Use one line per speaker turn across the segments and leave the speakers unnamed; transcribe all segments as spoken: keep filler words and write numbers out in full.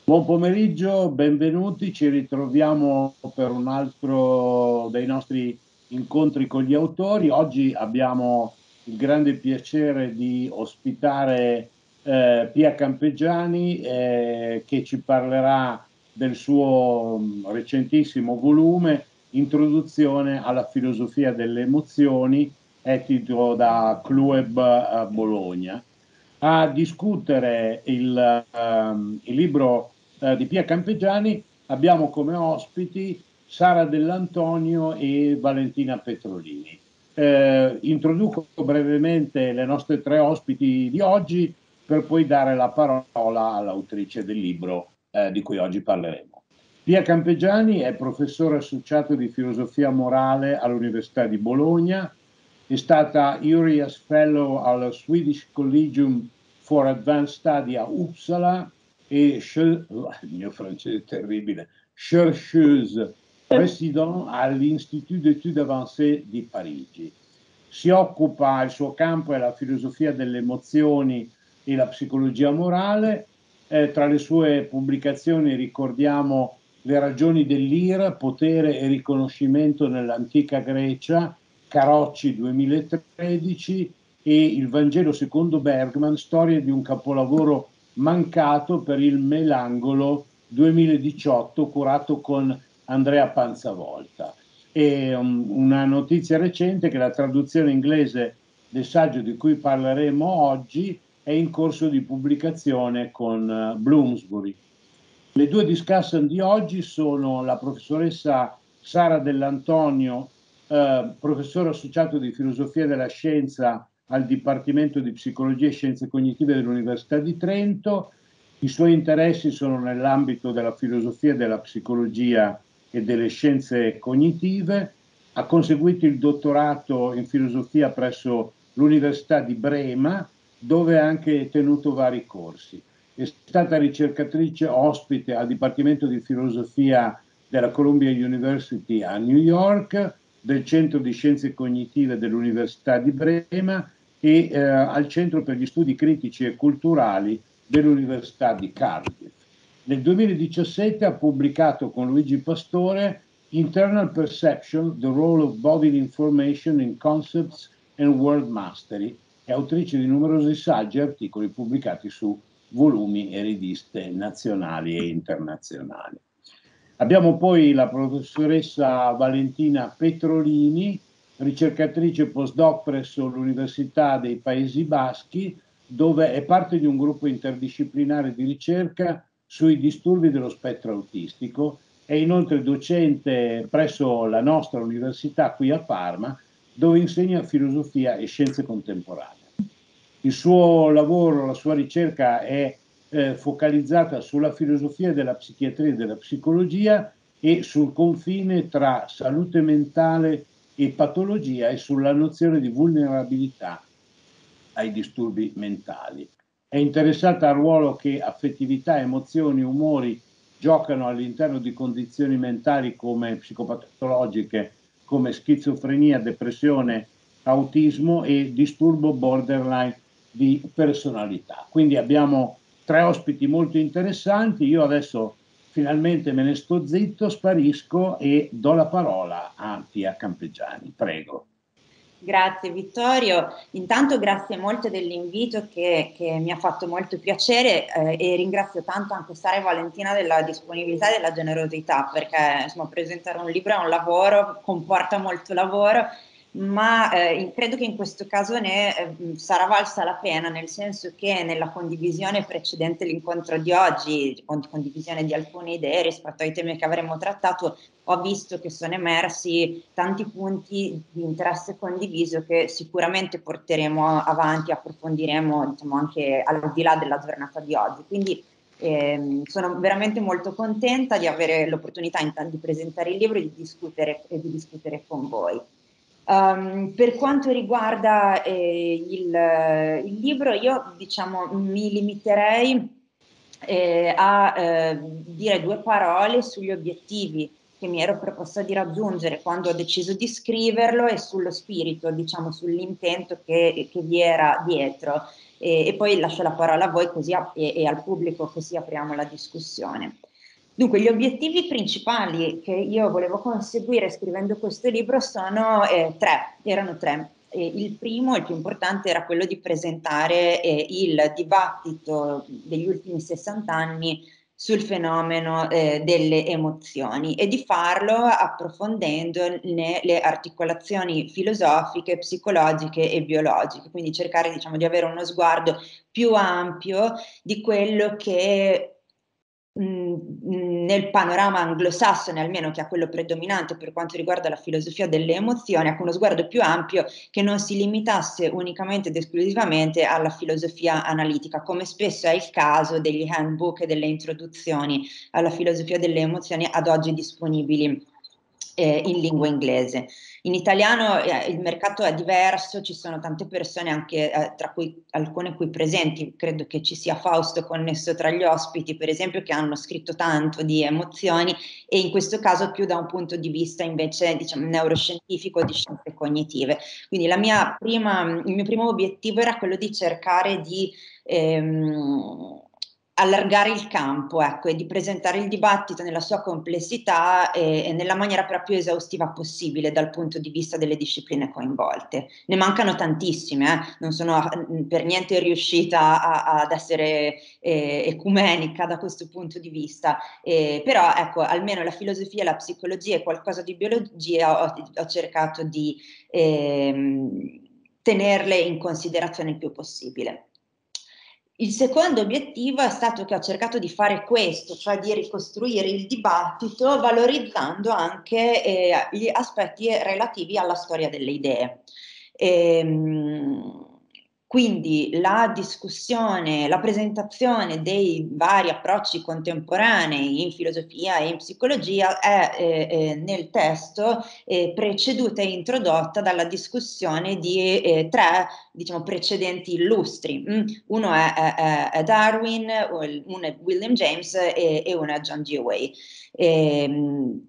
Buon pomeriggio, benvenuti, ci ritroviamo per un altro dei nostri incontri con gli autori. Oggi abbiamo il grande piacere di ospitare eh, Pia Campeggiani eh, che ci parlerà del suo mh, recentissimo volume Introduzione alla filosofia delle emozioni, edito da Clueb a Bologna. A discutere il, ehm, il libro eh, di Pia Campeggiani abbiamo come ospiti Sara Dell'Antonio e Valentina Petrolini. Eh, introduco brevemente le nostre tre ospiti di oggi per poi dare la parola all'autrice del libro eh, di cui oggi parleremo. Pia Campeggiani è professore associato di filosofia morale all'Università di Bologna, è stata Urias Fellow al Swedish Collegium for Advanced Study a Uppsala e, il mio francese è terribile, chercheuse président all'Institut d'études avancées di Parigi. Si occupa, il suo campo è la filosofia delle emozioni e la psicologia morale. Eh, tra le sue pubblicazioni ricordiamo Le ragioni dell'ira, potere e riconoscimento nell'antica Grecia, Carocci duemilatredici, e Il Vangelo secondo Bergman, storia di un capolavoro mancato, per il Melangolo duemiladiciotto, curato con Andrea Panzavolta. E um, una notizia recente è che la traduzione inglese del saggio di cui parleremo oggi è in corso di pubblicazione con uh, Bloomsbury. Le due discussant di oggi sono la professoressa Sara Dell'Antonio, eh, professore associato di filosofia della scienza al Dipartimento di Psicologia e Scienze Cognitive dell'Università di Trento. I suoi interessi sono nell'ambito della filosofia, della psicologia e delle scienze cognitive. Ha conseguito il dottorato in filosofia presso l'Università di Brema, dove ha anche tenuto vari corsi. È stata ricercatrice ospite al Dipartimento di Filosofia della Columbia University a New York, del Centro di Scienze Cognitive dell'Università di Brema e eh, al Centro per gli Studi Critici e Culturali dell'Università di Cardiff. Nel duemiladiciassette ha pubblicato con Luigi Pastore Internal Perception, The Role of Bodily Information in Concepts and World Mastery. È autrice di numerosi saggi e articoli pubblicati su volumi e riviste nazionali e internazionali. Abbiamo poi la professoressa Valentina Petrolini, ricercatrice postdoc presso l'Università dei Paesi Baschi, dove è parte di un gruppo interdisciplinare di ricerca sui disturbi dello spettro autistico. È inoltre docente presso la nostra università qui a Parma, dove insegna filosofia e scienze contemporanee. Il suo lavoro, la sua ricerca è eh, focalizzata sulla filosofia della psichiatria e della psicologia e sul confine tra salute mentale e patologia e sulla nozione di vulnerabilità ai disturbi mentali. È interessata al ruolo che affettività, emozioni, umori giocano all'interno di condizioni mentali come psicopatologiche, come schizofrenia, depressione, autismo e disturbo borderline di personalità. Quindi abbiamo tre ospiti molto interessanti. Io adesso finalmente me ne sto zitto, sparisco e do la parola a Pia Campeggiani. Prego.
Grazie Vittorio, intanto grazie molto dell'invito che, che mi ha fatto molto piacere eh, e ringrazio tanto anche Sara e Valentina della disponibilità e della generosità, perché insomma, presentare un libro è un lavoro, comporta molto lavoro, ma eh, credo che in questo caso ne eh, sarà valsa la pena, nel senso che nella condivisione precedente l'incontro di oggi, condivisione di alcune idee rispetto ai temi che avremmo trattato, ho visto che sono emersi tanti punti di interesse condiviso che sicuramente porteremo avanti, approfondiremo diciamo, anche al di là della giornata di oggi. Quindi ehm, sono veramente molto contenta di avere l'opportunità di presentare il libro e di discutere, e di discutere con voi. Um, per quanto riguarda eh, il, il libro, io diciamo mi limiterei eh, a eh, dire due parole sugli obiettivi che mi ero proposta di raggiungere quando ho deciso di scriverlo e sullo spirito, diciamo, sull'intento che, che vi era dietro. E, e poi lascio la parola a voi così a, e, e al pubblico, così apriamo la discussione. Dunque, gli obiettivi principali che io volevo conseguire scrivendo questo libro sono eh, tre, erano tre. Eh, il primo, il più importante, era quello di presentare eh, il dibattito degli ultimi sessanta anni sul fenomeno eh, delle emozioni e di farlo approfondendone le articolazioni filosofiche, psicologiche e biologiche, quindi cercare, diciamo, di avere uno sguardo più ampio di quello che nel panorama anglosassone, almeno che è quello predominante per quanto riguarda la filosofia delle emozioni, con uno sguardo più ampio che non si limitasse unicamente ed esclusivamente alla filosofia analitica, come spesso è il caso degli handbook e delle introduzioni alla filosofia delle emozioni ad oggi disponibili eh, in lingua inglese. In italiano eh, il mercato è diverso, ci sono tante persone, anche eh, tra cui alcune qui presenti, credo che ci sia Fausto connesso tra gli ospiti, per esempio, che hanno scritto tanto di emozioni e in questo caso più da un punto di vista invece, diciamo, neuroscientifico, di scienze cognitive. Quindi la mia prima, il mio primo obiettivo era quello di cercare di ehm, allargare il campo, ecco, e di presentare il dibattito nella sua complessità e, e nella maniera però più esaustiva possibile dal punto di vista delle discipline coinvolte. Ne mancano tantissime, eh? Non sono per niente riuscita a, ad essere eh, ecumenica da questo punto di vista, eh, però ecco, almeno la filosofia, la psicologia e qualcosa di biologia ho, ho cercato di ehm, tenerle in considerazione il più possibile. Il secondo obiettivo è stato che ho cercato di fare questo, cioè di ricostruire il dibattito valorizzando anche eh, gli aspetti relativi alla storia delle idee. Ehm, quindi la discussione, la presentazione dei vari approcci contemporanei in filosofia e in psicologia è eh, eh, nel testo eh, preceduta e introdotta dalla discussione di eh, tre, diciamo, precedenti illustri. Mm? Uno è, è, è Darwin, uno è William James e, e uno è John Dewey. E,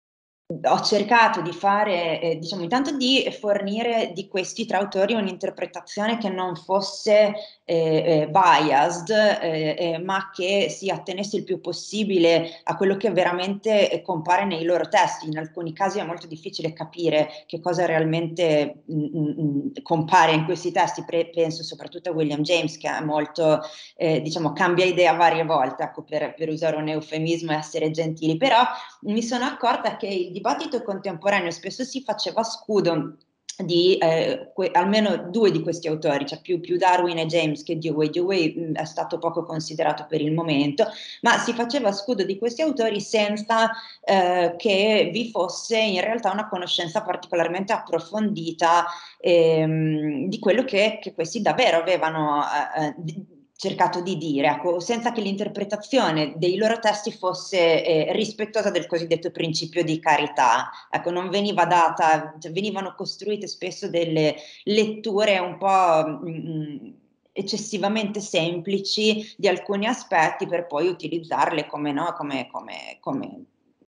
ho cercato di fare, eh, diciamo, intanto di fornire di questi tre autori un'interpretazione che non fosse eh, eh, biased, eh, eh, ma che si attenesse il più possibile a quello che veramente eh, compare nei loro testi. In alcuni casi è molto difficile capire che cosa realmente mh, mh, compare in questi testi. Pre- penso soprattutto a William James, che è molto, eh, diciamo, cambia idea varie volte, ecco, per, per usare un eufemismo e essere gentili, però mi sono accorta che il dibattito contemporaneo spesso si faceva scudo di eh, que- almeno due di questi autori, cioè più, più Darwin e James che Dewey. Dewey mh, è stato poco considerato per il momento, ma si faceva scudo di questi autori senza eh, che vi fosse in realtà una conoscenza particolarmente approfondita ehm, di quello che, che questi davvero avevano eh, eh, cercato di dire, ecco, senza che l'interpretazione dei loro testi fosse eh, rispettosa del cosiddetto principio di carità. Ecco, non veniva data, cioè, venivano costruite spesso delle letture un po' mh, eccessivamente semplici di alcuni aspetti per poi utilizzarle come, no, come, come, come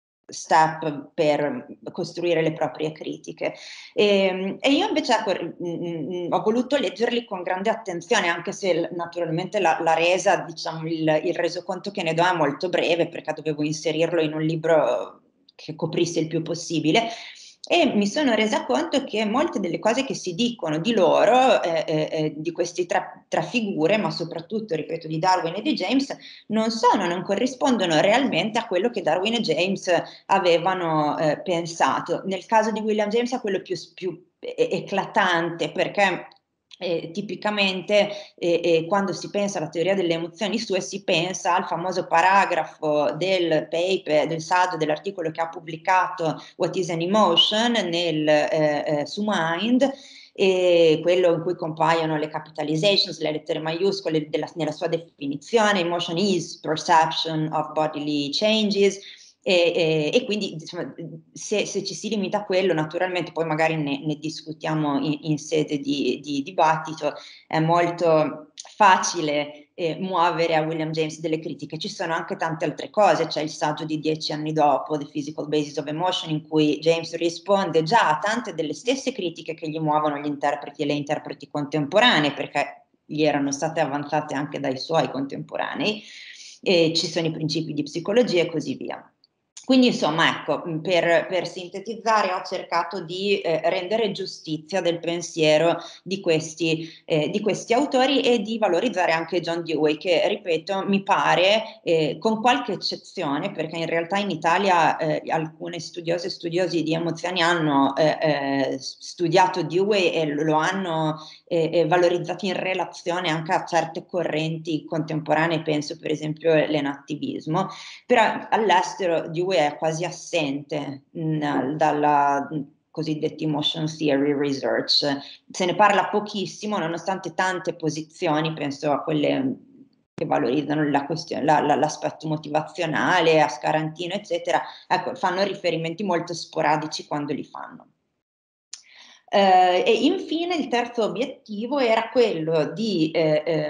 step per costruire le proprie critiche. E, e io invece ecco, mh, mh, ho voluto leggerli con grande attenzione, anche se naturalmente la, la resa, diciamo, il, il resoconto che ne do è molto breve, perché dovevo inserirlo in un libro che coprisse il più possibile. E mi sono resa conto che molte delle cose che si dicono di loro, eh, eh, di queste tre, tre figure, ma soprattutto, ripeto, di Darwin e di James, non sono, non corrispondono realmente a quello che Darwin e James avevano eh, pensato. Nel caso di William James è quello più, più eclatante, perché eh, tipicamente eh, eh, quando si pensa alla teoria delle emozioni sue si pensa al famoso paragrafo del paper, del saggio, dell'articolo che ha pubblicato What is an Emotion nel, eh, eh, su Mind, e quello in cui compaiono le capitalizations, le lettere maiuscole della, nella sua definizione. Emotion is perception of bodily changes. E, e, e quindi diciamo, se, se ci si limita a quello, naturalmente poi magari ne, ne discutiamo in, in sede di, di dibattito, è molto facile eh, muovere a William James delle critiche. Ci sono anche tante altre cose, c'è il saggio di dieci anni dopo, The Physical Basis of Emotion, in cui James risponde già a tante delle stesse critiche che gli muovono gli interpreti e le interpreti contemporanee, perché gli erano state avanzate anche dai suoi contemporanei, e ci sono i principi di psicologia e così via. Quindi insomma, ecco, per, per sintetizzare ho cercato di eh, rendere giustizia del pensiero di questi, eh, di questi autori e di valorizzare anche John Dewey, che ripeto mi pare, eh, con qualche eccezione, perché in realtà in Italia eh, alcune studiose e studiosi di emozioni hanno eh, eh, studiato Dewey e lo hanno eh, valorizzato in relazione anche a certe correnti contemporanee, penso per esempio all'enattivismo, però all'estero Dewey è quasi assente mh, dalla cosiddetta emotion theory research. Se ne parla pochissimo, nonostante tante posizioni, penso a quelle che valorizzano la questione, la, la, l'aspetto motivazionale, a Scarantino, eccetera, ecco, fanno riferimenti molto sporadici quando li fanno. Eh, e infine il terzo obiettivo era quello di eh, eh,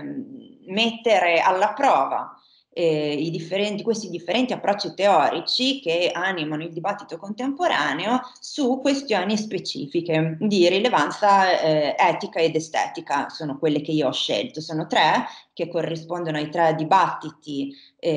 mettere alla prova Eh, i differenti, questi differenti approcci teorici che animano il dibattito contemporaneo su questioni specifiche di rilevanza eh, etica ed estetica. Sono quelle che io ho scelto, sono tre che corrispondono ai tre dibattiti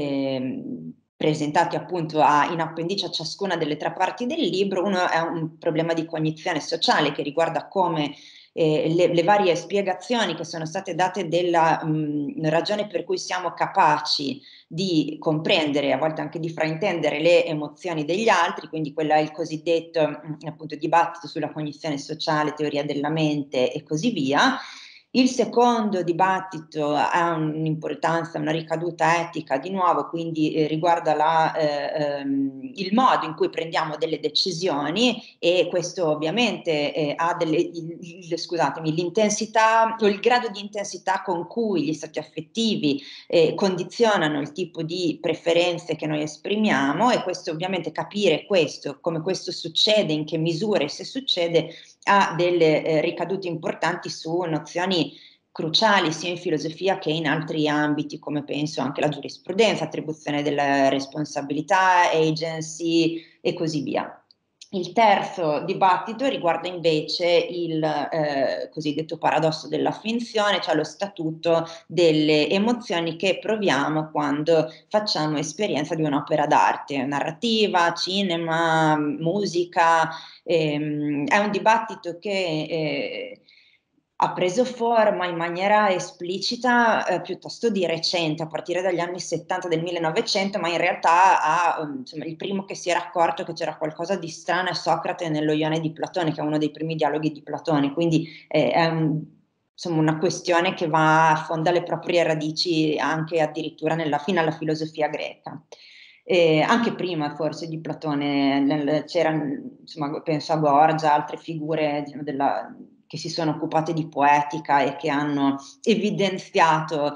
eh, presentati appunto a, in appendice a ciascuna delle tre parti del libro. Uno è un problema di cognizione sociale che riguarda come Eh, le, le varie spiegazioni che sono state date della mh, ragione per cui siamo capaci di comprendere, a volte anche di fraintendere le emozioni degli altri, quindi quella è il cosiddetto mh, appunto dibattito sulla cognizione sociale, teoria della mente e così via. Il secondo dibattito ha un'importanza, una ricaduta etica di nuovo, quindi eh, riguarda la, eh, ehm, il modo in cui prendiamo delle decisioni, e questo ovviamente eh, ha delle, il, il, scusatemi, l'intensità o il grado di intensità con cui gli stati affettivi eh, condizionano il tipo di preferenze che noi esprimiamo, e questo ovviamente capire questo, come questo succede, in che misura e se succede, ha delle eh, ricadute importanti su nozioni cruciali sia in filosofia che in altri ambiti, come penso anche la giurisprudenza, attribuzione della responsabilità, agency e così via. Il terzo dibattito riguarda invece il eh, cosiddetto paradosso della finzione, cioè lo statuto delle emozioni che proviamo quando facciamo esperienza di un'opera d'arte, narrativa, cinema, musica. Ehm, è un dibattito che eh, ha preso forma in maniera esplicita eh, piuttosto di recente, a partire dagli anni settanta del millenovecento, ma in realtà ha, insomma, il primo che si era accorto che c'era qualcosa di strano è Socrate nello Ione di Platone, che è uno dei primi dialoghi di Platone, quindi eh, è un, insomma, una questione che va, affonda le proprie radici anche addirittura nella, fino alla filosofia greca. Eh, anche prima forse di Platone nel, c'era, insomma, penso a Borgia, altre figure diciamo, della, che si sono occupate di poetica e che hanno evidenziato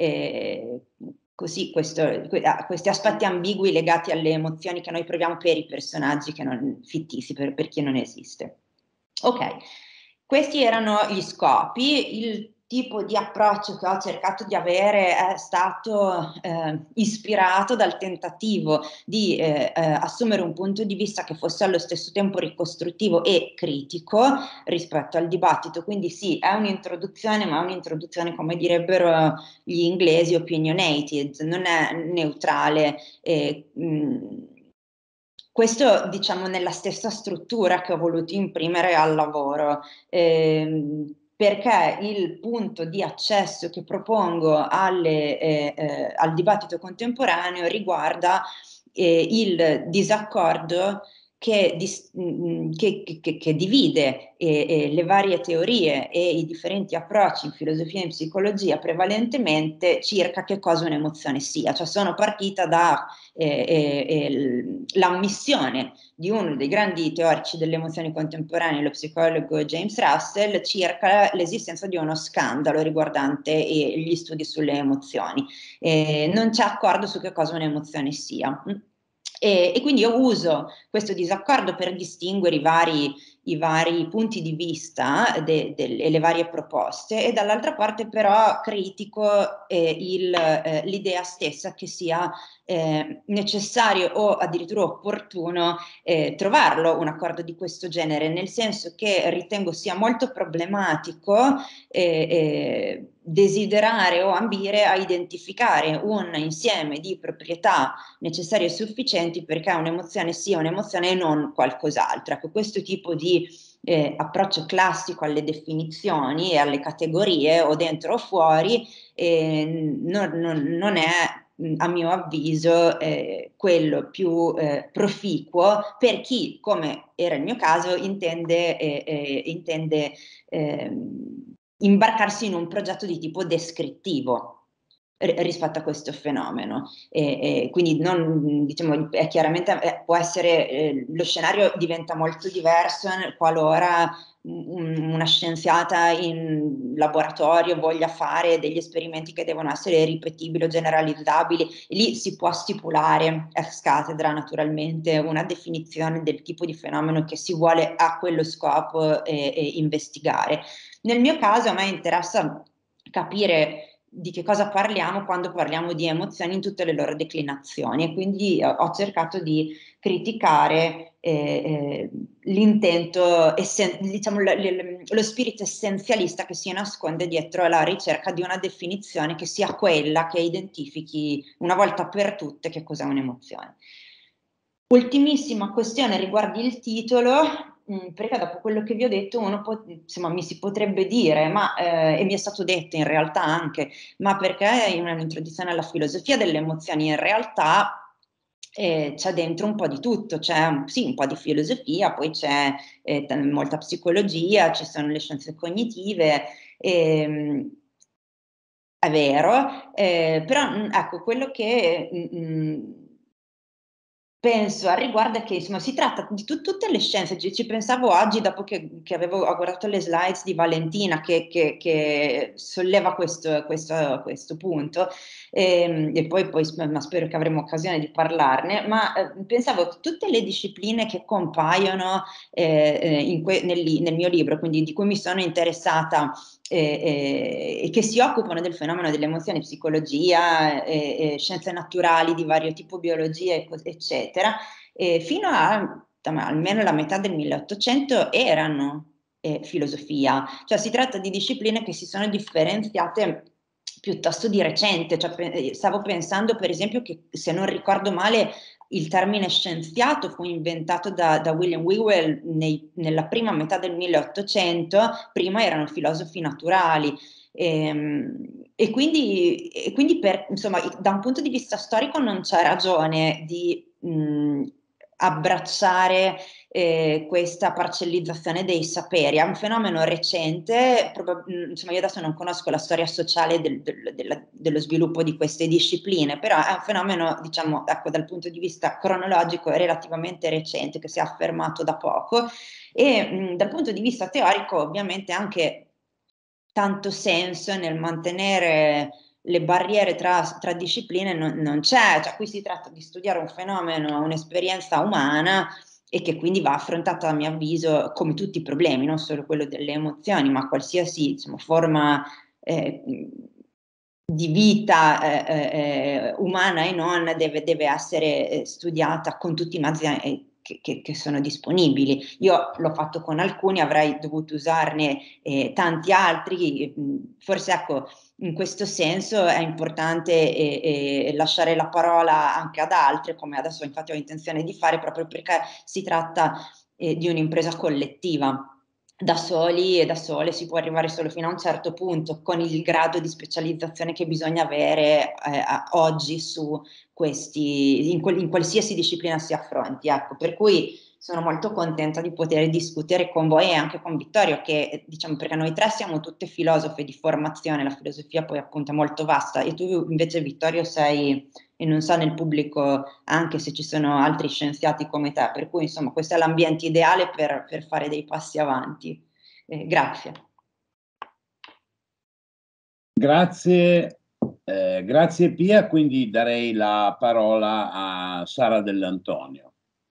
eh, così questo, questi aspetti ambigui legati alle emozioni che noi proviamo per i personaggi che non, fittizi, per, per chi non esiste. Ok, questi erano gli scopi. Il tipo di approccio che ho cercato di avere è stato eh, ispirato dal tentativo di eh, eh, assumere un punto di vista che fosse allo stesso tempo ricostruttivo e critico rispetto al dibattito. Quindi sì, è un'introduzione, ma è un'introduzione, come direbbero gli inglesi, opinionated, non è neutrale. Eh, mh, questo, diciamo, nella stessa struttura che ho voluto imprimere al lavoro, ehm, perché il punto di accesso che propongo alle, eh, eh, al dibattito contemporaneo riguarda eh, il disaccordo che, dis, mh, che, che, che divide eh, eh, le varie teorie e i differenti approcci in filosofia e in psicologia prevalentemente circa che cosa un'emozione sia. Cioè sono partita da eh, eh, l'ammissione di uno dei grandi teorici delle emozioni contemporanee, lo psicologo James Russell, circa l'esistenza di uno scandalo riguardante eh, gli studi sulle emozioni. Eh, non c'è accordo su che cosa un'emozione sia. E, e quindi io uso questo disaccordo per distinguere i vari, i vari punti di vista de, de, e le varie proposte, e dall'altra parte però critico eh, il, eh, l'idea stessa che sia eh, necessario o addirittura opportuno eh, trovarlo un accordo di questo genere, nel senso che ritengo sia molto problematico eh, eh, desiderare o ambire a identificare un insieme di proprietà necessarie e sufficienti perché un'emozione sia un'emozione e non qualcos'altro. Ecco, questo tipo di eh, approccio classico alle definizioni e alle categorie o dentro o fuori eh, non, non, non è a mio avviso eh, quello più eh, proficuo per chi, come era il mio caso, intende, eh, eh, intende eh, imbarcarsi in un progetto di tipo descrittivo rispetto a questo fenomeno. E, e quindi non, diciamo, è chiaramente eh, può essere eh, lo scenario diventa molto diverso qualora un, una scienziata in laboratorio voglia fare degli esperimenti che devono essere ripetibili o generalizzabili. Lì si può stipulare ex cathedra naturalmente una definizione del tipo di fenomeno che si vuole a quello scopo eh, eh, investigare. Nel mio caso a me interessa capire di che cosa parliamo quando parliamo di emozioni in tutte le loro declinazioni, e quindi ho, ho cercato di criticare eh, eh, l'intento, essen- diciamo l- l- lo spirito essenzialista che si nasconde dietro alla ricerca di una definizione che sia quella che identifichi una volta per tutte che cos'è un'emozione. Ultimissima questione riguardi il titolo, mh, perché dopo quello che vi ho detto uno può, insomma, mi si potrebbe dire, ma, eh, e mi è stato detto in realtà anche, ma perché in un'introduzione alla filosofia delle emozioni in realtà eh, c'è dentro un po' di tutto, c'è un, sì, un po' di filosofia, poi c'è eh, t- molta psicologia, ci sono le scienze cognitive, ehm, è vero, eh, però mh, ecco, quello che mh, mh, penso al riguardo è che insomma si tratta di tu- tutte le scienze, ci, ci pensavo oggi dopo che, che avevo ho guardato le slides di Valentina che, che- che solleva questo, questo- questo punto, ehm, e, poi, poi sp- ma spero che avremo occasione di parlarne, ma eh, pensavo che tutte le discipline che compaiono eh, eh, in que- nel, li- nel mio libro, quindi di cui mi sono interessata e, e, e che si occupano del fenomeno delle emozioni, psicologia, e, e scienze naturali di vario tipo, biologia, eccetera, e fino a almeno la metà del milleottocento erano eh, filosofia, cioè si tratta di discipline che si sono differenziate piuttosto di recente, cioè, pe- stavo pensando per esempio che se non ricordo male il termine scienziato fu inventato da, da William Whewell nei, nella prima metà del milleottocento, prima erano filosofi naturali. E, e quindi, e quindi per, insomma, da un punto di vista storico non c'è ragione di mh, abbracciare eh, questa parcellizzazione dei saperi. È un fenomeno recente, probab- insomma, io adesso non conosco la storia sociale del, del, della, dello sviluppo di queste discipline, però è un fenomeno, diciamo, ecco, dal punto di vista cronologico relativamente recente, che si è affermato da poco, e mh, dal punto di vista teorico ovviamente anche tanto senso nel mantenere le barriere tra, tra discipline non, non c'è, cioè qui si tratta di studiare un fenomeno, un'esperienza umana e che quindi va affrontata a mio avviso come tutti i problemi, non solo quello delle emozioni, ma qualsiasi insomma, forma eh, di vita eh, eh, umana e non deve, deve essere eh, studiata con tutti i mezzi eh, che, che, che sono disponibili. Io l'ho fatto con alcuni, avrei dovuto usarne eh, tanti altri, forse ecco, in questo senso è importante eh, eh, lasciare la parola anche ad altri, come adesso infatti ho intenzione di fare, proprio perché si tratta eh, di un'impresa collettiva. Da soli e da sole si può arrivare solo fino a un certo punto con il grado di specializzazione che bisogna avere eh, oggi su questi, in, quel, in qualsiasi disciplina si affronti. Ecco, per cui sono molto contenta di poter discutere con voi e anche con Vittorio, che diciamo perché noi tre siamo tutte filosofe di formazione, la filosofia poi appunto è molto vasta, e tu invece Vittorio sei, e non so nel pubblico anche se ci sono altri scienziati come te, per cui insomma questo è l'ambiente ideale per, per fare dei passi avanti. Eh, grazie.
Grazie Eh, grazie Pia, quindi darei la parola a Sara Dell'Antonio.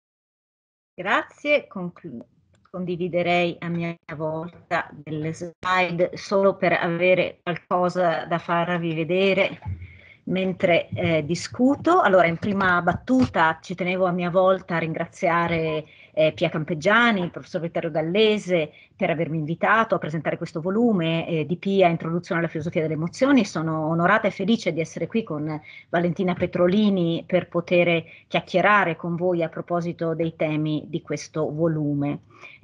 Grazie, Conclu- condividerei a mia volta delle slide solo per avere qualcosa da farvi vedere mentre eh, discuto. Allora, in prima battuta ci tenevo a mia volta a ringraziare eh, Pia Campeggiani, il professor Vittorio Gallese, per avermi invitato a presentare questo volume eh, di Pia, Introduzione alla filosofia delle emozioni. Sono onorata e felice di essere qui con Valentina Petrolini per poter chiacchierare con voi a proposito dei temi di questo volume.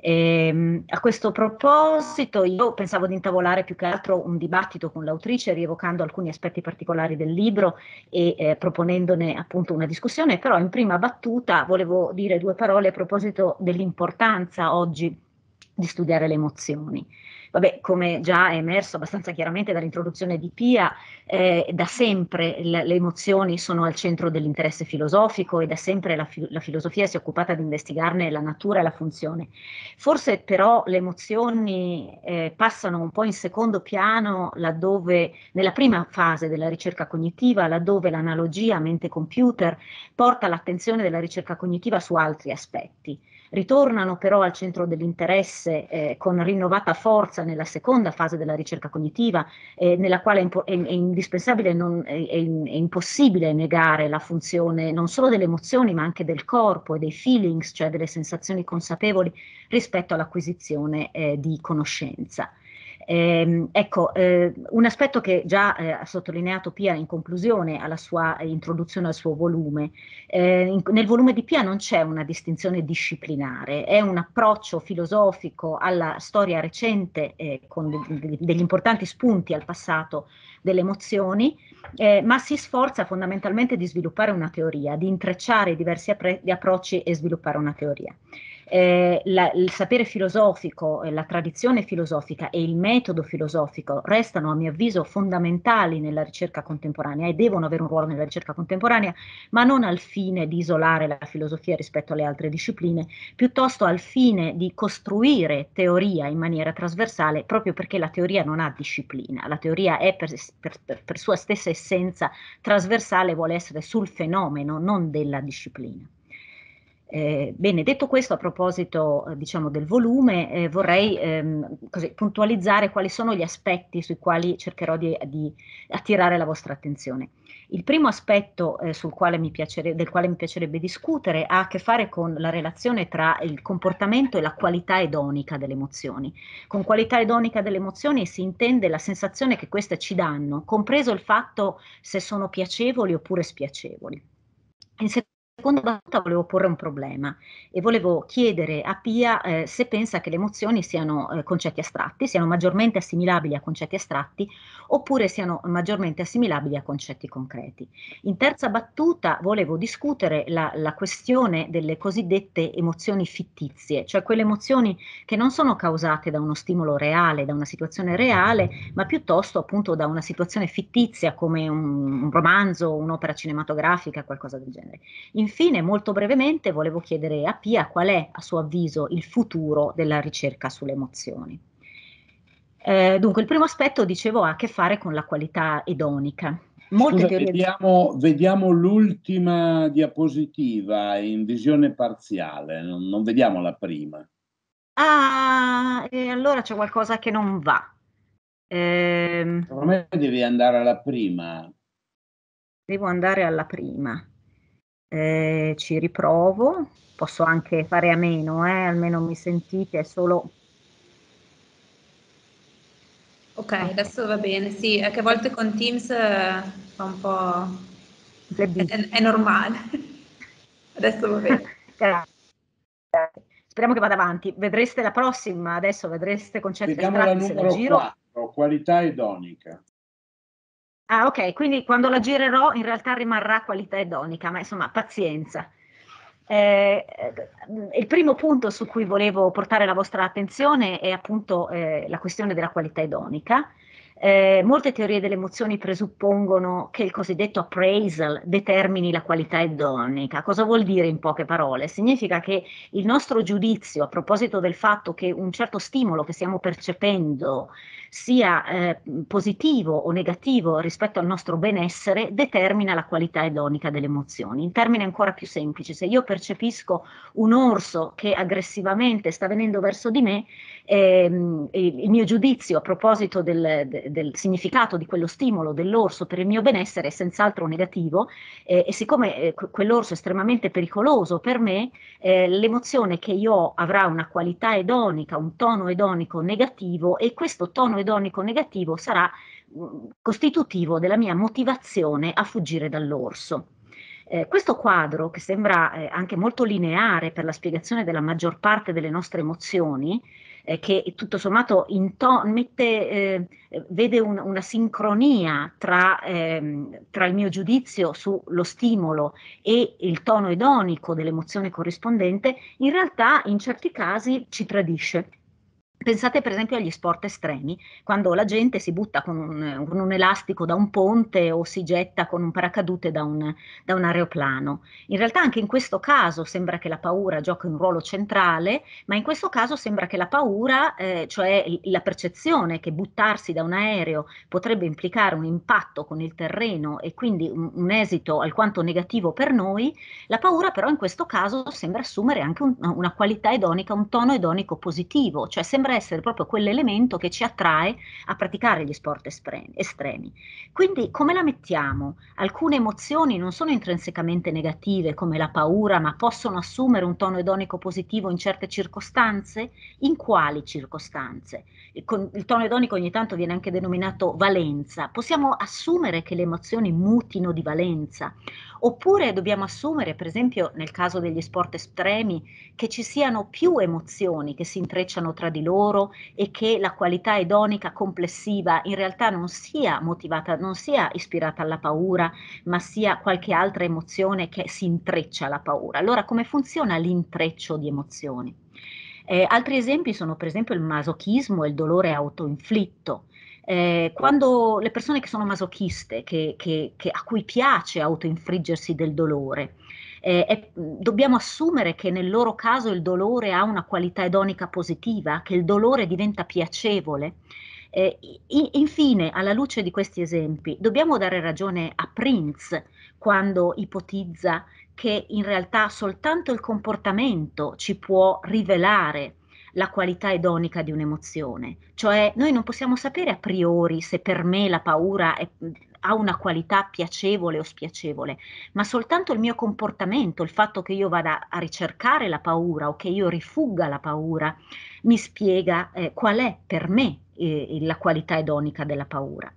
E, a questo proposito io pensavo di intavolare più che altro un dibattito con l'autrice, rievocando alcuni aspetti particolari del libro e eh, proponendone appunto una discussione, però in prima battuta volevo dire due parole a proposito dell'importanza oggi di studiare le emozioni. Vabbè, come già è emerso abbastanza chiaramente dall'introduzione di Pia, eh, da sempre le, le emozioni sono al centro dell'interesse filosofico e da sempre la, fi la filosofia si è occupata di investigarne la natura e la funzione. Forse però le emozioni eh, passano un po' in secondo piano laddove, nella prima fase della ricerca cognitiva, laddove l'analogia mente-computer porta l'attenzione della ricerca cognitiva su altri aspetti. Ritornano però al centro dell'interesse eh, con rinnovata forza nella seconda fase della ricerca cognitiva, eh, nella quale è, è, è indispensabile, non, è, è, è impossibile negare la funzione non solo delle emozioni ma anche del corpo e dei feelings, cioè delle sensazioni consapevoli rispetto all'acquisizione eh, di conoscenza. Eh, ecco, eh, un aspetto che già eh, ha sottolineato Pia in conclusione alla sua eh, introduzione al suo volume. Eh, in, nel volume di Pia non c'è una distinzione disciplinare, è un approccio filosofico alla storia recente eh, con de, de, degli importanti spunti al passato delle emozioni, eh, ma si sforza fondamentalmente di sviluppare una teoria, di intrecciare i diversi approcci e sviluppare una teoria. Eh, la, il sapere filosofico, eh, la tradizione filosofica e il metodo filosofico restano a mio avviso fondamentali nella ricerca contemporanea e devono avere un ruolo nella ricerca contemporanea, ma non al fine di isolare la filosofia rispetto alle altre discipline, piuttosto al fine di costruire teoria in maniera trasversale, proprio perché la teoria non ha disciplina, la teoria è per, per, per sua stessa essenza trasversale, vuole essere sul fenomeno, non della disciplina. Eh, bene, detto questo, a proposito eh, diciamo del volume, eh, vorrei ehm, così, puntualizzare quali sono gli aspetti sui quali cercherò di, di attirare la vostra attenzione. Il primo aspetto eh, sul quale mi piacere, del quale mi piacerebbe discutere ha a che fare con la relazione tra il comportamento e la qualità edonica delle emozioni. Con qualità edonica delle emozioni si intende la sensazione che queste ci danno, compreso il fatto se sono piacevoli oppure spiacevoli. In seconda battuta volevo porre un problema e volevo chiedere a Pia eh, se pensa che le emozioni siano eh, concetti astratti, siano maggiormente assimilabili a concetti astratti oppure siano maggiormente assimilabili a concetti concreti. In terza battuta volevo discutere la, la questione delle cosiddette emozioni fittizie, cioè quelle emozioni che non sono causate da uno stimolo reale, da una situazione reale, ma piuttosto appunto da una situazione fittizia come un, un romanzo, un'opera cinematografica, qualcosa del genere. Infine, molto brevemente, volevo chiedere a Pia qual è, a suo avviso, il futuro della ricerca sulle emozioni. Eh, dunque, il primo aspetto, dicevo, ha a che fare con la qualità edonica. Molte
Scusa,
teorie...
vediamo, vediamo l'ultima diapositiva in visione parziale, non, non vediamo la prima.
Ah, e allora c'è qualcosa che non va. Eh,
Per me devi andare alla prima.
devo andare alla prima. Eh, ci riprovo, posso anche fare a meno, eh, almeno mi sentite, è solo...
Ok, adesso va bene, sì, è che a volte con Teams eh, fa un po'... è, è, è normale. Adesso va bene.
Grazie. Speriamo che vada avanti. Vedreste la prossima, adesso vedreste concetti
Vediamo
astratti
la
se la
numero
giro.
quattro, qualità edonica.
Ah, ok, quindi quando la girerò in realtà rimarrà qualità edonica, ma insomma, pazienza. Eh, il primo punto su cui volevo portare la vostra attenzione è appunto eh, la questione della qualità edonica. Eh, molte teorie delle emozioni presuppongono che il cosiddetto appraisal determini la qualità edonica. Cosa vuol dire in poche parole? Significa che il nostro giudizio a proposito del fatto che un certo stimolo che stiamo percependo sia eh, positivo o negativo rispetto al nostro benessere, determina la qualità edonica delle emozioni. In termini ancora più semplici, se io percepisco un orso che aggressivamente sta venendo verso di me, ehm, il mio giudizio a proposito del, del, del significato di quello stimolo dell'orso per il mio benessere è senz'altro negativo, eh, e siccome eh, quell'orso è estremamente pericoloso per me, eh, l'emozione che io ho avrà una qualità edonica, un tono edonico negativo, e questo tono edonico negativo sarà mh, costitutivo della mia motivazione a fuggire dall'orso. Eh, questo quadro, che sembra eh, anche molto lineare per la spiegazione della maggior parte delle nostre emozioni, eh, che tutto sommato mette, eh, vede un, una sincronia tra, ehm, tra il mio giudizio sullo stimolo e il tono edonico dell'emozione corrispondente, in realtà in certi casi ci tradisce. Pensate per esempio agli sport estremi, quando la gente si butta con un, con un elastico da un ponte o si getta con un paracadute da un, da un aeroplano. In realtà anche in questo caso sembra che la paura giochi un ruolo centrale, ma in questo caso sembra che la paura, eh, cioè la percezione che buttarsi da un aereo potrebbe implicare un impatto con il terreno e quindi un, un esito alquanto negativo per noi, la paura però in questo caso sembra assumere anche un, una qualità edonica, un tono edonico positivo, cioè sembra essere proprio quell'elemento che ci attrae a praticare gli sport estremi. Quindi come la mettiamo? Alcune emozioni non sono intrinsecamente negative come la paura, ma possono assumere un tono edonico positivo in certe circostanze? In quali circostanze? Il, il tono edonico ogni tanto viene anche denominato valenza. Possiamo assumere che le emozioni mutino di valenza? Oppure dobbiamo assumere, per esempio nel caso degli sport estremi, che ci siano più emozioni che si intrecciano tra di loro e che la qualità edonica complessiva in realtà non sia motivata, non sia ispirata alla paura, ma sia qualche altra emozione che si intreccia alla paura. Allora, come funziona l'intreccio di emozioni? Eh, altri esempi sono per esempio il masochismo e il dolore autoinflitto. Eh, quando le persone che sono masochiste, che, che, che, a cui piace autoinfliggersi del dolore, eh, è, dobbiamo assumere che nel loro caso il dolore ha una qualità edonica positiva, che il dolore diventa piacevole. Eh, infine, alla luce di questi esempi, dobbiamo dare ragione a Prince quando ipotizza che in realtà soltanto il comportamento ci può rivelare la qualità edonica di un'emozione, cioè noi non possiamo sapere a priori se per me la paura è, ha una qualità piacevole o spiacevole, ma soltanto il mio comportamento, il fatto che io vada a ricercare la paura o che io rifugga la paura, mi spiega eh, qual è per me eh, la qualità edonica della paura.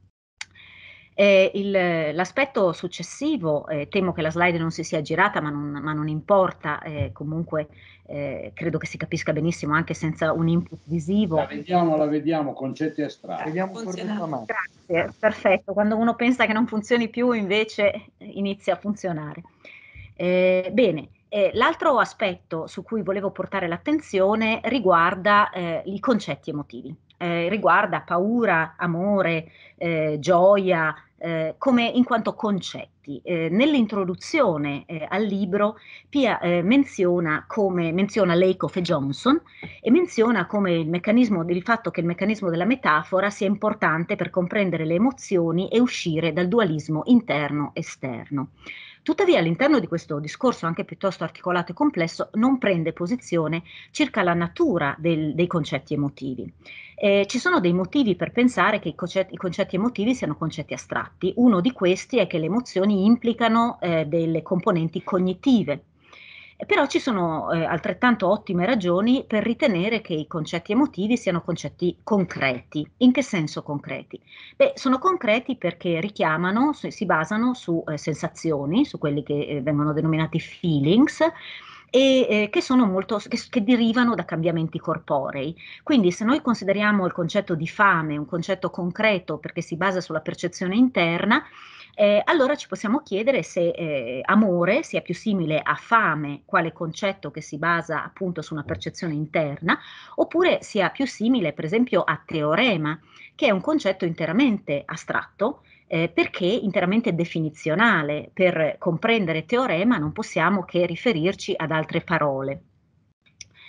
Eh, l'aspetto successivo, eh, temo che la slide non si sia girata, ma non, ma non importa, eh, comunque eh, credo che si capisca benissimo anche senza un input visivo.
La vediamo, la vediamo, concetti astratti.
Vediamo correttamente.
Grazie, perfetto. Quando uno pensa che non funzioni più, invece inizia a funzionare. Eh, bene, eh, l'altro aspetto su cui volevo portare l'attenzione riguarda eh, i concetti emotivi. Eh, riguarda paura, amore, eh, gioia, eh, come in quanto concetti. Eh, nell'introduzione eh, al libro Pia eh, menziona, come, menziona Lakoff e Johnson e menziona come il meccanismo, il fatto che il meccanismo della metafora sia importante per comprendere le emozioni e uscire dal dualismo interno-esterno. Tuttavia, all'interno di questo discorso, anche piuttosto articolato e complesso, non prende posizione circa la natura del, dei concetti emotivi. Eh, ci sono dei motivi per pensare che i concetti, i concetti emotivi siano concetti astratti. Uno di questi è che le emozioni implicano eh, delle componenti cognitive. Però ci sono eh, altrettanto ottime ragioni per ritenere che i concetti emotivi siano concetti concreti. In che senso concreti? Beh, sono concreti perché richiamano, si basano su eh, sensazioni, su quelli che eh, vengono denominati feelings, e eh, che sono molto, che, che derivano da cambiamenti corporei. Quindi se noi consideriamo il concetto di fame un concetto concreto perché si basa sulla percezione interna, Eh, allora ci possiamo chiedere se eh, amore sia più simile a fame, quale concetto che si basa appunto su una percezione interna, oppure sia più simile per esempio a teorema, che è un concetto interamente astratto, eh, perché interamente definizionale. Per comprendere teorema non possiamo che riferirci ad altre parole.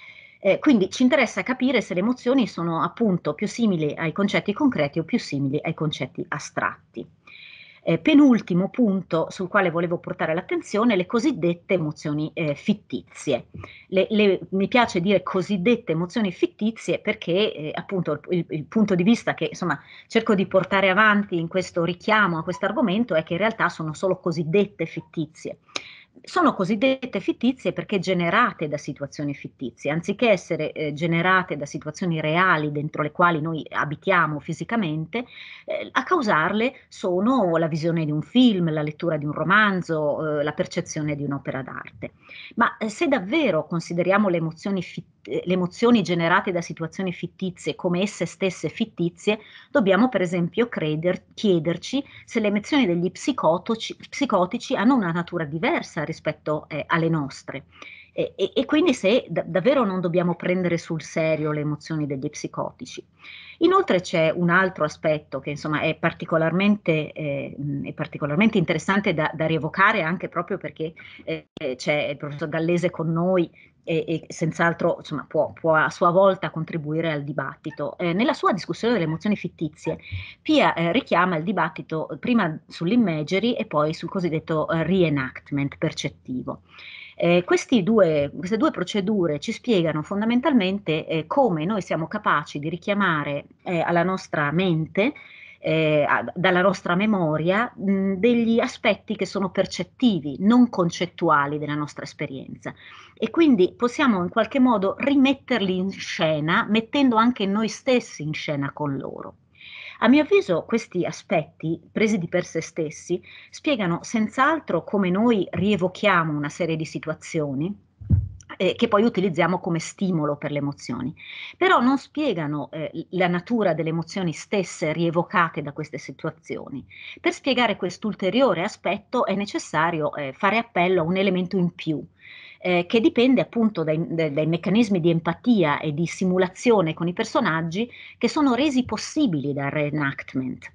Eh, quindi ci interessa capire se le emozioni sono appunto più simili ai concetti concreti o più simili ai concetti astratti. Eh, penultimo punto sul quale volevo portare l'attenzione, le cosiddette emozioni eh, fittizie. Le, le, mi piace dire cosiddette emozioni fittizie perché eh, appunto il, il punto di vista che insomma cerco di portare avanti in questo richiamo a questo argomento è che in realtà sono solo cosiddette fittizie. Sono cosiddette fittizie perché generate da situazioni fittizie, anziché essere eh, generate da situazioni reali dentro le quali noi abitiamo fisicamente, eh, a causarle sono la visione di un film, la lettura di un romanzo, eh, la percezione di un'opera d'arte. Ma eh, se davvero consideriamo le emozioni, fit- le emozioni generate da situazioni fittizie come esse stesse fittizie, dobbiamo per esempio creder- chiederci se le emozioni degli psicotici, psicotici hanno una natura diversa rispetto eh, alle nostre. E, e, e quindi se da, davvero non dobbiamo prendere sul serio le emozioni degli psicotici. Inoltre c'è un altro aspetto che insomma è particolarmente, eh, è particolarmente interessante da, da rievocare anche proprio perché eh, c'è il professor Gallese con noi e, e senz'altro insomma, può, può a sua volta contribuire al dibattito. Eh, nella sua discussione delle emozioni fittizie, Pia eh, richiama il dibattito prima sull'imagery e poi sul cosiddetto eh, reenactment percettivo. Eh, questi due, queste due procedure ci spiegano fondamentalmente eh, come noi siamo capaci di richiamare eh, alla nostra mente, eh, a, dalla nostra memoria, mh, degli aspetti che sono percettivi, non concettuali della nostra esperienza. E quindi possiamo in qualche modo rimetterli in scena, mettendo anche noi stessi in scena con loro. A mio avviso questi aspetti, presi di per sé stessi, spiegano senz'altro come noi rievochiamo una serie di situazioni eh, che poi utilizziamo come stimolo per le emozioni, però non spiegano eh, la natura delle emozioni stesse rievocate da queste situazioni. Per spiegare quest'ulteriore aspetto è necessario eh, fare appello a un elemento in più, eh, che dipende appunto dai, dai, dai meccanismi di empatia e di simulazione con i personaggi che sono resi possibili dal reenactment.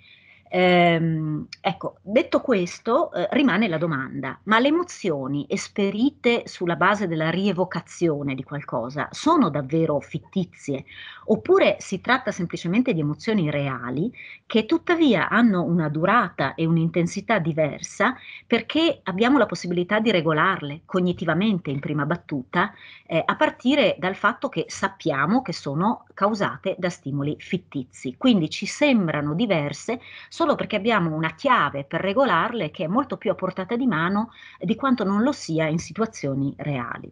Ehm, ecco, detto questo, eh, rimane la domanda, ma le emozioni esperite sulla base della rievocazione di qualcosa sono davvero fittizie? Oppure si tratta semplicemente di emozioni reali che tuttavia hanno una durata e un'intensità diversa perché abbiamo la possibilità di regolarle cognitivamente in prima battuta, eh, a partire dal fatto che sappiamo che sono causate da stimoli fittizi. Quindi ci sembrano diverse solo perché abbiamo una chiave per regolarle che è molto più a portata di mano di quanto non lo sia in situazioni reali.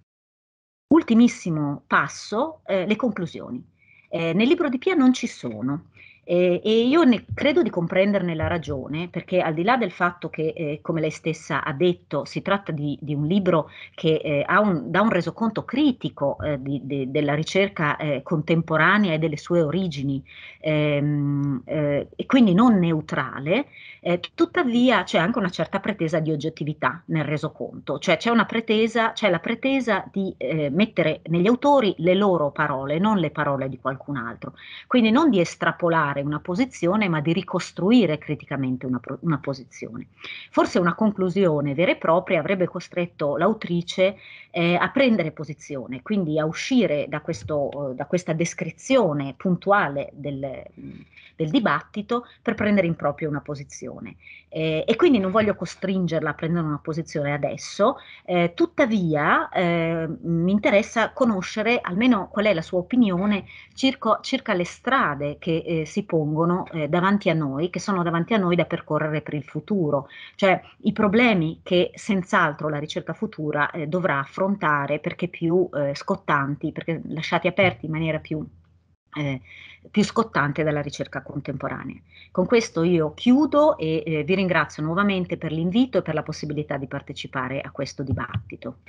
Ultimissimo passo, eh, le conclusioni. Eh, nel libro di Pia non ci sono. Eh, e io ne, credo di comprenderne la ragione, perché al di là del fatto che, eh, come lei stessa ha detto, si tratta di, di un libro che eh, ha un, dà un resoconto critico eh, di, de, della ricerca eh, contemporanea e delle sue origini, ehm, eh, e quindi non neutrale, eh, tuttavia c'è anche una certa pretesa di oggettività nel resoconto, cioè c'è una pretesa, c'è la pretesa di eh, mettere negli autori le loro parole, non le parole di qualcun altro, quindi non di estrapolare una posizione, ma di ricostruire criticamente una, una posizione. Forse una conclusione vera e propria avrebbe costretto l'autrice eh, a prendere posizione, quindi a uscire da, questo, da questa descrizione puntuale del, del dibattito per prendere in proprio una posizione. Eh, e quindi non voglio costringerla a prendere una posizione adesso, eh, tuttavia eh, mi interessa conoscere almeno qual è la sua opinione circa, circa le strade che eh, si pongono eh, davanti a noi, che sono davanti a noi da percorrere per il futuro, cioè i problemi che senz'altro la ricerca futura eh, dovrà affrontare perché più eh, scottanti, perché lasciati aperti in maniera più Eh, più scottante dalla ricerca contemporanea. Con questo io chiudo e eh, vi ringrazio nuovamente per l'invito e per la possibilità di partecipare a questo dibattito.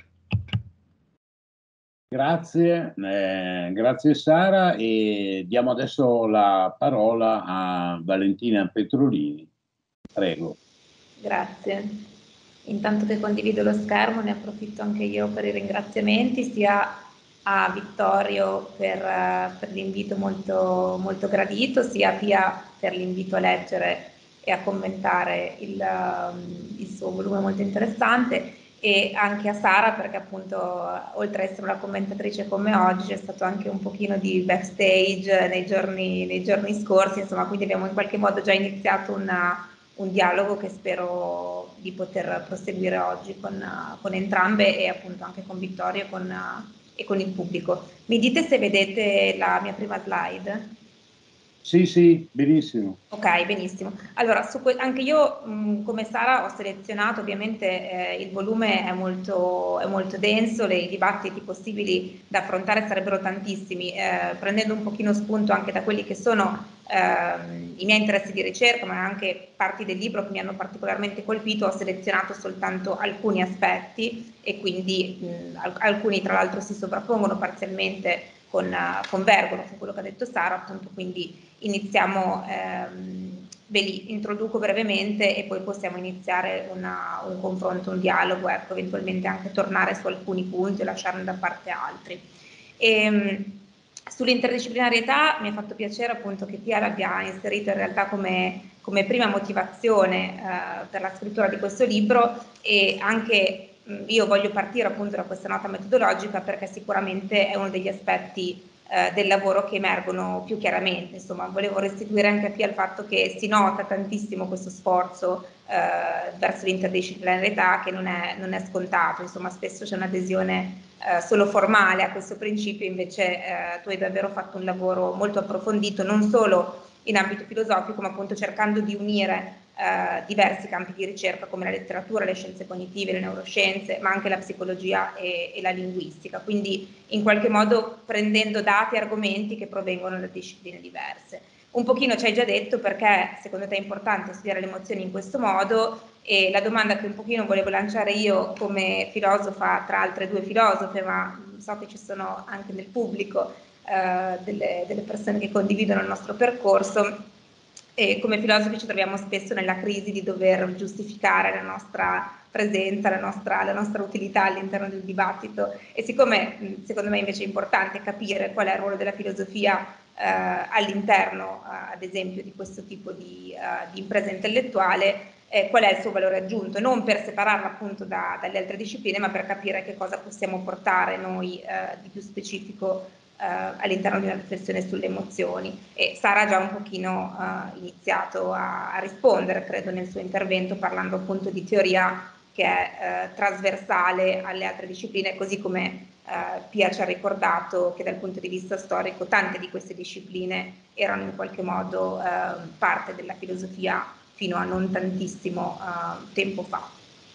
Grazie, eh, grazie Sara, e diamo adesso la parola a Valentina Petrolini. Prego.
Grazie. Intanto che condivido lo schermo ne approfitto anche io per i ringraziamenti sia a Vittorio per, per l'invito molto, molto gradito, sia a Pia per l'invito a leggere e a commentare il, il suo volume molto interessante, e anche a Sara, perché appunto oltre ad essere una commentatrice come oggi c'è stato anche un pochino di backstage nei giorni, nei giorni scorsi, insomma, quindi abbiamo in qualche modo già iniziato una, un dialogo che spero di poter proseguire oggi con, con entrambe e appunto anche con Vittorio e con, e con il pubblico. Mi dite se vedete la mia prima slide?
Sì, sì, benissimo.
Ok, benissimo. Allora, su anche io mh, come Sara ho selezionato, ovviamente eh, il volume è molto, è molto denso, le, i dibattiti possibili da affrontare sarebbero tantissimi, eh, prendendo un pochino spunto anche da quelli che sono eh, i miei interessi di ricerca, ma anche parti del libro che mi hanno particolarmente colpito, ho selezionato soltanto alcuni aspetti e quindi mh, alcuni tra l'altro si sovrappongono parzialmente con, uh, convergono con quello che ha detto Sara, appunto, quindi iniziamo, ehm, ve li introduco brevemente e poi possiamo iniziare una, un confronto, un dialogo, ecco, eventualmente anche tornare su alcuni punti e lasciarne da parte altri. E, sull'interdisciplinarietà mi ha fatto piacere appunto che Pia l'abbia inserito in realtà come, come prima motivazione eh, per la scrittura di questo libro e anche io voglio partire appunto da questa nota metodologica perché sicuramente è uno degli aspetti eh, del lavoro che emergono più chiaramente. Insomma, volevo restituire anche a Pia il fatto che si nota tantissimo questo sforzo eh, verso l'interdisciplinarietà che non è, non è scontato, insomma spesso c'è un'adesione eh, solo formale a questo principio, invece eh, tu hai davvero fatto un lavoro molto approfondito, non solo in ambito filosofico, ma appunto cercando di unire Uh, diversi campi di ricerca come la letteratura, le scienze cognitive, le neuroscienze, ma anche la psicologia e, e la linguistica, quindi in qualche modo prendendo dati e argomenti che provengono da discipline diverse. Un pochino ci hai già detto perché secondo te è importante studiare le emozioni in questo modo e la domanda che un pochino volevo lanciare io come filosofa tra altre due filosofe, ma so che ci sono anche nel pubblico uh, delle, delle persone che condividono il nostro percorso. E come filosofi ci troviamo spesso nella crisi di dover giustificare la nostra presenza, la nostra, la nostra utilità all'interno del dibattito e siccome secondo me invece è importante capire qual è il ruolo della filosofia eh, all'interno eh, ad esempio di questo tipo di, uh, di impresa intellettuale, eh, qual è il suo valore aggiunto, non per separarla appunto da, dalle altre discipline ma per capire che cosa possiamo portare noi eh, di più specifico Uh, all'interno di una riflessione sulle emozioni e Sara ha già un pochino uh, iniziato a, a rispondere, credo, nel suo intervento parlando appunto di teoria che è uh, trasversale alle altre discipline, così come uh, Pia ci ha ricordato che dal punto di vista storico tante di queste discipline erano in qualche modo uh, parte della filosofia fino a non tantissimo uh, tempo fa.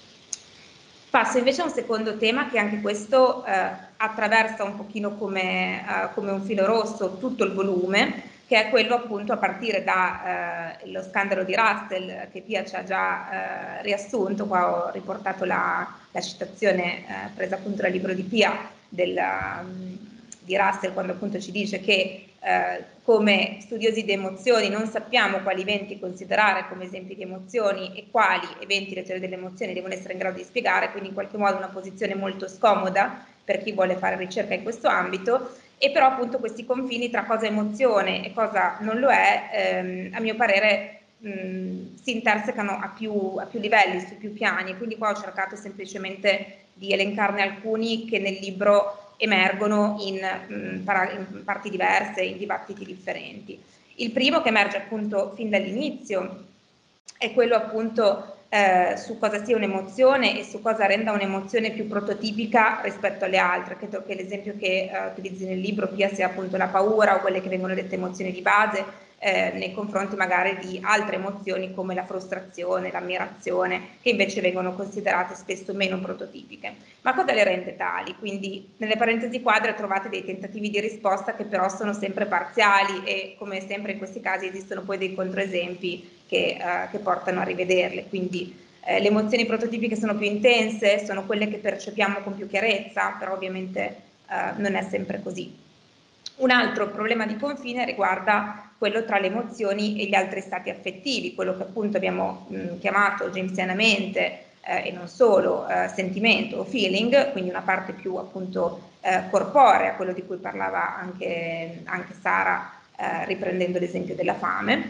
Passo invece a un secondo tema che anche questo eh, attraversa un pochino come, eh, come un filo rosso tutto il volume, che è quello appunto a partire dallo eh, scandalo di Russell che Pia ci ha già eh, riassunto. Qua ho riportato la, la citazione eh, presa appunto dal libro di Pia del, um, di Russell quando appunto ci dice che eh, come studiosi di emozioni non sappiamo quali eventi considerare come esempi di emozioni e quali eventi le teorie delle emozioni devono essere in grado di spiegare, quindi in qualche modo una posizione molto scomoda per chi vuole fare ricerca in questo ambito, e però appunto questi confini tra cosa è emozione e cosa non lo è, ehm, a mio parere mh, si intersecano a più, a più livelli, su più piani, quindi qua ho cercato semplicemente di elencarne alcuni che nel libro emergono in, mh, in parti diverse, in dibattiti differenti. Il primo che emerge appunto fin dall'inizio è quello appunto eh, su cosa sia un'emozione e su cosa renda un'emozione più prototipica rispetto alle altre. Credo che l'esempio che eh, utilizzi nel libro Pia sia appunto la paura o quelle che vengono dette emozioni di base, Eh, nei confronti magari di altre emozioni come la frustrazione, l'ammirazione, che invece vengono considerate spesso meno prototipiche. Ma cosa le rende tali? Quindi nelle parentesi quadre trovate dei tentativi di risposta che però sono sempre parziali e come sempre in questi casi esistono poi dei controesempi che, eh, che portano a rivederle. Quindi eh, le emozioni prototipiche sono più intense, sono quelle che percepiamo con più chiarezza, però ovviamente eh, non è sempre così. Un altro problema di confine riguarda quello tra le emozioni e gli altri stati affettivi, quello che appunto abbiamo mh, chiamato jamesianamente eh, e non solo eh, sentimento o feeling, quindi una parte più appunto eh, corporea, quello di cui parlava anche, anche Sara eh, riprendendo l'esempio della fame.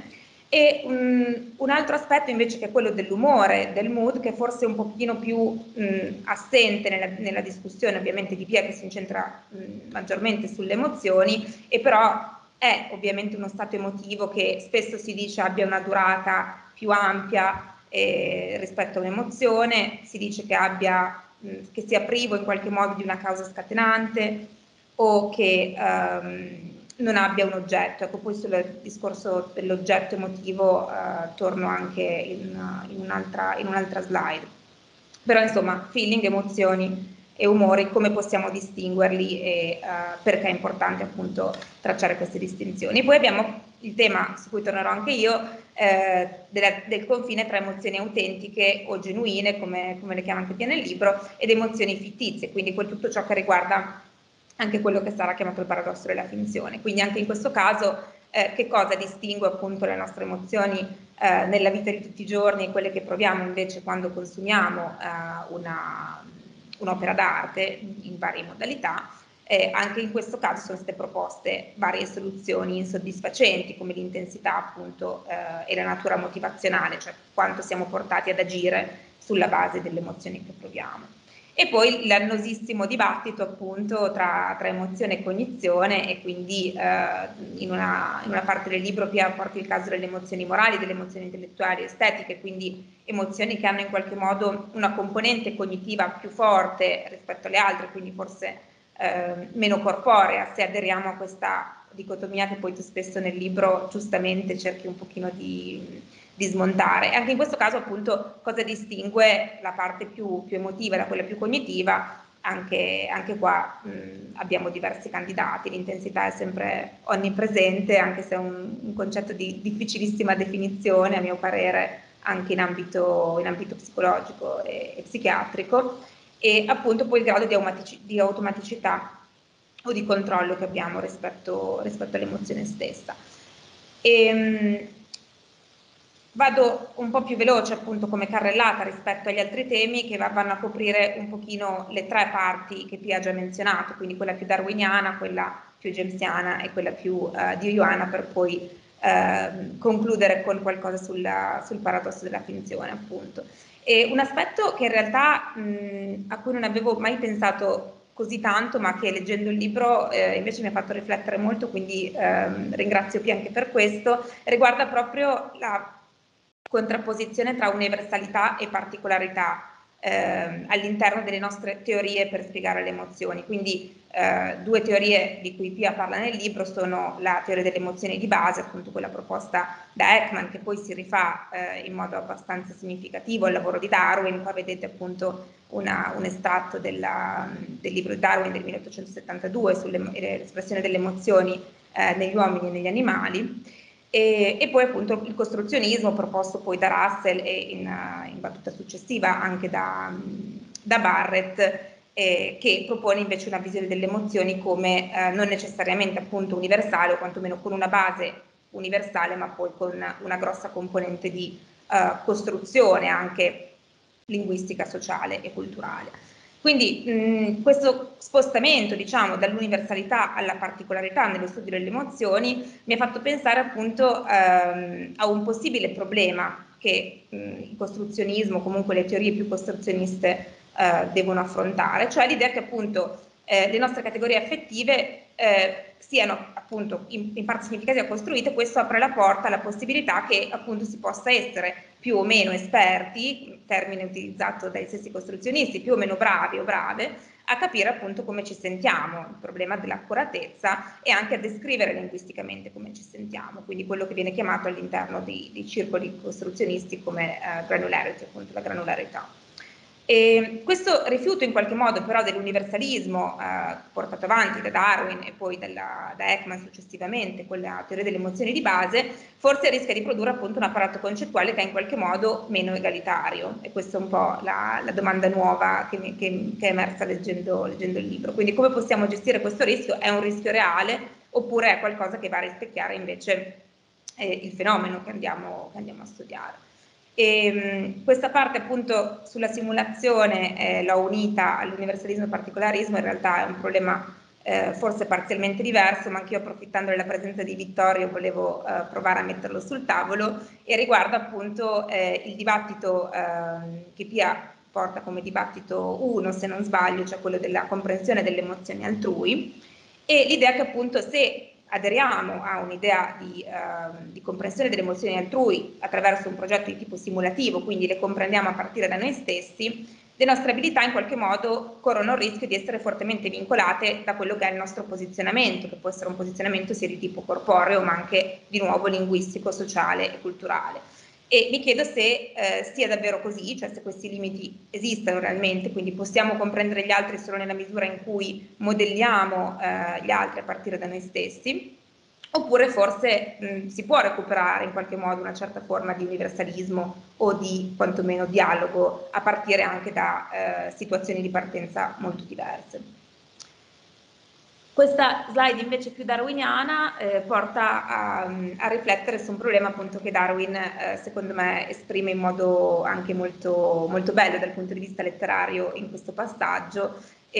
E um, un altro aspetto invece che è quello dell'umore, del mood, che forse è un pochino più um, assente nella, nella discussione ovviamente di Pia, che si incentra um, maggiormente sulle emozioni, e però è ovviamente uno stato emotivo che spesso si dice abbia una durata più ampia eh, rispetto a un'emozione, si dice che, abbia, mh, che sia privo in qualche modo di una causa scatenante o che um, non abbia un oggetto. Ecco, poi sul discorso dell'oggetto emotivo uh, torno anche in, uh, in un'altra in un'altra slide. Però insomma, feeling, emozioni e umori, come possiamo distinguerli e uh, perché è importante appunto tracciare queste distinzioni. Poi abbiamo il tema su cui tornerò anche io, eh, della, del confine tra emozioni autentiche o genuine, come, come le chiama anche Pia nel libro, ed emozioni fittizie, quindi quel tutto ciò che riguarda anche quello che sarà chiamato il paradosso della finzione. Quindi anche in questo caso eh, che cosa distingue appunto le nostre emozioni eh, nella vita di tutti i giorni e quelle che proviamo invece quando consumiamo eh, una, un'opera d'arte in varie modalità. Eh, anche in questo caso sono state proposte varie soluzioni insoddisfacenti, come l'intensità appunto eh, e la natura motivazionale, cioè quanto siamo portati ad agire sulla base delle emozioni che proviamo. E poi l'annosissimo dibattito appunto tra, tra emozione e cognizione, e quindi eh, in, una, in una parte del libro Pia porta il caso delle emozioni morali, delle emozioni intellettuali e estetiche, quindi emozioni che hanno in qualche modo una componente cognitiva più forte rispetto alle altre, quindi forse eh, meno corporea, se aderiamo a questa dicotomia che poi tu spesso nel libro giustamente cerchi un pochino di, di smontare. Anche in questo caso appunto cosa distingue la parte più, più emotiva da quella più cognitiva? Anche, anche qua mh, abbiamo diversi candidati, l'intensità è sempre onnipresente, anche se è un, un concetto di difficilissima definizione a mio parere anche in ambito, in ambito psicologico e, e psichiatrico, e appunto poi il grado di, automatici, di automaticità o di controllo che abbiamo rispetto, rispetto all'emozione stessa. E, mh, vado un po' più veloce appunto come carrellata rispetto agli altri temi che vanno a coprire un pochino le tre parti che Pia ha già menzionato, quindi quella più darwiniana, quella più jamesiana e quella più uh, deweyana, per poi uh, concludere con qualcosa sulla, sul paradosso della finzione appunto. E un aspetto che in realtà mh, a cui non avevo mai pensato così tanto, ma che leggendo il libro eh, invece mi ha fatto riflettere molto, quindi ehm, ringrazio Pia anche per questo, riguarda proprio la contrapposizione tra universalità e particolarità eh, all'interno delle nostre teorie per spiegare le emozioni. Quindi eh, due teorie di cui Pia parla nel libro sono la teoria delle emozioni di base, appunto quella proposta da Ekman, che poi si rifà eh, in modo abbastanza significativo al lavoro di Darwin. Qua vedete appunto una, un estratto della, del libro di Darwin del milleottocentosettantadue sull'espressione delle emozioni eh, negli uomini e negli animali. E, e poi appunto il costruzionismo proposto poi da Russell e in, in battuta successiva anche da, da Barrett, eh, che propone invece una visione delle emozioni come eh, non necessariamente appunto universale, o quantomeno con una base universale, ma poi con una grossa componente di eh, costruzione anche linguistica, sociale e culturale. Quindi mh, questo spostamento, diciamo, dall'universalità alla particolarità nello studio delle emozioni mi ha fatto pensare appunto ehm, a un possibile problema che mh, il costruzionismo, comunque le teorie più costruzioniste eh, devono affrontare, cioè l'idea che appunto eh, le nostre categorie affettive eh, siano appunto in, in parte significativa costruite. Questo apre la porta alla possibilità che appunto si possa essere più o meno esperti, termine utilizzato dai stessi costruzionisti, più o meno bravi o brave a capire appunto come ci sentiamo, il problema dell'accuratezza, e anche a descrivere linguisticamente come ci sentiamo, quindi quello che viene chiamato all'interno dei, dei circoli costruzionisti come eh, granularity, appunto la granularità. E questo rifiuto in qualche modo però dell'universalismo eh, portato avanti da Darwin e poi dalla, da Ekman successivamente con la teoria delle emozioni di base, forse rischia di produrre appunto un apparato concettuale che è in qualche modo meno egalitario, e questa è un po' la, la domanda nuova che, che, che è emersa leggendo, leggendo il libro. Quindi come possiamo gestire questo rischio? È un rischio reale oppure è qualcosa che va a rispecchiare invece eh, il fenomeno che andiamo, che andiamo a studiare? E, mh, questa parte appunto sulla simulazione eh, l'ho unita all'universalismo e particolarismo, in realtà è un problema eh, forse parzialmente diverso, ma anch'io, approfittando della presenza di Vittorio, volevo eh, provare a metterlo sul tavolo, e riguarda appunto eh, il dibattito eh, che Pia porta come dibattito uno, se non sbaglio, cioè quello della comprensione delle emozioni altrui, e l'idea che appunto se aderiamo a un'idea di, uh, di comprensione delle emozioni altrui attraverso un progetto di tipo simulativo, quindi le comprendiamo a partire da noi stessi, le nostre abilità in qualche modo corrono il rischio di essere fortemente vincolate da quello che è il nostro posizionamento, che può essere un posizionamento sia di tipo corporeo, ma anche di nuovo linguistico, sociale e culturale. E mi chiedo se eh, sia davvero così, cioè se questi limiti esistano realmente, quindi possiamo comprendere gli altri solo nella misura in cui modelliamo eh, gli altri a partire da noi stessi, oppure forse mh, si può recuperare in qualche modo una certa forma di universalismo o di quantomeno dialogo a partire anche da eh, situazioni di partenza molto diverse. Questa slide invece più darwiniana eh, porta a, a riflettere su un problema appunto che Darwin eh, secondo me esprime in modo anche molto, molto bello dal punto di vista letterario in questo passaggio,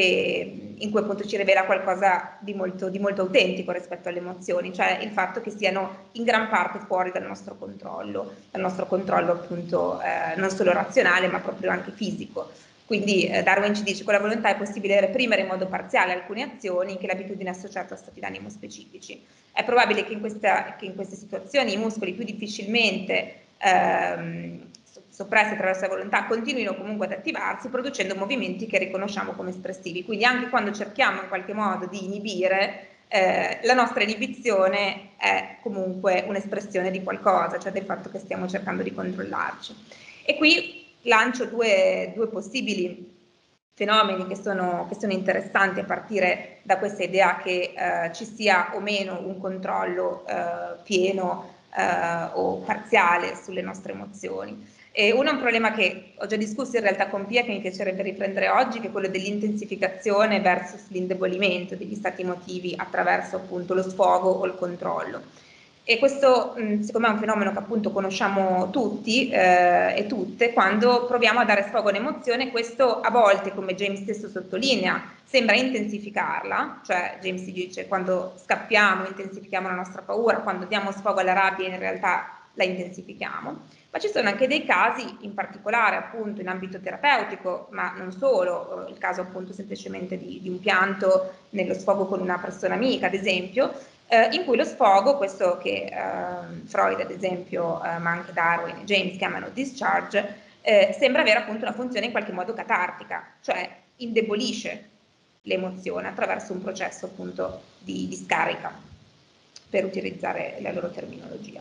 e in cui appunto ci rivela qualcosa di molto, di molto autentico rispetto alle emozioni, cioè il fatto che siano in gran parte fuori dal nostro controllo, dal nostro controllo appunto eh, non solo razionale ma proprio anche fisico. Quindi eh, Darwin ci dice che con la volontà è possibile reprimere in modo parziale alcune azioni che l'abitudine è associata a stati d'animo specifici. È probabile che in, questa, che in queste situazioni i muscoli più difficilmente ehm, soppressi attraverso la volontà continuino comunque ad attivarsi, producendo movimenti che riconosciamo come espressivi. Quindi anche quando cerchiamo in qualche modo di inibire, eh, la nostra inibizione è comunque un'espressione di qualcosa, cioè del fatto che stiamo cercando di controllarci. E qui lancio due, due possibili fenomeni che sono, che sono interessanti a partire da questa idea che eh, ci sia o meno un controllo eh, pieno eh, o parziale sulle nostre emozioni. E uno è un problema che ho già discusso in realtà con Pia, che mi piacerebbe riprendere oggi, che è quello dell'intensificazione versus l'indebolimento degli stati emotivi attraverso appunto lo sfogo o il controllo. E questo mh, secondo me è un fenomeno che appunto conosciamo tutti eh, e tutte. Quando proviamo a dare sfogo a un'emozione, questo a volte, come James stesso sottolinea, sembra intensificarla, cioè James dice quando scappiamo intensifichiamo la nostra paura, quando diamo sfogo alla rabbia in realtà la intensifichiamo, ma ci sono anche dei casi, in particolare appunto in ambito terapeutico, ma non solo, il caso appunto semplicemente di, di un pianto nello sfogo con una persona amica ad esempio, Eh, in cui lo sfogo, questo che eh, Freud ad esempio, eh, ma anche Darwin e James chiamano discharge, eh, sembra avere appunto una funzione in qualche modo catartica, cioè indebolisce l'emozione attraverso un processo appunto di, di scarica, per utilizzare la loro terminologia.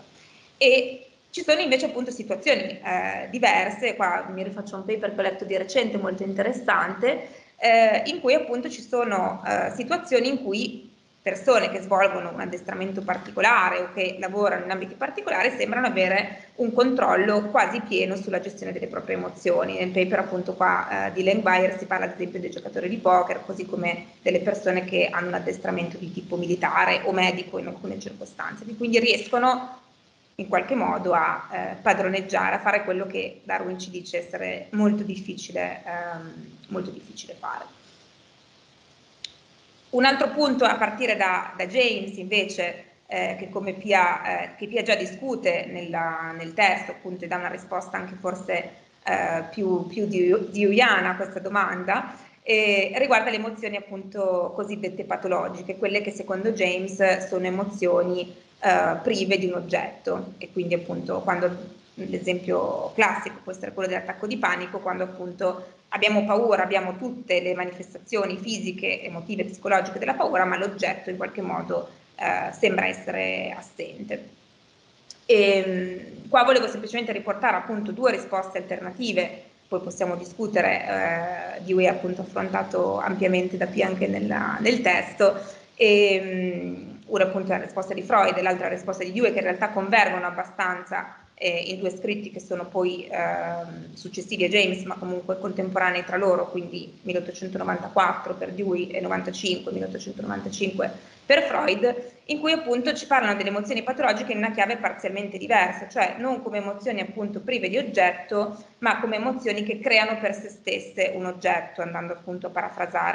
E ci sono invece appunto situazioni eh, diverse, qua mi rifaccio un paper che ho letto di recente molto interessante, eh, in cui appunto ci sono eh, situazioni in cui persone che svolgono un addestramento particolare o che lavorano in ambiti particolari sembrano avere un controllo quasi pieno sulla gestione delle proprie emozioni. Nel paper appunto qua eh, di Langweier si parla ad esempio dei giocatori di poker, così come delle persone che hanno un addestramento di tipo militare o medico in alcune circostanze, quindi riescono in qualche modo a eh, padroneggiare, a fare quello che Darwin ci dice essere molto difficile, ehm, molto difficile fare. Un altro punto a partire da, da James invece, eh, che come Pia, eh, che Pia già discute nella, nel testo appunto e dà una risposta anche forse eh, più, più deweyana a questa domanda, e riguarda le emozioni appunto cosiddette patologiche, quelle che secondo James sono emozioni eh, prive di un oggetto, e quindi appunto quando l'esempio classico può essere quello dell'attacco di panico, quando appunto abbiamo paura, abbiamo tutte le manifestazioni fisiche, emotive, psicologiche della paura, ma l'oggetto in qualche modo eh, sembra essere assente. E qua volevo semplicemente riportare appunto due risposte alternative, poi possiamo discutere, eh, di cui è appunto affrontato ampiamente da Pia anche nella, nel testo, e una appunto è la risposta di Freud e l'altra è la risposta di Dewey, che in realtà convergono abbastanza eh, in due scritti che sono poi eh, successivi a James ma comunque contemporanei tra loro, quindi milleottocentonovantaquattro per Dewey e novantacinque, milleottocentonovantacinque per Freud, in cui appunto ci parlano delle emozioni patologiche in una chiave parzialmente diversa, cioè non come emozioni appunto prive di oggetto, ma come emozioni che creano per se stesse un oggetto, andando appunto a parafrasare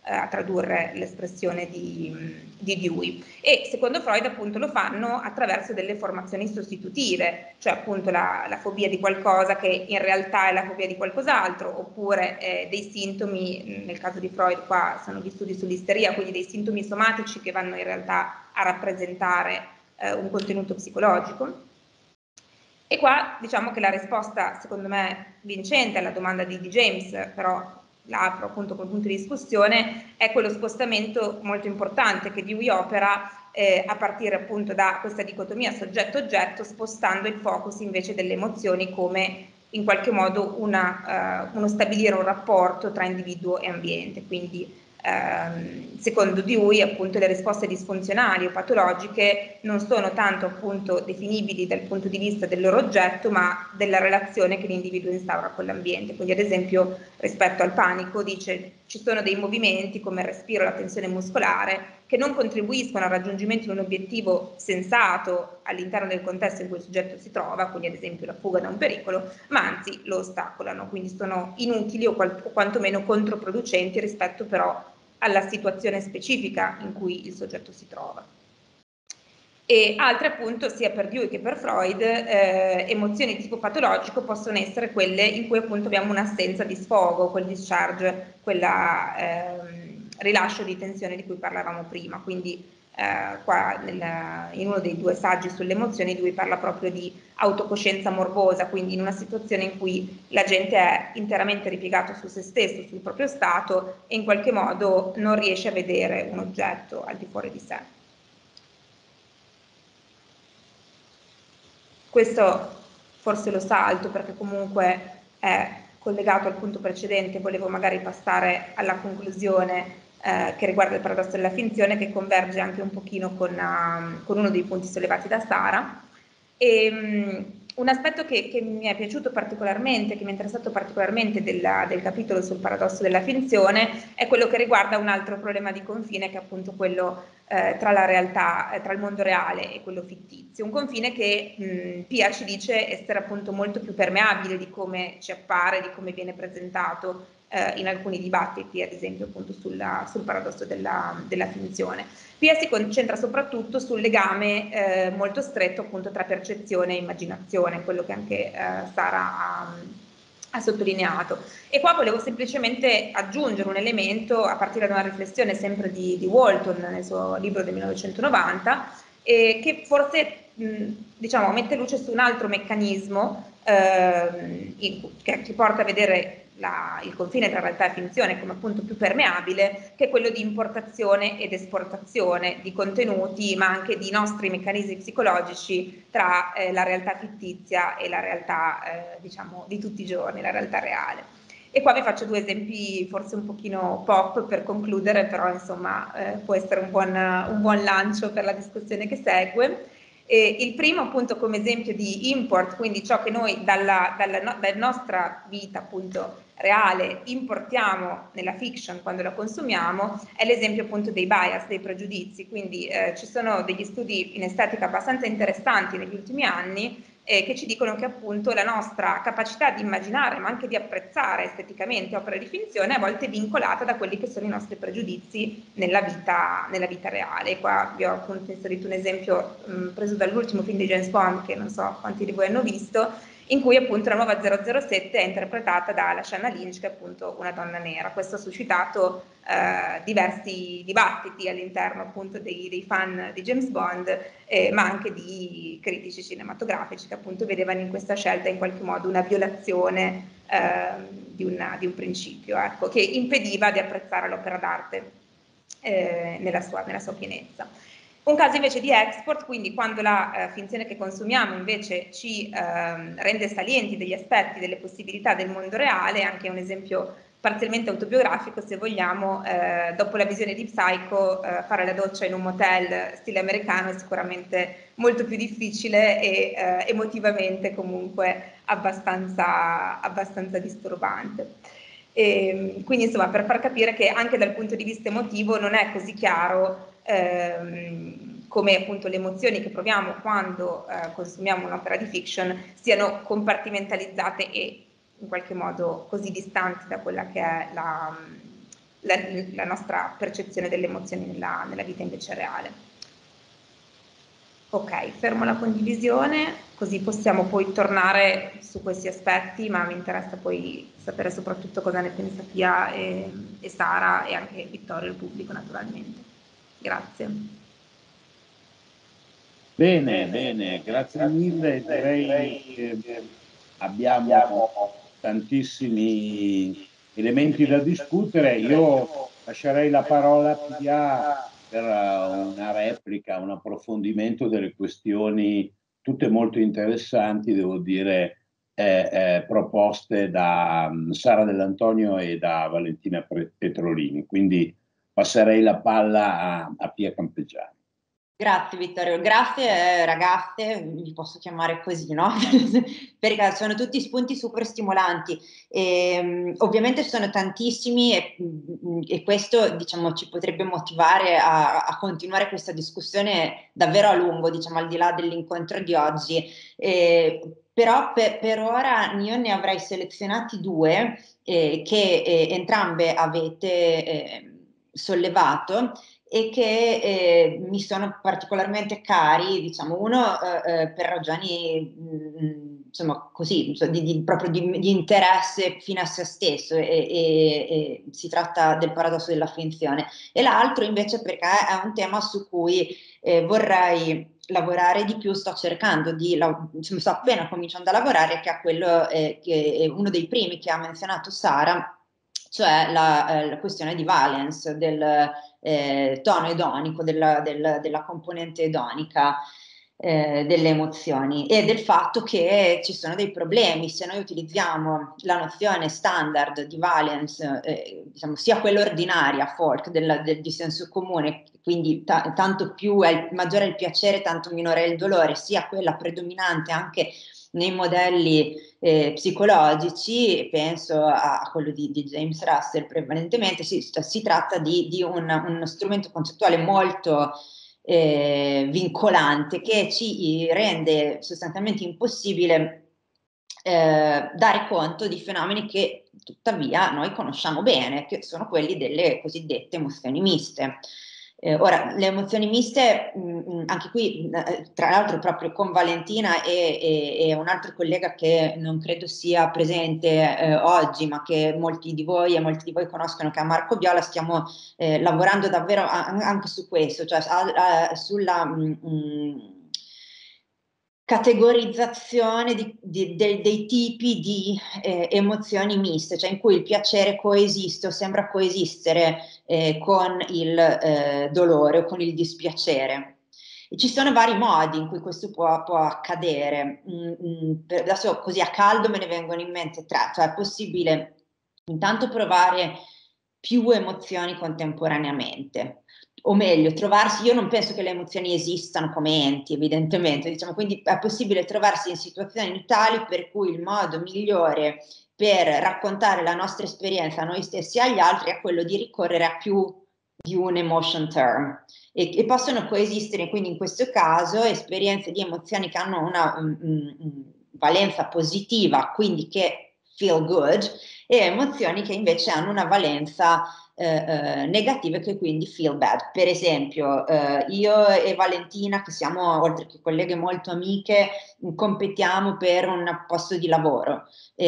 a tradurre l'espressione di, di Dewey. E secondo Freud appunto lo fanno attraverso delle formazioni sostitutive, cioè appunto la, la fobia di qualcosa che in realtà è la fobia di qualcos'altro, oppure eh, dei sintomi, nel caso di Freud qua sono gli studi sull'isteria, quindi dei sintomi somatici che vanno in realtà a rappresentare eh, un contenuto psicologico. E qua diciamo che la risposta secondo me vincente alla domanda di, di James, però la apro appunto col punto di discussione, è quello spostamento molto importante che Dewey opera eh, a partire appunto da questa dicotomia soggetto-oggetto, spostando il focus invece delle emozioni come in qualche modo una, uh, uno stabilire un rapporto tra individuo e ambiente. Quindi ehm, secondo Dewey appunto le risposte disfunzionali o patologiche non sono tanto appunto definibili dal punto di vista del loro oggetto, ma della relazione che l'individuo instaura con l'ambiente. Quindi ad esempio rispetto al panico dice ci sono dei movimenti come il respiro, la tensione muscolare che non contribuiscono al raggiungimento di un obiettivo sensato all'interno del contesto in cui il soggetto si trova, quindi ad esempio la fuga da un pericolo, ma anzi lo ostacolano, quindi sono inutili o, qual- o quantomeno controproducenti rispetto però alla situazione specifica in cui il soggetto si trova. E altre appunto sia per Dewey che per Freud eh, emozioni di tipo patologico possono essere quelle in cui appunto abbiamo un'assenza di sfogo, quel discharge, quella ehm, rilascio di tensione di cui parlavamo prima. Quindi eh, qua nel, in uno dei due saggi sulle emozioni lui parla proprio di autocoscienza morbosa, quindi in una situazione in cui la gente è interamente ripiegato su se stesso, sul proprio stato e in qualche modo non riesce a vedere un oggetto al di fuori di sé. Questo forse lo salto perché comunque è collegato al punto precedente, volevo magari passare alla conclusione eh, che riguarda il paradosso della finzione, che converge anche un pochino con, uh, con uno dei punti sollevati da Sara. E, um, un aspetto che, che mi è piaciuto particolarmente, che mi è interessato particolarmente della, del capitolo sul paradosso della finzione, è quello che riguarda un altro problema di confine, che è appunto quello eh, tra la realtà, eh, tra il mondo reale e quello fittizio. Un confine che mh, Pia ci dice essere appunto molto più permeabile di come ci appare, di come viene presentato eh, in alcuni dibattiti, ad esempio appunto sulla, sul paradosso della, della finzione. Pia si concentra soprattutto sul legame eh, molto stretto appunto tra percezione e immaginazione, quello che anche eh, Sara ha, ha sottolineato. E qua volevo semplicemente aggiungere un elemento a partire da una riflessione sempre di, di Walton nel suo libro del millenovecentonovanta, eh, che forse mh, diciamo, mette luce su un altro meccanismo eh, in, che, che porta a vedere La, il confine tra realtà e finzione come appunto più permeabile, che è quello di importazione ed esportazione di contenuti, ma anche di nostri meccanismi psicologici tra eh, la realtà fittizia e la realtà eh, diciamo di tutti i giorni, la realtà reale. E qua vi faccio due esempi forse un pochino pop per concludere, però insomma eh, può essere un buon, un buon lancio per la discussione che segue. Eh, il primo appunto come esempio di import, quindi ciò che noi dalla, dalla, no, dalla nostra vita appunto reale importiamo nella fiction quando la consumiamo, è l'esempio appunto dei bias, dei pregiudizi. Quindi eh, ci sono degli studi in estetica abbastanza interessanti negli ultimi anni eh, che ci dicono che appunto la nostra capacità di immaginare ma anche di apprezzare esteticamente opere di finzione a volte è vincolata da quelli che sono i nostri pregiudizi nella vita, nella vita reale. E qua vi ho appunto inserito un esempio mh, preso dall'ultimo film di James Bond, che non so quanti di voi hanno visto, in cui appunto la nuova zero zero sette è interpretata da Lashana Lynch, che è appunto una donna nera. Questo ha suscitato eh, diversi dibattiti all'interno appunto dei, dei fan di James Bond, eh, ma anche di critici cinematografici che appunto vedevano in questa scelta in qualche modo una violazione eh, di, una, di un principio, ecco, che impediva di apprezzare l'opera d'arte eh, nella sua, nella sua pienezza. Un caso invece di export, quindi quando la eh, finzione che consumiamo invece ci eh, rende salienti degli aspetti, delle possibilità del mondo reale, anche un esempio parzialmente autobiografico, se vogliamo, eh, dopo la visione di Psycho, eh, fare la doccia in un motel stile americano è sicuramente molto più difficile e eh, emotivamente comunque abbastanza, abbastanza disturbante. E, quindi insomma, per far capire che anche dal punto di vista emotivo non è così chiaro ehm, come appunto le emozioni che proviamo quando eh, consumiamo un'opera di fiction siano compartimentalizzate e in qualche modo così distanti da quella che è la, la, la nostra percezione delle emozioni nella, nella vita invece reale. Ok, fermo la condivisione, così possiamo poi tornare su questi aspetti, ma mi interessa poi sapere soprattutto cosa ne pensa Pia e, e Sara e anche Vittorio, il pubblico naturalmente. Grazie.
Bene, bene, grazie mille. Direi che abbiamo tantissimi elementi da discutere. Io lascerei la parola a Pia per una replica, un approfondimento delle questioni, tutte molto interessanti, devo dire, eh, eh, proposte da um, Sara Dell'Antonio e da Valentina Petrolini. Quindi passerei la palla a, a Pia Campeggiani.
Grazie Vittorio, grazie eh, ragazze, vi posso chiamare così, no? Perché sono tutti spunti super stimolanti. E, ovviamente sono tantissimi e, e questo diciamo, ci potrebbe motivare a, a continuare questa discussione davvero a lungo, diciamo, al di là dell'incontro di oggi. E, però per, per ora io ne avrei selezionati due eh, che eh, entrambe avete eh, sollevato e che eh, mi sono particolarmente cari, diciamo, uno eh, eh, per ragioni mh, insomma così, di, di, proprio di, di interesse fino a se stesso e, e, e si tratta del paradosso della finzione, e l'altro invece perché è un tema su cui eh, vorrei lavorare di più, sto cercando di, insomma, sto appena cominciando a lavorare, che è quello eh, che è uno dei primi che ha menzionato Sara, cioè la, eh, la questione di valence, del eh, tono edonico, della, del, della componente edonica eh, delle emozioni, e del fatto che ci sono dei problemi se noi utilizziamo la nozione standard di valence, eh, diciamo, sia quella ordinaria, folk, del, del, di senso comune, quindi ta- tanto più è il, maggiore è il piacere, tanto minore è il dolore, sia quella predominante anche nei modelli eh, psicologici, penso a, a quello di, di James Russell prevalentemente, si, si tratta di, di un, uno strumento concettuale molto eh, vincolante che ci rende sostanzialmente impossibile eh, dare conto di fenomeni che tuttavia noi conosciamo bene, che sono quelli delle cosiddette emozioni miste. Eh, ora, le emozioni miste, mh, anche qui, eh, tra l'altro proprio con Valentina e, e, e un altro collega che non credo sia presente eh, oggi, ma che molti di voi e molti di voi conoscono, che è Marco Viola, stiamo eh, lavorando davvero a, anche su questo, cioè a, a, sulla mh, mh, categorizzazione di, di, de, dei tipi di eh, emozioni miste, cioè in cui il piacere coesiste o sembra coesistere eh, con il eh, dolore o con il dispiacere. E ci sono vari modi in cui questo può, può accadere. Mm, mm, per adesso così a caldo me ne vengono in mente tre, cioè è possibile intanto provare più emozioni contemporaneamente, o meglio, trovarsi, io non penso che le emozioni esistano come enti, evidentemente, diciamo, quindi è possibile trovarsi in situazioni tali per cui il modo migliore per raccontare la nostra esperienza a noi stessi e agli altri è quello di ricorrere a più di un emotion term, e, e possono coesistere quindi in questo caso esperienze di emozioni che hanno una um, um, valenza positiva, quindi che feel good, e emozioni che invece hanno una valenza Eh, eh, negative, che quindi feel bad. Per esempio, eh, io e Valentina, che siamo oltre che colleghe molto amiche, competiamo per un posto di lavoro.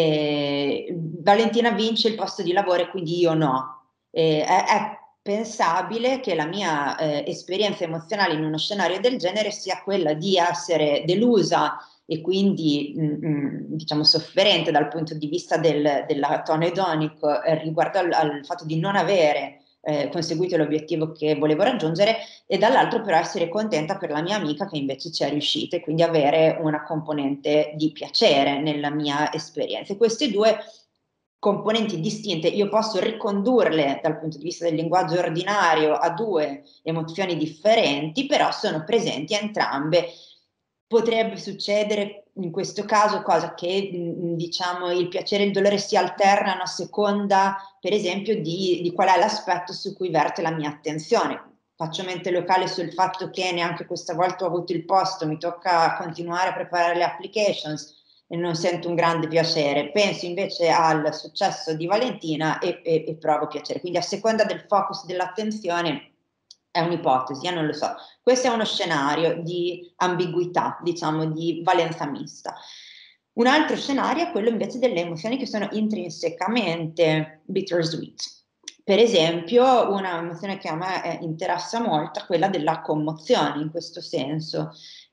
Eh, Valentina vince il posto di lavoro e quindi io no. Eh, è, è pensabile che la mia eh, esperienza emozionale in uno scenario del genere sia quella di essere delusa e quindi mh, diciamo sofferente dal punto di vista del, del tono edonico eh, riguardo al, al fatto di non avere eh, conseguito l'obiettivo che volevo raggiungere, e dall'altro però essere contenta per la mia amica che invece ci è riuscita, e quindi avere una componente di piacere nella mia esperienza. E queste due componenti distinte io posso ricondurle dal punto di vista del linguaggio ordinario a due emozioni differenti, però sono presenti entrambe. Potrebbe succedere in questo caso cosa che diciamo il piacere e il dolore si alternano a seconda, per esempio, di, di qual è l'aspetto su cui verte la mia attenzione. Faccio mente locale sul fatto che neanche questa volta ho avuto il posto, mi tocca continuare a preparare le applications. e non sento un grande piacere, penso invece al successo di Valentina e, e, e provo piacere. Quindi a seconda del focus dell'attenzione è un'ipotesi, io non lo so. Questo è uno scenario di ambiguità, diciamo, di valenza mista. Un altro scenario è quello invece delle emozioni che sono intrinsecamente bittersweet. Per esempio, una emozione che a me eh, interessa molto è quella della commozione, in questo senso,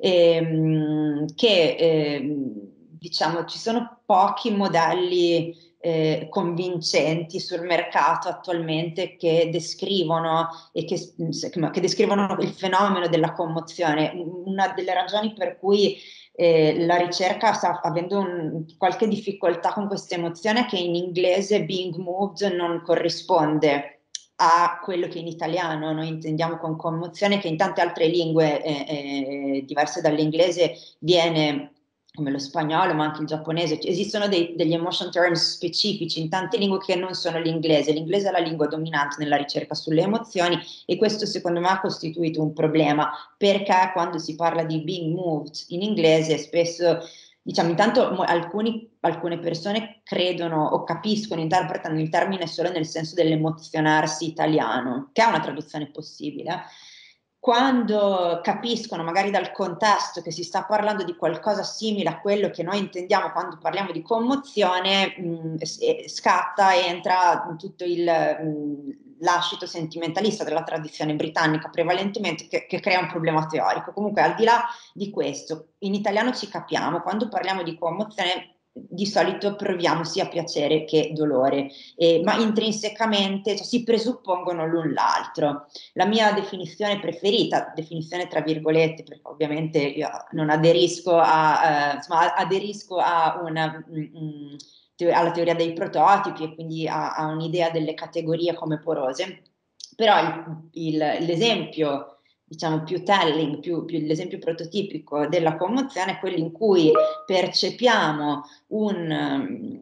ehm, che ehm, diciamo ci sono pochi modelli eh, convincenti sul mercato attualmente che descrivono, e che, che descrivono il fenomeno della commozione. Una delle ragioni per cui Eh, la ricerca sta avendo un, qualche difficoltà con questa emozione, che in inglese being moved non corrisponde a quello che in italiano noi intendiamo con commozione, che in tante altre lingue eh, eh, diverse dall'inglese viene, come lo spagnolo ma anche il giapponese. Esistono dei, degli emotion terms specifici in tante lingue che non sono l'inglese. L'inglese è la lingua dominante nella ricerca sulle emozioni, e questo secondo me ha costituito un problema, perché quando si parla di being moved in inglese spesso, diciamo, intanto alcuni, alcune persone credono o capiscono, interpretano il termine solo nel senso dell'emozionarsi italiano, che è una traduzione possibile. Quando capiscono magari dal contesto che si sta parlando di qualcosa simile a quello che noi intendiamo quando parliamo di commozione, mh, scatta e entra tutto il mh, lascito sentimentalista della tradizione britannica prevalentemente, che, che crea un problema teorico. Comunque, al di là di questo, in italiano ci capiamo, quando parliamo di commozione di solito proviamo sia piacere che dolore, eh, ma intrinsecamente, cioè, si presuppongono l'un l'altro. La mia definizione preferita, definizione tra virgolette, perché ovviamente io non aderisco a, eh, insomma, aderisco a una, mm, te- alla teoria dei prototipi e quindi a, a un'idea delle categorie come porose, però il, il, l'esempio diciamo più telling, più, più l'esempio prototipico della commozione è quello in cui percepiamo un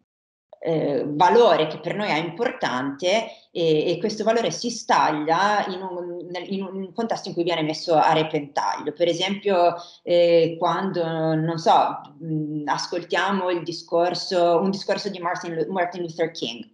eh, valore che per noi è importante, e, e questo valore si staglia in un, nel, in un contesto in cui viene messo a repentaglio. Per esempio, eh, quando, non so, mh, ascoltiamo il discorso, un discorso di Martin, Martin Luther King.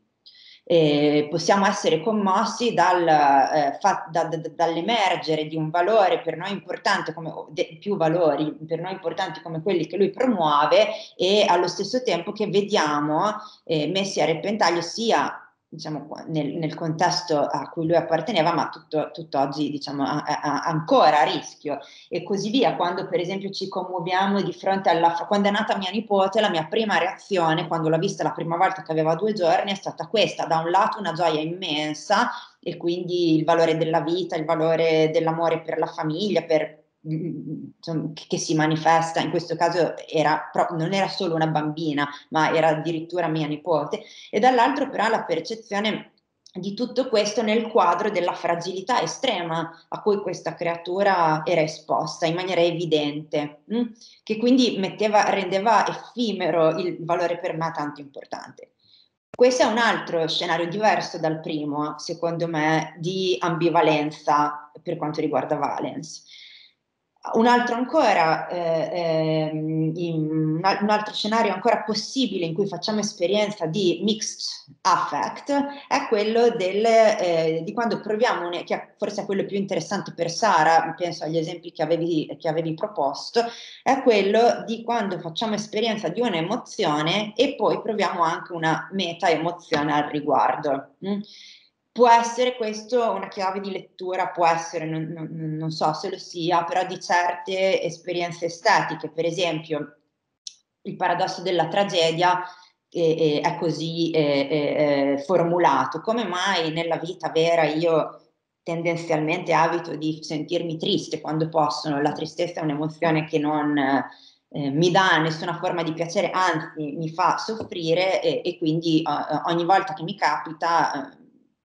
Eh, possiamo essere commossi dal, eh, fa, da, da, dall'emergere di un valore per noi importante, come, de, più valori per noi importanti come quelli che lui promuove, e allo stesso tempo che vediamo eh, messi a repentaglio sia, diciamo, nel, nel contesto a cui lui apparteneva, ma tutto, tutt'oggi, diciamo, a, a, ancora a rischio, e così via. Quando per esempio ci commuoviamo di fronte alla, quando è nata mia nipote, la mia prima reazione quando l'ho vista la prima volta che aveva due giorni è stata questa: da un lato una gioia immensa, e quindi il valore della vita, il valore dell'amore per la famiglia, per Insomma, che si manifesta, in questo caso era, non era solo una bambina, ma era addirittura mia nipote, e dall'altro però la percezione di tutto questo nel quadro della fragilità estrema a cui questa creatura era esposta in maniera evidente, mh? che quindi metteva, rendeva effimero il valore per me tanto importante. Questo è un altro scenario diverso dal primo, secondo me, di ambivalenza per quanto riguarda Valens. Un altro ancora, eh, in, un altro scenario ancora possibile in cui facciamo esperienza di mixed affect è quello del, eh, di quando proviamo, un, che forse è quello più interessante per Sara, penso agli esempi che avevi, che avevi proposto, è quello di quando facciamo esperienza di un'emozione e poi proviamo anche una meta emozione al riguardo. Mm? Può essere questo una chiave di lettura, può essere, non, non, non so se lo sia, però di certe esperienze estetiche. Per esempio, il paradosso della tragedia eh, eh, è così eh, eh, formulato: come mai nella vita vera io tendenzialmente evito di sentirmi triste quando posso? La tristezza è un'emozione che non eh, mi dà nessuna forma di piacere, anzi mi fa soffrire, e, e quindi eh, ogni volta che mi capita eh,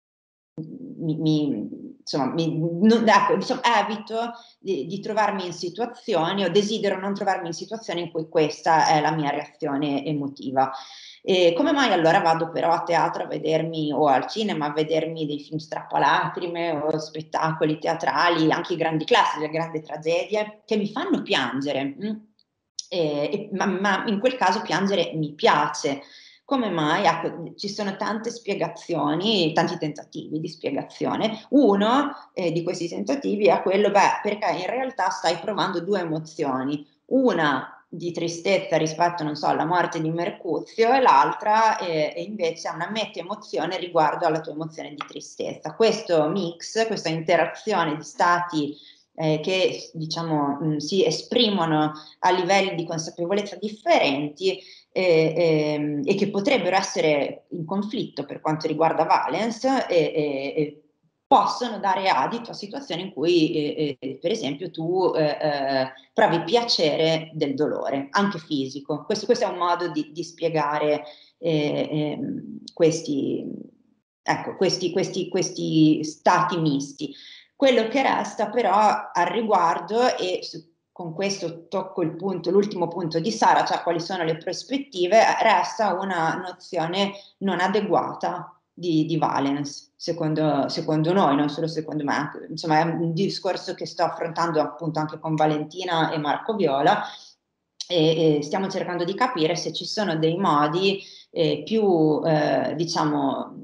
Mi, mi, insomma, mi, non, ecco, diciamo, evito di, di trovarmi in situazioni, o desidero non trovarmi in situazioni in cui questa è la mia reazione emotiva. E come mai allora vado però a teatro a vedermi, o al cinema a vedermi dei film strappalacrime o spettacoli teatrali, anche i grandi classici, le grandi tragedie, che mi fanno piangere? Mh? eh, ma, ma in quel caso piangere mi piace. Come mai? Ecco, ci sono tante spiegazioni, tanti tentativi di spiegazione. Uno eh, di questi tentativi è quello, beh, perché in realtà stai provando due emozioni, una di tristezza rispetto, non so, alla morte di Mercuzio e l'altra eh, invece è una meta emozione riguardo alla tua emozione di tristezza. Questo mix, questa interazione di stati eh, che diciamo mh, si esprimono a livelli di consapevolezza differenti, E, e, e che potrebbero essere in conflitto per quanto riguarda Valence e, e, e possono dare adito a situazioni in cui eh, eh, per esempio tu eh, eh, provi piacere del dolore, anche fisico. Questo, questo è un modo di, di spiegare eh, eh, questi, ecco, questi, questi, questi stati misti. Quello che resta però al riguardo, e su con questo tocco il punto, l'ultimo punto di Sara, cioè quali sono le prospettive, resta una nozione non adeguata di, di Valence, secondo, secondo noi, non solo secondo me. Insomma, è un discorso che sto affrontando appunto anche con Valentina e Marco Viola, e, e stiamo cercando di capire se ci sono dei modi eh, più, eh, diciamo,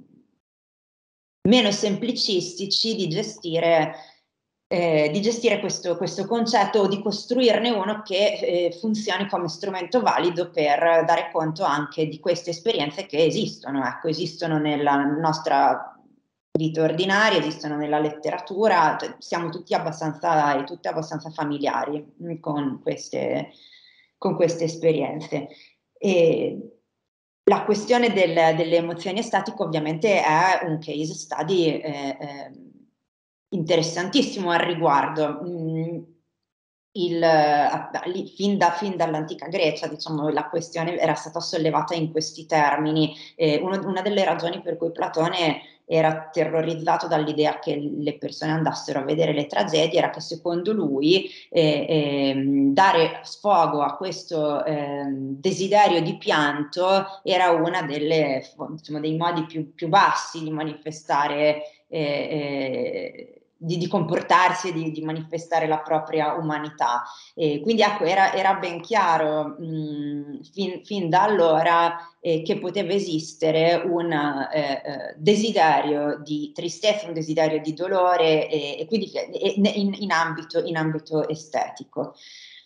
meno semplicistici di gestire Eh, di gestire questo, questo concetto o di costruirne uno che eh, funzioni come strumento valido per dare conto anche di queste esperienze che esistono, ecco, esistono nella nostra vita ordinaria, esistono nella letteratura, cioè, siamo tutti abbastanza e tutte abbastanza familiari mh, con queste, con queste esperienze. E la questione del, delle emozioni estatiche ovviamente è un case study eh, eh, interessantissimo al riguardo. Mm, il, eh, fin, da, fin dall'antica Grecia, diciamo, la questione era stata sollevata in questi termini. Eh, uno, una delle ragioni per cui Platone era terrorizzato dall'idea che le persone andassero a vedere le tragedie era che secondo lui eh, eh, dare sfogo a questo eh, desiderio di pianto era uno diciamo, dei modi più, più bassi di manifestare eh, eh, di, di comportarsi e di, di manifestare la propria umanità. E quindi ecco, era, era ben chiaro mh, fin, fin da allora eh, che poteva esistere un eh, desiderio di tristezza, un desiderio di dolore e, e quindi e, in, in, ambito, in ambito estetico.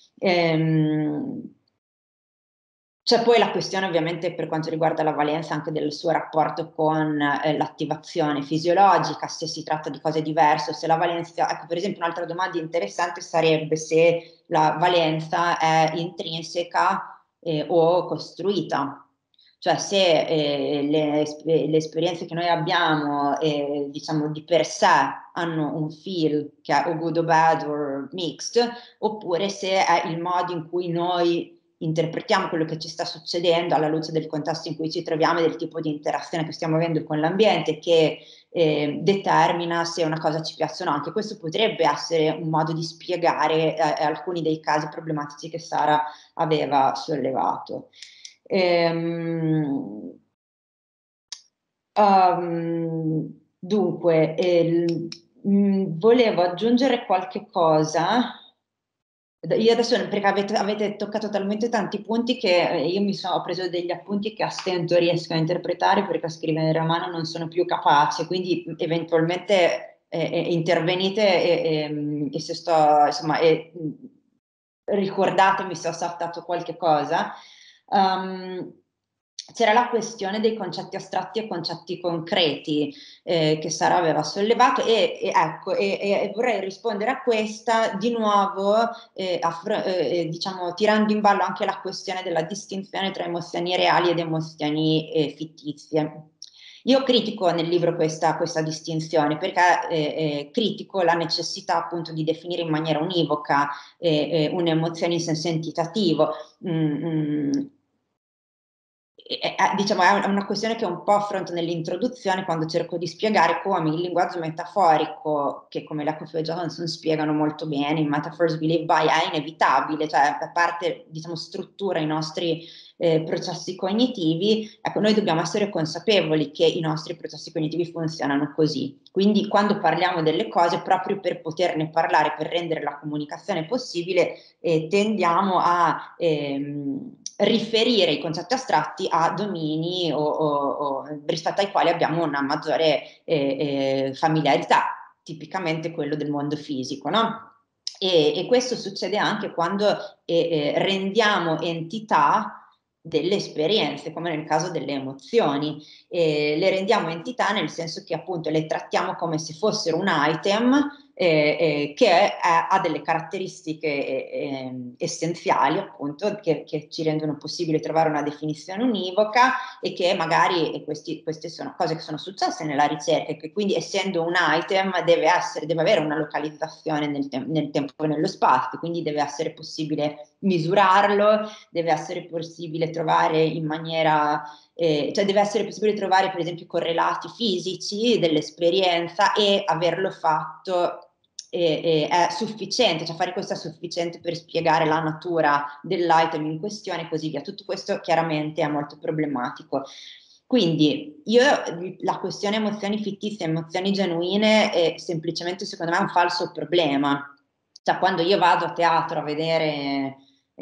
Ehm, C'è poi la questione ovviamente per quanto riguarda la valenza anche del suo rapporto con eh, l'attivazione fisiologica, se si tratta di cose diverse, se la valenza, ecco per esempio un'altra domanda interessante sarebbe se la valenza è intrinseca eh, o costruita, cioè se eh, le, le esperienze che noi abbiamo eh, diciamo di per sé hanno un feel che è o good o bad o mixed, oppure se è il modo in cui noi interpretiamo quello che ci sta succedendo alla luce del contesto in cui ci troviamo e del tipo di interazione che stiamo avendo con l'ambiente che eh, determina se una cosa ci piace o no. Anche questo potrebbe essere un modo di spiegare eh, alcuni dei casi problematici che Sara aveva sollevato. Ehm, um, dunque, eh, mh, volevo aggiungere qualche cosa. Io adesso, perché avete, avete toccato talmente tanti punti che io mi sono ho preso degli appunti che a stento riesco a interpretare perché a scrivere a mano non sono più capace, quindi eventualmente eh, eh, intervenite e, e, e se sto, insomma, e, ricordatemi se ho saltato qualche cosa. Um, c'era la questione dei concetti astratti e concetti concreti eh, che Sara aveva sollevato e, e ecco, e, e vorrei rispondere a questa di nuovo eh, affro- eh, diciamo, tirando in ballo anche la questione della distinzione tra emozioni reali ed emozioni eh, fittizie. Io critico nel libro questa, questa distinzione perché eh, eh, critico la necessità appunto di definire in maniera univoca eh, eh, un'emozione in senso entitativo. Mm, mm, è, è, diciamo, è una questione che un po' affronto nell'introduzione quando cerco di spiegare come il linguaggio metaforico, che come Lakoff e Johnson spiegano molto bene in Metaphors Believed By, è inevitabile, cioè a parte diciamo, struttura i nostri eh, processi cognitivi, ecco, noi dobbiamo essere consapevoli che i nostri processi cognitivi funzionano così. Quindi quando parliamo delle cose, proprio per poterne parlare, per rendere la comunicazione possibile, eh, tendiamo a ehm, riferire i concetti astratti a domini o, o, o rispetto ai quali abbiamo una maggiore eh, eh, familiarità, tipicamente quello del mondo fisico, no? E, e questo succede anche quando eh, eh, rendiamo entità delle esperienze, come nel caso delle emozioni. Eh, le rendiamo entità nel senso che appunto le trattiamo come se fossero un item eh, eh, che è, ha delle caratteristiche eh, essenziali, appunto, che, che ci rendono possibile trovare una definizione univoca e che magari, e questi, queste sono cose che sono successe nella ricerca, e che quindi essendo un item deve, essere, deve avere una localizzazione nel, te- nel tempo e nello spazio, quindi deve essere possibile misurarlo, deve essere possibile trovare in maniera Eh, cioè deve essere possibile trovare per esempio correlati fisici dell'esperienza e averlo fatto eh, eh, è sufficiente, cioè fare questo è sufficiente per spiegare la natura dell'item in questione e così via. Tutto questo chiaramente è molto problematico. Quindi io la questione emozioni fittizie, emozioni genuine è semplicemente secondo me un falso problema. Cioè quando io vado a teatro a vedere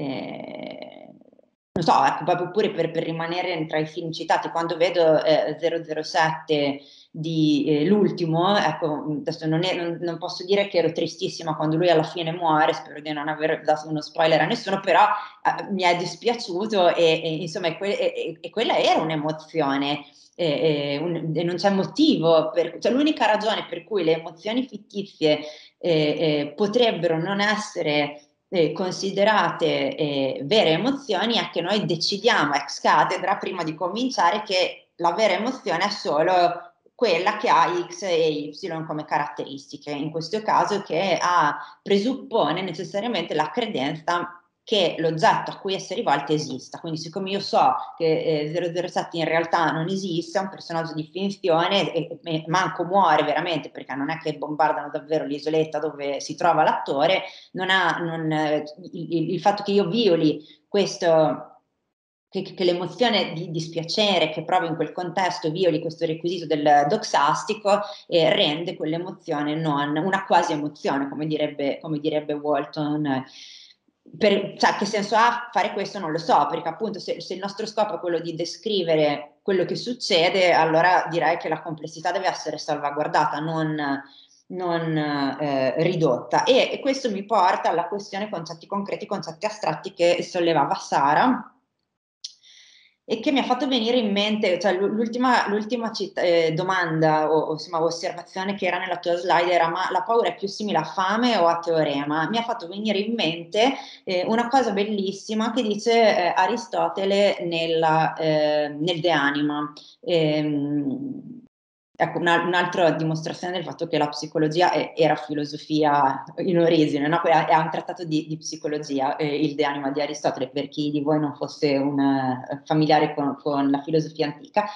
eh, non so, ecco, proprio pure per, per rimanere tra i film citati, quando vedo eh, zero zero sette di eh, l'ultimo, ecco, adesso non, è, non, non posso dire che ero tristissima quando lui alla fine muore, spero di non aver dato uno spoiler a nessuno, però eh, mi è dispiaciuto e, e insomma, e, que- e, e quella era un'emozione. E, e, un, e non c'è motivo, per, cioè l'unica ragione per cui le emozioni fittizie eh, eh, potrebbero non essere Eh, considerate eh, vere emozioni è che noi decidiamo ex cattedra prima di cominciare che la vera emozione è solo quella che ha X e Y come caratteristiche, in questo caso che ha, presuppone necessariamente la credenza che l'oggetto a cui essere rivolto esista. Quindi siccome io so che eh, zero zero sette in realtà non esiste, è un personaggio di finzione e, e manco muore veramente, perché non è che bombardano davvero l'isoletta dove si trova l'attore, non ha, non, il, il fatto che io violi questo, che, che l'emozione di dispiacere che provo in quel contesto violi questo requisito del doxastico e rende quell'emozione non una quasi emozione, come direbbe, come direbbe Walton. Per, cioè, che senso ha fare questo non lo so, perché appunto se, se il nostro scopo è quello di descrivere quello che succede, allora direi che la complessità deve essere salvaguardata, non non eh, ridotta. E, e questo mi porta alla questione concetti concreti, concetti astratti che sollevava Sara e che mi ha fatto venire in mente, cioè l'ultima, l'ultima cita- eh, domanda o, o insomma, osservazione che era nella tua slide era: ma la paura è più simile a fame o a teorema? Mi ha fatto venire in mente eh, una cosa bellissima che dice eh, Aristotele nella, eh, nel De Anima. Ehm, Ecco, una, un'altra dimostrazione del fatto che la psicologia è, era filosofia in origine, no? È, è un trattato di, di psicologia, eh, il De Anima di Aristotele, per chi di voi non fosse un, uh, familiare con, con la filosofia antica.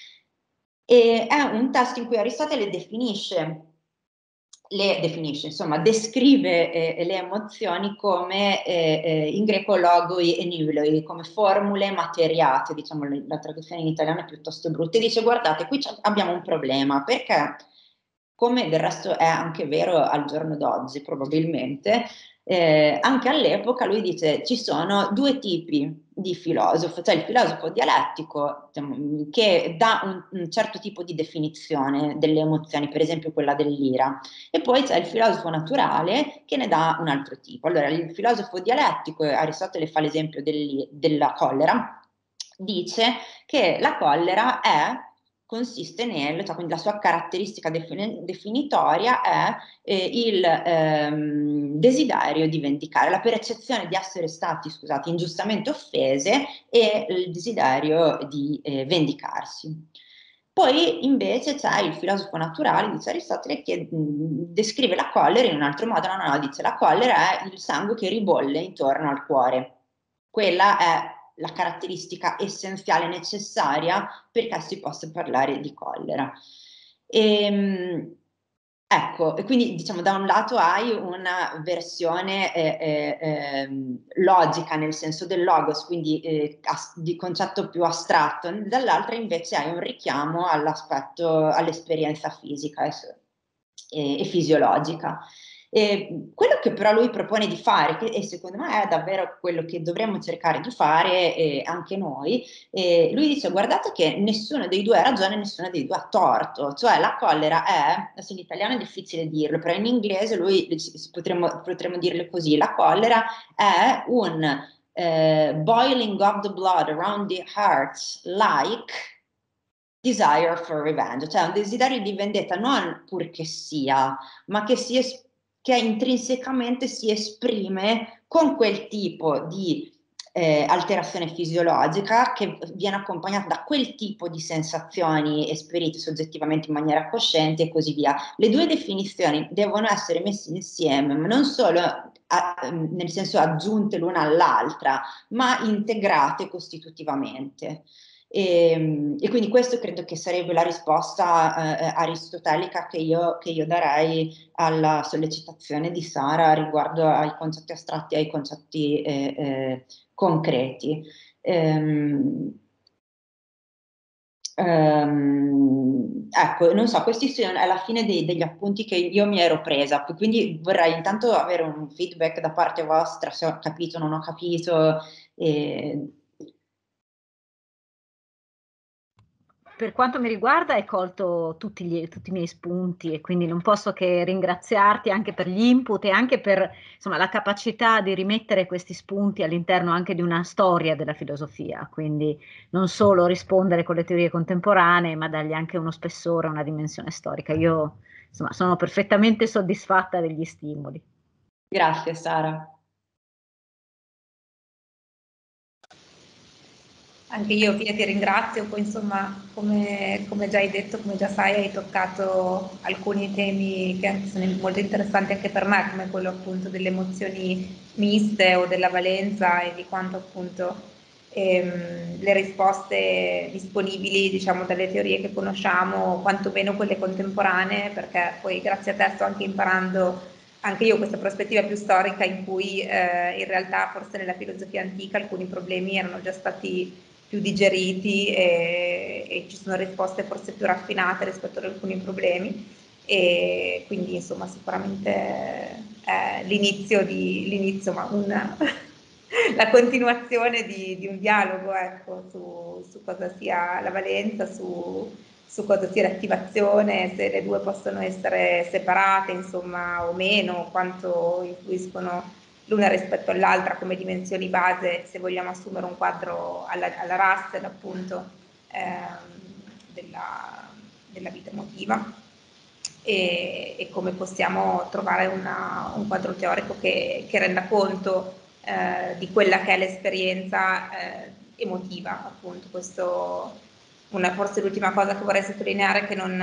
E è un testo in cui Aristotele definisce le definisce, insomma, descrive eh, le emozioni come eh, eh, in greco logoi e nuloi, come formule materiate, diciamo la traduzione in italiano è piuttosto brutta, e dice: guardate, qui abbiamo un problema, perché come del resto è anche vero al giorno d'oggi probabilmente, eh, anche all'epoca lui dice ci sono due tipi di filosofo, cioè il filosofo dialettico diciamo, che dà un, un certo tipo di definizione delle emozioni, per esempio quella dell'ira, e poi c'è il filosofo naturale che ne dà un altro tipo. Allora il filosofo dialettico, Aristotele fa l'esempio del, della collera, dice che la collera è consiste nel, cioè quindi la sua caratteristica defini- definitoria è eh, il ehm, desiderio di vendicare, la percezione di essere stati, scusate, ingiustamente offese e il desiderio di eh, vendicarsi. Poi invece c'è il filosofo naturale, dice Aristotele, che mh, descrive la collera in un altro modo, no, no, no, dice la collera è il sangue che ribolle intorno al cuore. Quella è la caratteristica essenziale necessaria perché si possa parlare di collera. E, Ecco, e quindi diciamo da un lato hai una versione eh, eh, eh, logica nel senso del logos, quindi eh, as- di concetto più astratto, dall'altra invece hai un richiamo all'aspetto, all'esperienza fisica e, e, e fisiologica. E quello che però lui propone di fare, che, e secondo me è davvero quello che dovremmo cercare di fare eh, anche noi, e lui dice guardate che nessuno dei due ha ragione, nessuno dei due ha torto, cioè la collera è, adesso in italiano è difficile dirlo, però in inglese lui potremmo, potremmo dirlo così, la collera è un eh, boiling of the blood around the heart like desire for revenge, cioè un desiderio di vendetta non purché sia, ma che, si es- che intrinsecamente si esprime con quel tipo di eh, alterazione fisiologica che viene accompagnata da quel tipo di sensazioni esperite soggettivamente in maniera cosciente e così via. Le due definizioni devono essere messe insieme, ma non solo a, nel senso aggiunte l'una all'altra, ma integrate costitutivamente. E, e quindi questo credo che sarebbe la risposta eh, aristotelica che io, che io darei alla sollecitazione di Sara riguardo ai concetti astratti e ai concetti eh, eh, concreti. Ehm, ehm, ecco, non so, questi sono alla fine dei, degli appunti che io mi ero presa, quindi vorrei intanto avere un feedback da parte vostra, se ho capito o non ho capito. E,
Per quanto mi riguarda hai colto tutti, gli, tutti i miei spunti e quindi non posso che ringraziarti anche per gli input e anche per insomma, la capacità di rimettere questi spunti all'interno anche di una storia della filosofia, quindi non solo rispondere con le teorie contemporanee, ma dargli anche uno spessore, una dimensione storica. Io insomma, sono perfettamente soddisfatta degli stimoli.
Grazie Sara.
Anche io Pia ti ringrazio, poi insomma come, come già hai detto, come già sai, hai toccato alcuni temi che anche sono molto interessanti anche per me, come quello appunto delle emozioni miste o della valenza e di quanto appunto ehm, le risposte disponibili diciamo dalle teorie che conosciamo, quantomeno quelle contemporanee, perché poi grazie a te sto anche imparando anche io questa prospettiva più storica in cui eh, in realtà forse nella filosofia antica alcuni problemi erano già stati più digeriti e, e ci sono risposte forse più raffinate rispetto ad alcuni problemi e quindi insomma sicuramente è l'inizio di l'inizio ma una, la continuazione di, di un dialogo ecco, su, su cosa sia la valenza, su, su cosa sia l'attivazione, se le due possono essere separate insomma o meno, quanto influiscono l'una rispetto all'altra come dimensioni base se vogliamo assumere un quadro alla, alla Russell appunto ehm, della, della vita emotiva e, e come possiamo trovare una, un quadro teorico che, che renda conto eh, di quella che è l'esperienza eh, emotiva appunto. Questo una, forse l'ultima cosa che vorrei sottolineare è che non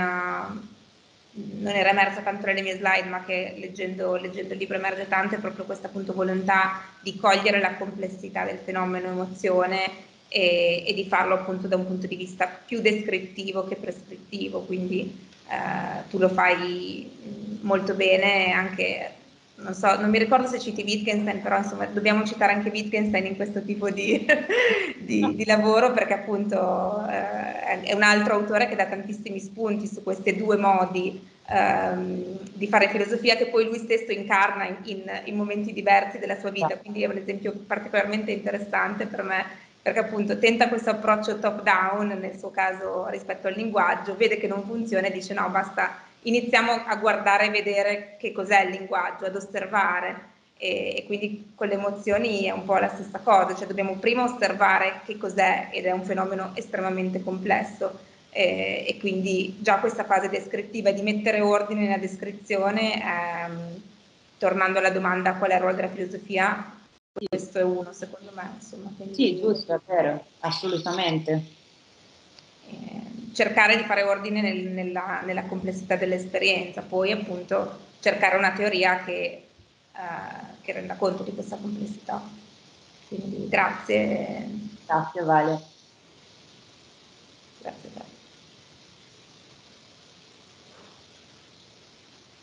non era emersa tanto nelle mie slide, ma che leggendo, leggendo il libro emerge tanto, è proprio questa appunto volontà di cogliere la complessità del fenomeno emozione e, e di farlo appunto da un punto di vista più descrittivo che prescrittivo, quindi eh, tu lo fai molto bene anche. Non so, non mi ricordo se citi Wittgenstein, però insomma dobbiamo citare anche Wittgenstein in questo tipo di, di, di lavoro perché appunto eh, è un altro autore che dà tantissimi spunti su questi due modi ehm, di fare filosofia che poi lui stesso incarna in, in, in momenti diversi della sua vita, quindi è un esempio particolarmente interessante per me perché appunto tenta questo approccio top down nel suo caso rispetto al linguaggio, vede che non funziona e dice no basta, iniziamo a guardare e vedere che cos'è il linguaggio, ad osservare e, e quindi con le emozioni è un po' la stessa cosa, cioè dobbiamo prima osservare che cos'è ed è un fenomeno estremamente complesso e, e quindi già questa fase descrittiva di mettere ordine nella descrizione, ehm, tornando alla domanda qual è il ruolo della filosofia, questo è uno secondo me insomma, quindi,
sì, giusto, è vero, assolutamente.
Eh, cercare di fare ordine nel, nella, nella complessità dell'esperienza, poi appunto cercare una teoria che, eh, che renda conto di questa complessità. Quindi grazie.
Grazie Vale.
Grazie a te.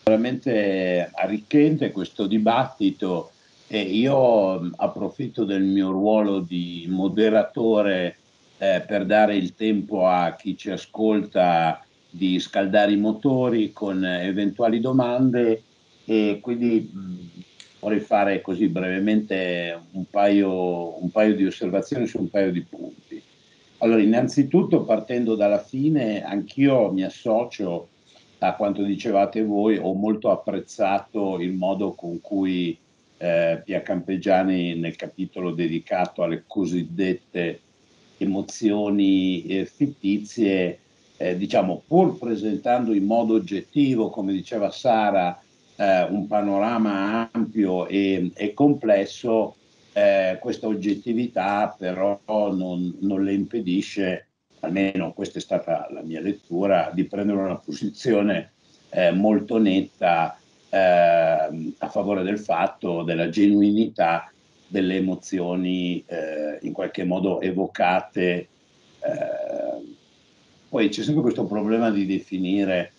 veramente arricchente questo dibattito e io approfitto del mio ruolo di moderatore eh, per dare il tempo a chi ci ascolta di scaldare i motori con eventuali domande e quindi mh, vorrei fare così brevemente un paio, un paio di osservazioni su un paio di punti. Allora, innanzitutto partendo dalla fine, anch'io mi associo a quanto dicevate voi, ho molto apprezzato il modo con cui eh, Pia Campeggiani nel capitolo dedicato alle cosiddette emozioni eh, fittizie, eh, diciamo, pur presentando in modo oggettivo, come diceva Sara, eh, un panorama ampio e, e complesso, eh, questa oggettività però non, non le impedisce, almeno questa è stata la mia lettura, di prendere una posizione eh, molto netta eh, a favore del fatto della genuinità delle emozioni eh, in qualche modo evocate. Eh, poi c'è sempre questo problema di definire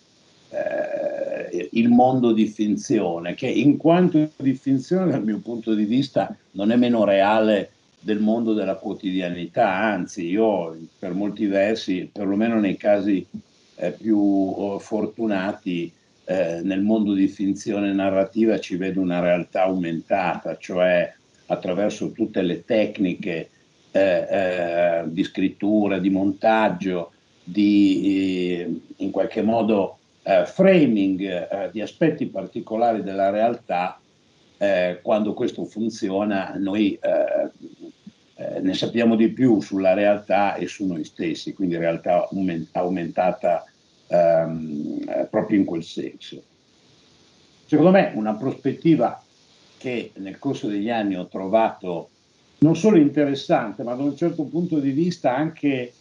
eh, il mondo di finzione, che in quanto di finzione dal mio punto di vista non è meno reale del mondo della quotidianità, anzi io per molti versi, perlomeno nei casi eh, più oh, fortunati, eh, nel mondo di finzione narrativa ci vedo una realtà aumentata, cioè attraverso tutte le tecniche eh, eh, di scrittura, di montaggio, di eh, in qualche modo eh, framing eh, di aspetti particolari della realtà, eh, quando questo funziona noi eh, eh, ne sappiamo di più sulla realtà e su noi stessi, quindi realtà aumentata ehm, proprio in quel senso. Secondo me una prospettiva che nel corso degli anni ho trovato non solo interessante, ma da un certo punto di vista anche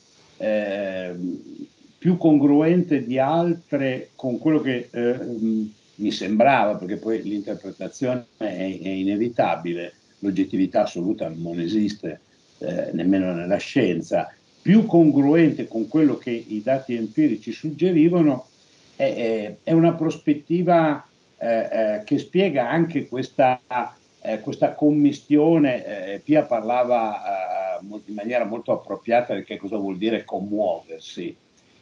eh, più congruente di altre con quello che eh, mi sembrava, perché poi l'interpretazione è, è inevitabile, l'oggettività assoluta non esiste eh, nemmeno nella scienza, più congruente con quello che i dati empirici suggerivano, è, è, è una prospettiva eh, eh, che spiega anche questa, eh, questa commistione. eh, Pia parlava eh, in maniera molto appropriata di che cosa vuol dire commuoversi,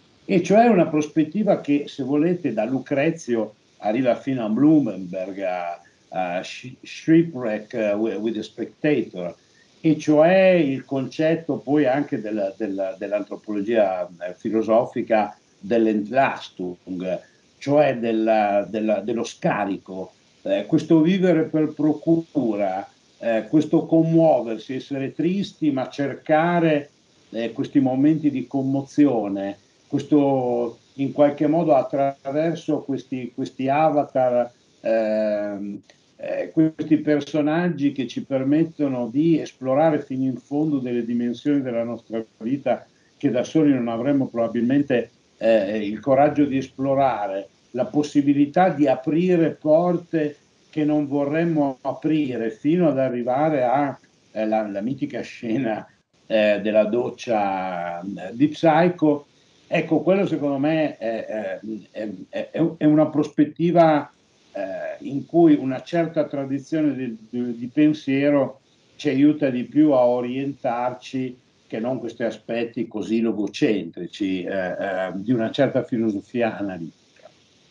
e cioè una prospettiva che, se volete, da Lucrezio arriva fino a Blumenberg, a, a Shipwreck with the Spectator, e cioè il concetto poi anche del, del, dell'antropologia filosofica dell'Entlastung, cioè della, della, dello scarico, eh, questo vivere per procura, eh, questo commuoversi, essere tristi ma cercare eh, questi momenti di commozione, questo in qualche modo attraverso questi, questi avatar, ehm, eh, questi personaggi che ci permettono di esplorare fino in fondo delle dimensioni della nostra vita che da soli non avremmo probabilmente eh, il coraggio di esplorare, la possibilità di aprire porte che non vorremmo aprire, fino ad arrivare alla eh, la mitica scena eh, della doccia eh, di Psycho. Ecco, quello secondo me è, è, è, è una prospettiva eh, in cui una certa tradizione di, di, di pensiero ci aiuta di più a orientarci che non questi aspetti così logocentrici eh, eh, di una certa filosofia analitica.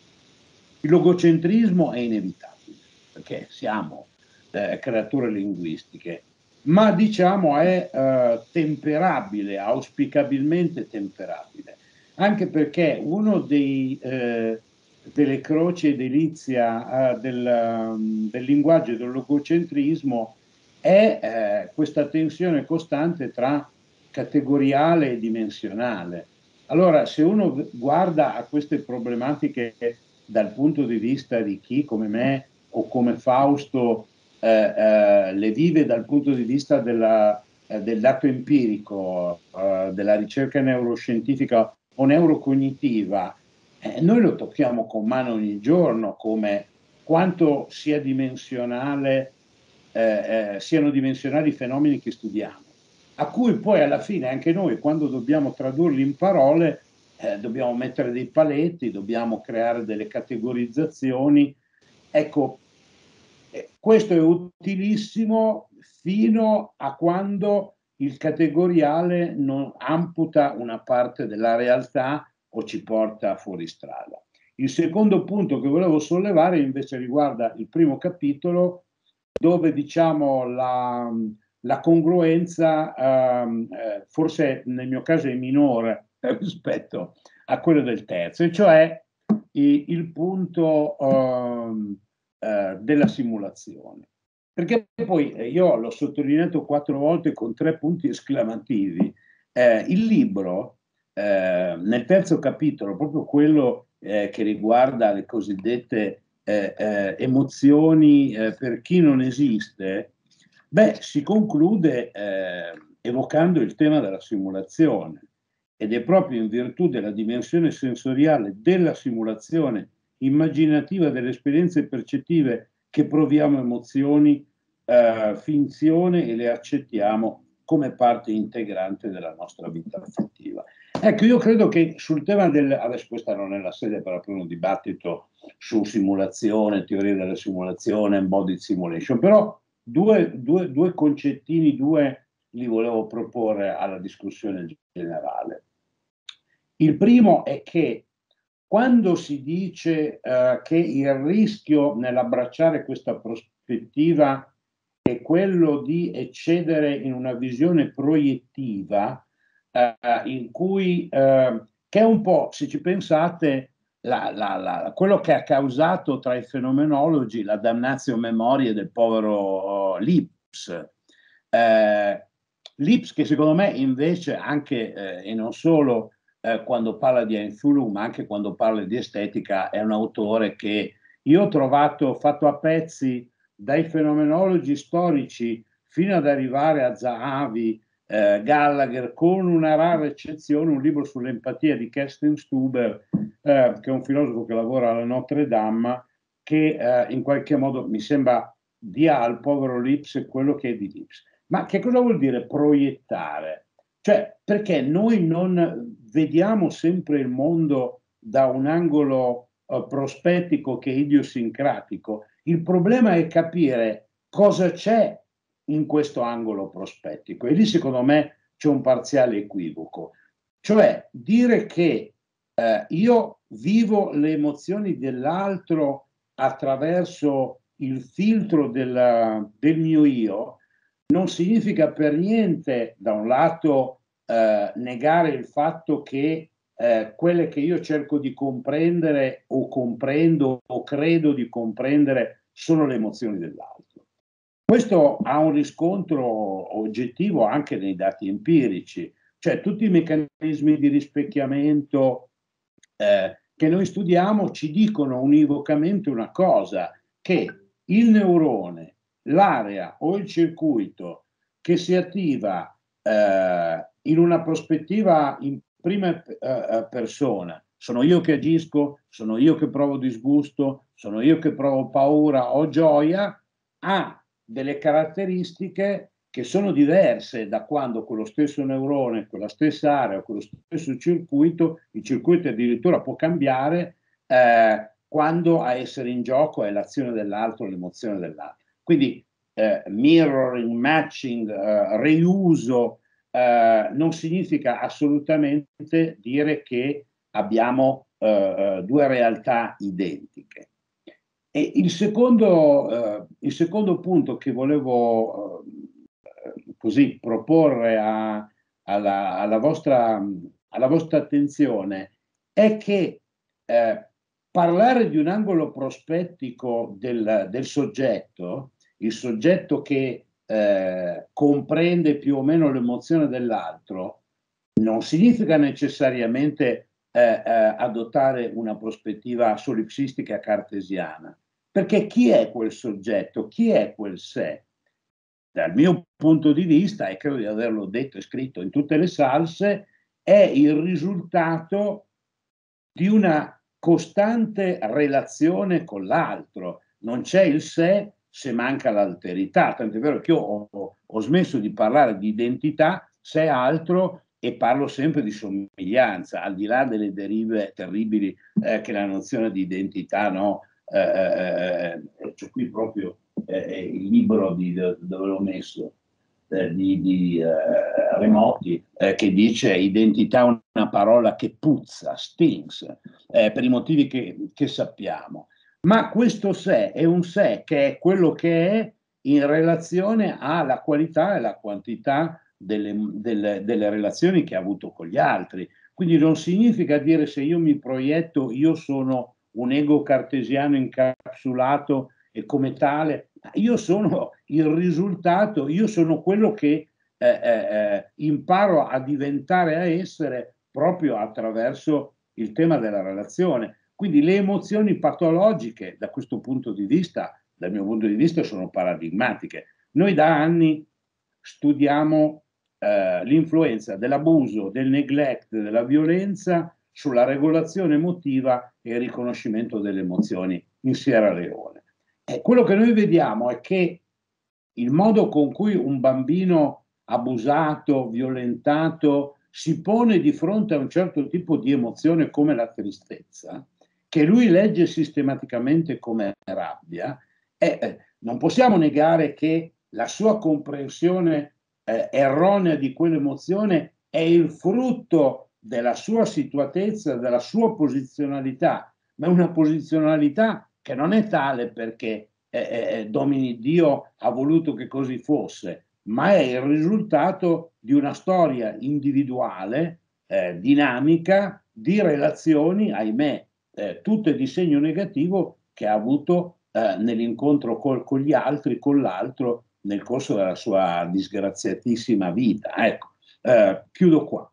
Il logocentrismo è inevitabile, perché siamo eh, creature linguistiche, ma diciamo è eh, temperabile, auspicabilmente temperabile, anche perché uno dei, eh, delle croci e delizia eh, del, um, del linguaggio e del logocentrismo è eh, questa tensione costante tra categoriale e dimensionale. Allora, se uno guarda a queste problematiche dal punto di vista di chi come me o come Fausto eh, eh, le vive dal punto di vista della, eh, del dato empirico, eh, della ricerca neuroscientifica o neurocognitiva, eh, noi lo tocchiamo con mano ogni giorno, come quanto sia dimensionale, eh, eh, siano dimensionali i fenomeni che studiamo, a cui poi alla fine anche noi, quando dobbiamo tradurli in parole, eh, dobbiamo mettere dei paletti, dobbiamo creare delle categorizzazioni. Ecco, eh, questo è utilissimo fino a quando il categoriale non amputa una parte della realtà o ci porta fuori strada. Il secondo punto che volevo sollevare invece riguarda il primo capitolo, dove diciamo la, la congruenza ehm, eh, forse nel mio caso è minore rispetto a quello del terzo, e cioè i, il punto ehm, eh, della simulazione. Perché poi eh, io l'ho sottolineato quattro volte con tre punti esclamativi. Eh, il libro, eh, nel terzo capitolo, proprio quello eh, che riguarda le cosiddette eh, eh, emozioni eh, per chi non esiste, beh, si conclude eh, evocando il tema della simulazione, ed è proprio in virtù della dimensione sensoriale della simulazione immaginativa delle esperienze percettive che proviamo emozioni, eh, finzione, e le accettiamo come parte integrante della nostra vita affettiva. Ecco, io credo che sul tema del... adesso questa non è la sede per aprire un dibattito su simulazione, teoria della simulazione, embodied simulation, però due, due, due concettini, due li volevo proporre alla discussione generale. Il primo è che quando si dice eh, che il rischio nell'abbracciare questa prospettiva è quello di eccedere in una visione proiettiva, eh, in cui, eh, che è un po', se ci pensate, la, la, la, quello che ha causato tra i fenomenologi la damnatio memoriae del povero Lipps. Eh, Lipps, che secondo me invece anche, eh, e non solo, Eh, quando parla di Einfühlung, ma anche quando parla di estetica, è un autore che io ho trovato fatto a pezzi dai fenomenologi storici fino ad arrivare a Zahavi, eh, Gallagher, con una rara eccezione, un libro sull'empatia di Kerstin Stuber, eh, che è un filosofo che lavora alla Notre Dame, che eh, in qualche modo mi sembra dia al povero Lipps quello che è di Lipps. Ma che cosa vuol dire proiettare? Cioè, perché noi non vediamo sempre il mondo da un angolo uh, prospettico che è idiosincratico. Il problema è capire cosa c'è in questo angolo prospettico, e lì secondo me c'è un parziale equivoco. Cioè, dire che eh, io vivo le emozioni dell'altro attraverso il filtro del, del mio io non significa per niente, da un lato, eh, negare il fatto che eh, quelle che io cerco di comprendere o comprendo o credo di comprendere sono le emozioni dell'altro. Questo ha un riscontro oggettivo anche nei dati empirici, cioè tutti i meccanismi di rispecchiamento eh, che noi studiamo ci dicono univocamente una cosa, che il neurone, l'area o il circuito che si attiva eh, in una prospettiva in prima eh, persona, sono io che agisco, sono io che provo disgusto, sono io che provo paura o gioia, ha delle caratteristiche che sono diverse da quando quello stesso neurone, quella stessa area, quello stesso circuito, il circuito addirittura può cambiare eh, quando a essere in gioco è l'azione dell'altro, l'emozione dell'altro. Quindi eh, mirroring, matching, eh, riuso eh, non significa assolutamente dire che abbiamo eh, due realtà identiche. E il secondo, eh, il secondo punto che volevo eh, così proporre a, alla, alla, vostra, alla vostra attenzione è che eh, parlare di un angolo prospettico del, del soggetto, il soggetto che eh, comprende più o meno l'emozione dell'altro, non significa necessariamente eh, eh, adottare una prospettiva solipsistica cartesiana. Perché chi è quel soggetto? Chi è quel sé? Dal mio punto di vista, e credo di averlo detto e scritto in tutte le salse, è il risultato di una costante relazione con l'altro. Non c'è il sé se manca l'alterità. Tant'è vero che io ho, ho smesso di parlare di identità se altro e parlo sempre di somiglianza, al di là delle derive terribili eh, che la nozione di identità, no? Eh, eh, c'è qui proprio eh, il libro di, dove l'ho messo, eh, di, di eh, Remotti, eh, che dice identità è una parola che puzza, stings, eh, per i motivi che, che sappiamo. Ma questo sé è un sé che è quello che è in relazione alla qualità e alla quantità delle, delle, delle relazioni che ha avuto con gli altri. Quindi non significa dire se io mi proietto, io sono un ego cartesiano incapsulato e come tale, io sono il risultato, io sono quello che eh, eh, imparo a diventare, a essere proprio attraverso il tema della relazione. Quindi le emozioni patologiche da questo punto di vista, dal mio punto di vista, sono paradigmatiche. Noi da anni studiamo eh, l'influenza dell'abuso, del neglect, della violenza sulla regolazione emotiva e il riconoscimento delle emozioni in Sierra Leone. E quello che noi vediamo è che il modo con cui un bambino abusato, violentato, si pone di fronte a un certo tipo di emozione come la tristezza, che lui legge sistematicamente come rabbia, e eh, non possiamo negare che la sua comprensione eh, erronea di quell'emozione è il frutto della sua situatezza, della sua posizionalità, ma è una posizionalità che non è tale perché eh, eh, Domini Dio ha voluto che così fosse, ma è il risultato di una storia individuale, eh, dinamica, di relazioni, ahimè, eh, tutte di segno negativo che ha avuto eh, nell'incontro col, con gli altri, con l'altro, nel corso della sua disgraziatissima vita. Ecco, eh, chiudo qua.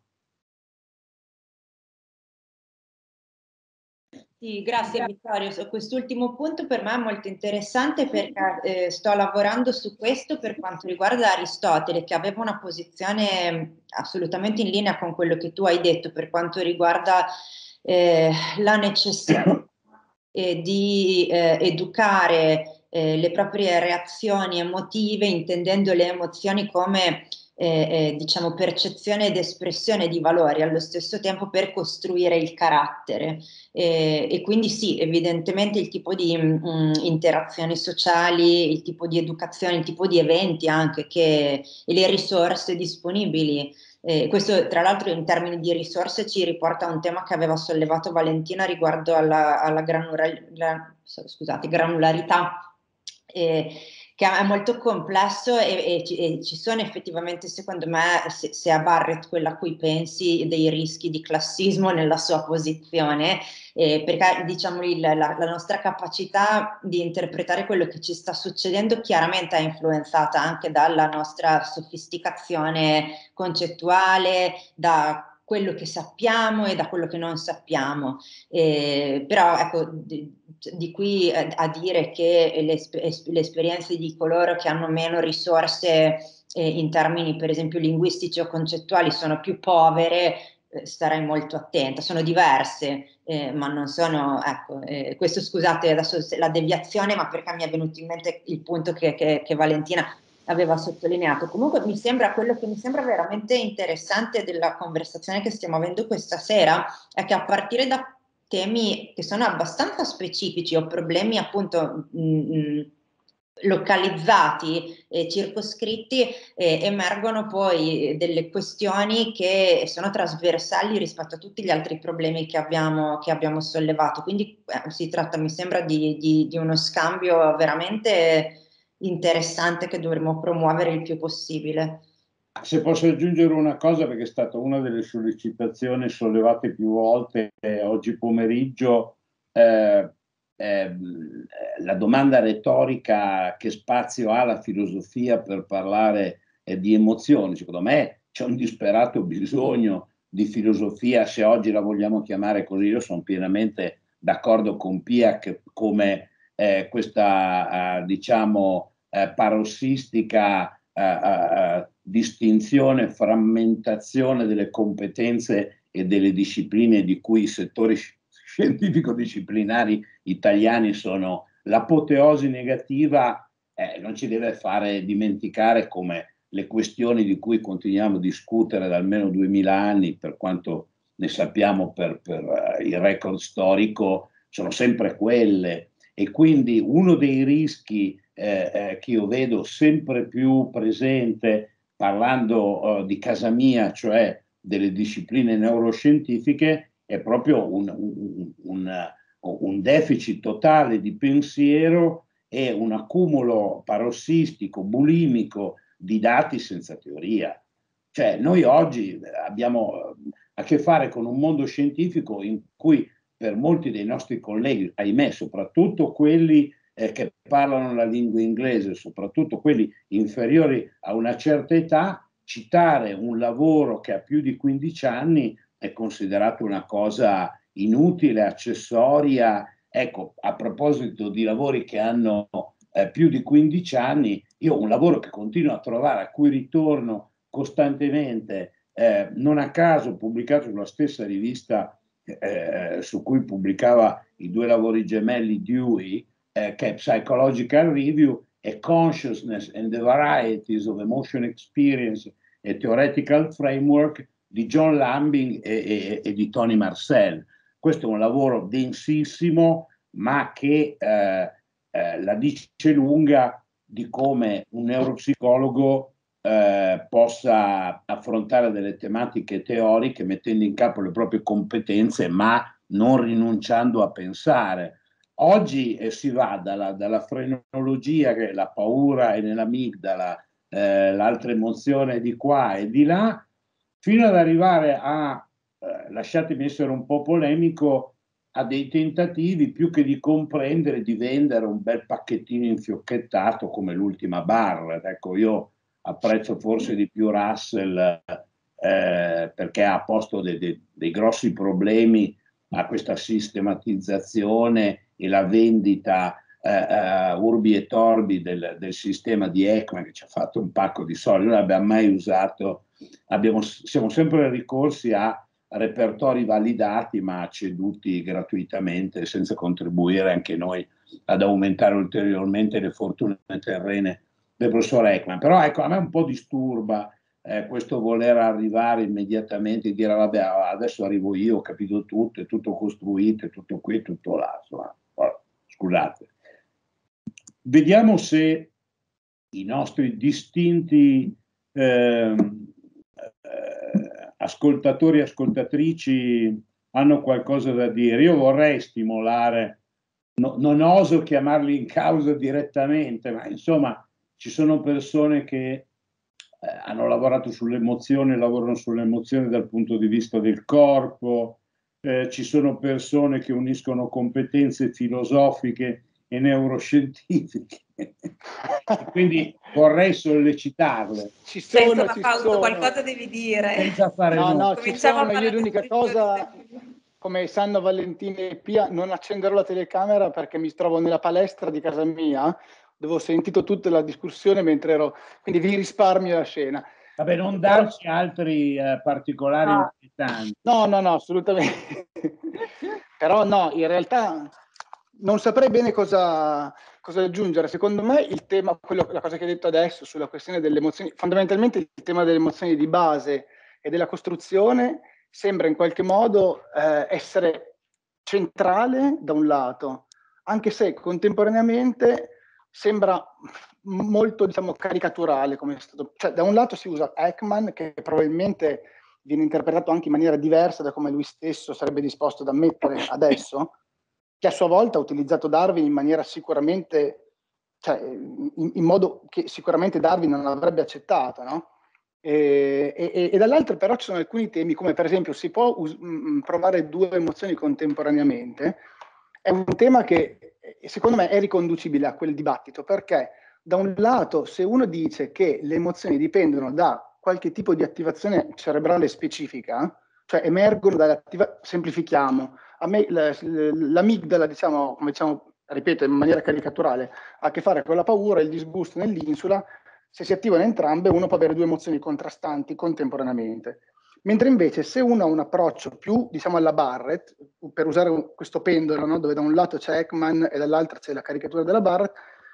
Sì, grazie Vittorio. Quest'ultimo punto per me è molto interessante perché eh, sto lavorando su questo per quanto riguarda Aristotele, che aveva una posizione assolutamente in linea con quello che tu hai detto per quanto riguarda eh, la necessità eh, di eh, educare eh, le proprie reazioni emotive, intendendo le emozioni come eh, eh, diciamo percezione ed espressione di valori allo stesso tempo per costruire il carattere. Eh, e quindi sì, evidentemente il tipo di mh, interazioni sociali, il tipo di educazione, il tipo di eventi anche che, e le risorse disponibili. Eh, questo tra l'altro in termini di risorse ci riporta a un tema che aveva sollevato Valentina riguardo alla, alla granula, la, scusate, granularità, eh, che è molto complesso e, e, e ci sono effettivamente, secondo me, se, se a Barrett, quella a cui pensi, dei rischi di classismo nella sua posizione, eh, perché diciamo il, la, la nostra capacità di interpretare quello che ci sta succedendo chiaramente è influenzata anche dalla nostra sofisticazione concettuale, da quello che sappiamo e da quello che non sappiamo. Eh, però ecco, di, di qui a, a dire che le, le esperienze di coloro che hanno meno risorse eh, in termini per esempio linguistici o concettuali sono più povere, eh, starei molto attenta, sono diverse, eh, ma non sono, ecco, eh, questo scusate adesso la deviazione, ma perché mi è venuto in mente il punto che, che, che Valentina aveva sottolineato. Comunque mi sembra, quello che mi sembra veramente interessante della conversazione che stiamo avendo questa sera è che a partire da temi che sono abbastanza specifici o problemi appunto mh, localizzati e circoscritti, eh, emergono poi delle questioni che sono trasversali rispetto a tutti gli altri problemi che abbiamo, che abbiamo sollevato. Quindi eh, si tratta, mi sembra, di, di, di uno scambio veramente interessante che dovremmo promuovere il più possibile.
Se posso aggiungere una cosa, perché è stata una delle sollecitazioni sollevate più volte eh, oggi pomeriggio, eh, eh, la domanda retorica: che spazio ha la filosofia per parlare eh, di emozioni? Secondo me c'è un disperato bisogno di filosofia, se oggi la vogliamo chiamare così. Io sono pienamente d'accordo con Pia che come eh, questa eh, diciamo eh, parossistica eh, eh, distinzione, frammentazione delle competenze e delle discipline di cui i settori scientifico-disciplinari italiani sono l'apoteosi negativa, eh, non ci deve fare dimenticare come le questioni di cui continuiamo a discutere da almeno duemila anni, per quanto ne sappiamo per, per uh, il record storico, sono sempre quelle. E quindi uno dei rischi eh, eh, che io vedo sempre più presente, parlando uh, di casa mia, cioè delle discipline neuroscientifiche, è proprio un, un, un, un deficit totale di pensiero e un accumulo parossistico, bulimico di dati senza teoria. Cioè noi oggi abbiamo a che fare con un mondo scientifico in cui per molti dei nostri colleghi, ahimè, soprattutto quelli eh, che parlano la lingua inglese, soprattutto quelli inferiori a una certa età, citare un lavoro che ha più di quindici anni è considerato una cosa inutile, accessoria. Ecco, a proposito di lavori che hanno eh, più di quindici anni, io un lavoro che continuo a trovare, a cui ritorno costantemente, eh, non a caso pubblicato sulla stessa rivista eh, su cui pubblicava i due lavori gemelli Dewey, eh, che è Psychological Review, e Consciousness and the Varieties of Emotion Experience, a Theoretical Framework, di John Lambing e, e, e di Tony Marcel. Questo è un lavoro densissimo, ma che eh, eh, la dice lunga di come un neuropsicologo eh, possa affrontare delle tematiche teoriche mettendo in campo le proprie competenze, ma non rinunciando a pensare. Oggi eh, si va dalla, dalla frenologia, che è la paura è nell'amigdala, eh, l'altra emozione di qua e di là, fino ad arrivare a, eh, lasciatemi essere un po' polemico, a dei tentativi più che di comprendere, di vendere un bel pacchettino infiocchettato come l'ultima Barrett. Ecco, io apprezzo forse di più Russell eh, perché ha posto dei, dei, dei grossi problemi a questa sistematizzazione e la vendita eh, uh, urbi e torbi del, del sistema di Ekman, che ci ha fatto un pacco di soldi. Non l'abbiamo mai usato, abbiamo, siamo sempre ricorsi a repertori validati ma ceduti gratuitamente senza contribuire anche noi ad aumentare ulteriormente le fortune terrene del professor Ekman. Però ecco, a me un po' disturba eh, questo voler arrivare immediatamente e dire vabbè adesso arrivo io, ho capito tutto, è tutto costruito, è tutto qui, tutto là. Insomma, scusate. Vediamo se i nostri distinti eh, eh, ascoltatori e ascoltatrici hanno qualcosa da dire. Io vorrei stimolare, no, non oso chiamarli in causa direttamente, ma insomma ci sono persone che eh, hanno lavorato sulle emozioni, lavorano sulle emozioni dal punto di vista del corpo, eh, ci sono persone che uniscono competenze filosofiche e neuroscientifiche. Quindi vorrei sollecitarle.
Ci sono, ci sono. Qualcosa devi dire.
Senza fare
no, no,
ci
sono. Io l'unica cosa, come sanno Valentina e Pia, non accenderò la telecamera perché mi trovo nella palestra di casa mia, dove ho sentito tutta la discussione mentre ero, quindi vi risparmio la scena.
Vabbè, non darci altri eh, particolari
no,
importanti.
No, no, no, assolutamente. Però no, in realtà non saprei bene cosa, cosa aggiungere. Secondo me il tema, quello, la cosa che hai detto adesso sulla questione delle emozioni, fondamentalmente il tema delle emozioni di base e della costruzione sembra in qualche modo eh, essere centrale da un lato, anche se contemporaneamente sembra molto, diciamo, caricaturale, come è stato. Cioè, da un lato si usa Ekman, che probabilmente viene interpretato anche in maniera diversa da come lui stesso sarebbe disposto ad ammettere adesso, che a sua volta ha utilizzato Darwin in maniera sicuramente, cioè in, in modo che sicuramente Darwin non avrebbe accettato, no? E, e, e dall'altro però ci sono alcuni temi, come per esempio si può us- mh, provare due emozioni contemporaneamente. È un tema che secondo me è riconducibile a quel dibattito, perché da un lato se uno dice che le emozioni dipendono da qualche tipo di attivazione cerebrale specifica, cioè emergono dall'attivazione, semplifichiamo, a me l'amigdala, diciamo, come diciamo, ripeto in maniera caricaturale, ha a che fare con la paura e il disgusto nell'insula. Se si attivano entrambe uno può avere due emozioni contrastanti contemporaneamente. Mentre invece se uno ha un approccio più, diciamo, alla Barrett, per usare questo pendolo, no? Dove da un lato c'è Ekman e dall'altro c'è la caricatura della Barrett,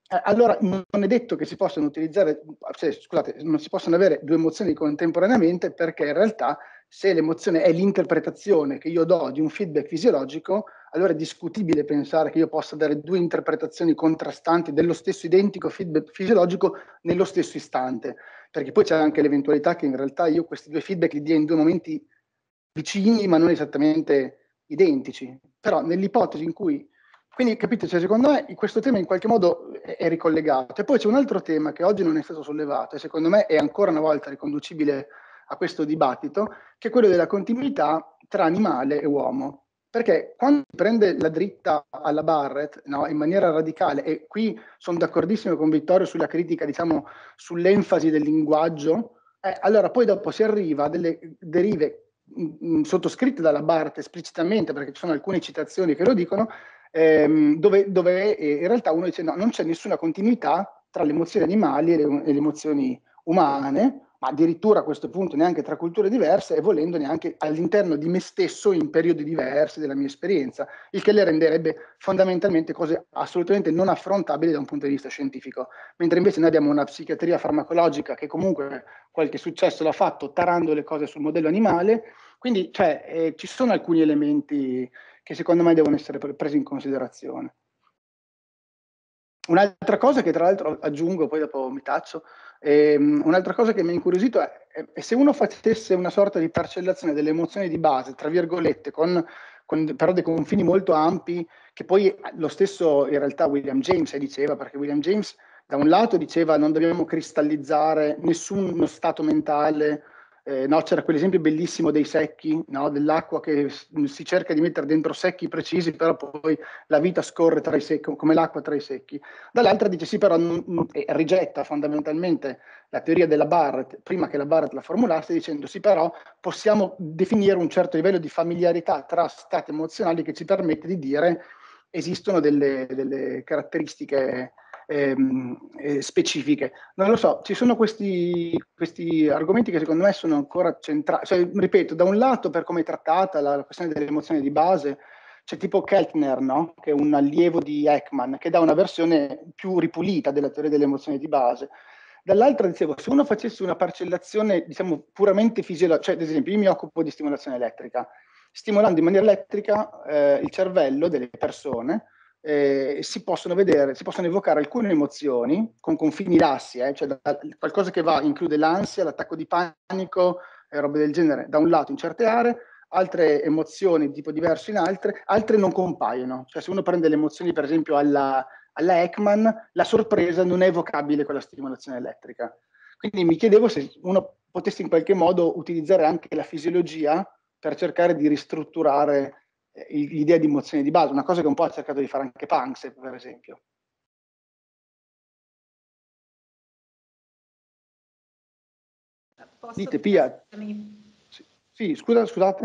allora non è detto che si possano utilizzare, cioè, scusate, non si possono avere due emozioni contemporaneamente, perché in realtà se l'emozione è l'interpretazione che io do di un feedback fisiologico, allora è discutibile pensare che io possa dare due interpretazioni contrastanti dello stesso identico feedback fisiologico nello stesso istante, perché poi c'è anche l'eventualità che in realtà io questi due feedback li dia in due momenti vicini ma non esattamente identici. Però nell'ipotesi in cui, quindi capite, cioè, secondo me questo tema in qualche modo è, è ricollegato. E poi c'è un altro tema che oggi non è stato sollevato e secondo me è ancora una volta riconducibile a questo dibattito, che è quello della continuità tra animale e uomo. Perché quando si prende la dritta alla Barrett, no, in maniera radicale, e qui sono d'accordissimo con Vittorio sulla critica, diciamo, sull'enfasi del linguaggio, eh, allora poi dopo si arriva a delle derive mh, mh, sottoscritte dalla Barrett esplicitamente, perché ci sono alcune citazioni che lo dicono, ehm, dove, dove eh, in realtà uno dice no, non c'è nessuna continuità tra le emozioni animali e le, e le emozioni umane, ma addirittura a questo punto neanche tra culture diverse e volendo neanche all'interno di me stesso in periodi diversi della mia esperienza, il che le renderebbe fondamentalmente cose assolutamente non affrontabili da un punto di vista scientifico. Mentre invece noi abbiamo una psichiatria farmacologica che comunque qualche successo l'ha fatto tarando le cose sul modello animale, quindi cioè, eh, ci sono alcuni elementi che secondo me devono essere presi in considerazione. Un'altra cosa che tra l'altro aggiungo, poi dopo mi taccio, ehm, un'altra cosa che mi ha incuriosito è, è se uno facesse una sorta di parcellazione delle emozioni di base, tra virgolette, con, con però dei confini molto ampi, che poi lo stesso in realtà William James diceva, perché William James da un lato diceva non dobbiamo cristallizzare nessuno stato mentale, eh, no, c'era quell'esempio bellissimo dei secchi, no, dell'acqua che si cerca di mettere dentro secchi precisi, però poi la vita scorre tra i secchi, come l'acqua tra i secchi. Dall'altra dice sì, però non, eh, rigetta fondamentalmente la teoria della Barrett, prima che la Barrett la formulasse, dicendo sì, però possiamo definire un certo livello di familiarità tra stati emozionali che ci permette di dire esistono delle, delle caratteristiche Ehm, eh, specifiche. Non lo so, ci sono questi, questi argomenti che secondo me sono ancora centrali. Cioè, ripeto, da un lato per come è trattata la, la questione delle emozioni di base, c'è tipo Keltner, no? Che è un allievo di Ekman, che dà una versione più ripulita della teoria delle emozioni di base. Dall'altra dicevo, se uno facesse una parcellazione, diciamo, puramente fisiologica, cioè ad esempio io mi occupo di stimolazione elettrica, stimolando in maniera elettrica eh, il cervello delle persone, Eh, si possono vedere, si possono evocare alcune emozioni con confini lassi, eh, cioè da, qualcosa che va, include l'ansia, l'attacco di panico e robe del genere, da un lato in certe aree, altre emozioni di tipo diverso in altre, altre non compaiono. Cioè se uno prende le emozioni per esempio alla, alla Ekman, la sorpresa non è evocabile con la stimolazione elettrica. Quindi mi chiedevo se uno potesse in qualche modo utilizzare anche la fisiologia per cercare di ristrutturare l'idea di emozione di base, una cosa che un po' ha cercato di fare anche Punks, per esempio.
Posso
Dite, Pia. Sì, sì, scusa, scusate.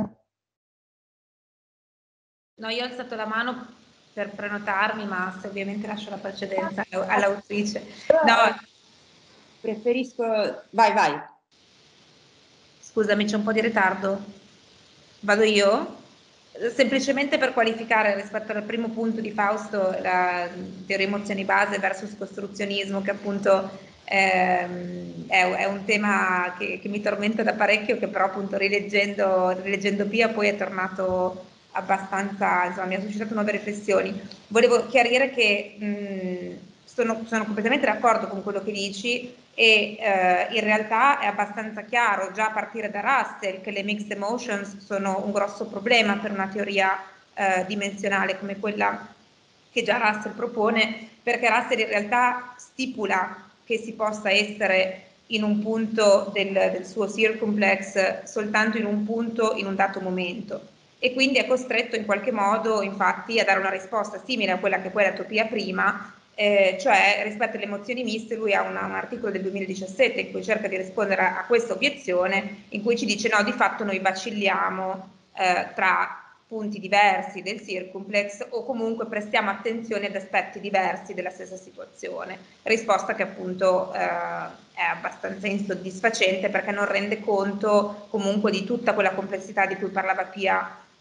No, io ho alzato la mano per prenotarmi, ma se ovviamente lascio la precedenza all'autrice. No,
preferisco... Vai, vai.
Scusami, c'è un po' di ritardo. Vado io? Semplicemente per qualificare rispetto al primo punto di Fausto, la teoria emozioni base versus costruzionismo, che appunto ehm, è, è un tema che, che mi tormenta da parecchio, che però appunto rileggendo, rileggendo Pia poi è tornato abbastanza, insomma mi ha suscitato nuove riflessioni. Volevo chiarire che mh, sono, sono completamente d'accordo con quello che dici e eh, in realtà è abbastanza chiaro già a partire da Russell che le mixed emotions sono un grosso problema per una teoria eh, dimensionale come quella che già Russell propone, perché Russell in realtà stipula che si possa essere in un punto del, del suo circumplex soltanto in un punto in un dato momento e quindi è costretto in qualche modo infatti a dare una risposta simile a quella che poi ha dato Pia prima, eh, cioè rispetto alle emozioni miste lui ha una, un articolo del duemiladiciassette in cui cerca di rispondere a, a questa obiezione, in cui ci dice no, di fatto noi vacilliamo eh, tra punti diversi del circumplex o comunque prestiamo attenzione ad aspetti diversi della stessa situazione, risposta che appunto eh, è abbastanza insoddisfacente perché non rende conto comunque di tutta quella complessità di cui parlava Pia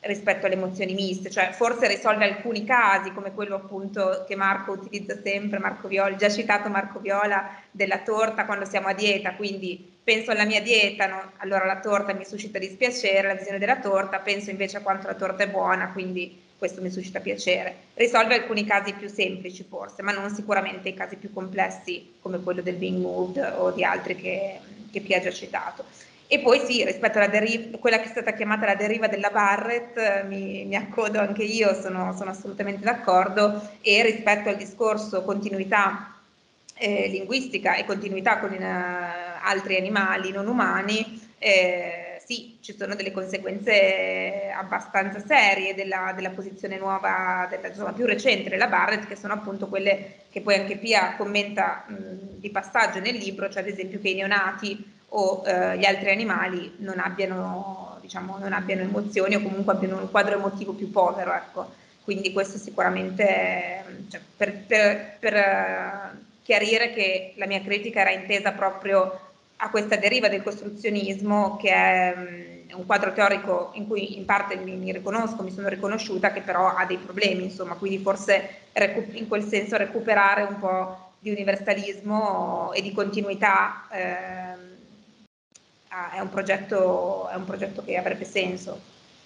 rispetto alle emozioni miste, cioè forse risolve alcuni casi come quello appunto che Marco utilizza sempre, Marco Viola, già citato Marco Viola, della torta quando siamo a dieta, quindi penso alla mia dieta, no? Allora la torta mi suscita dispiacere, la visione della torta, penso invece a quanto la torta è buona, quindi questo mi suscita piacere. Risolve alcuni casi più semplici forse, ma non sicuramente i casi più complessi come quello del being moved o di altri che, che Piaget ha citato. E poi sì, rispetto alla deriva, quella che è stata chiamata la deriva della Barrett, mi, mi accodo anche io, sono, sono assolutamente d'accordo, e rispetto al discorso continuità eh, linguistica e continuità con eh, altri animali non umani, eh, sì, ci sono delle conseguenze abbastanza serie della, della posizione nuova, della, insomma, più recente della Barrett, che sono appunto quelle che poi anche Pia commenta mh, di passaggio nel libro, cioè ad esempio che i neonati o eh, gli altri animali non abbiano, diciamo, non abbiano emozioni o comunque abbiano un quadro emotivo più povero, ecco. Quindi questo sicuramente, cioè, per, per, per chiarire che la mia critica era intesa proprio a questa deriva del costruzionismo, che è um, un quadro teorico in cui in parte mi, mi riconosco, mi sono riconosciuta, che però ha dei problemi, insomma, quindi forse in quel senso recuperare un po' di universalismo e di continuità eh, è un progetto, è un progetto che avrebbe senso.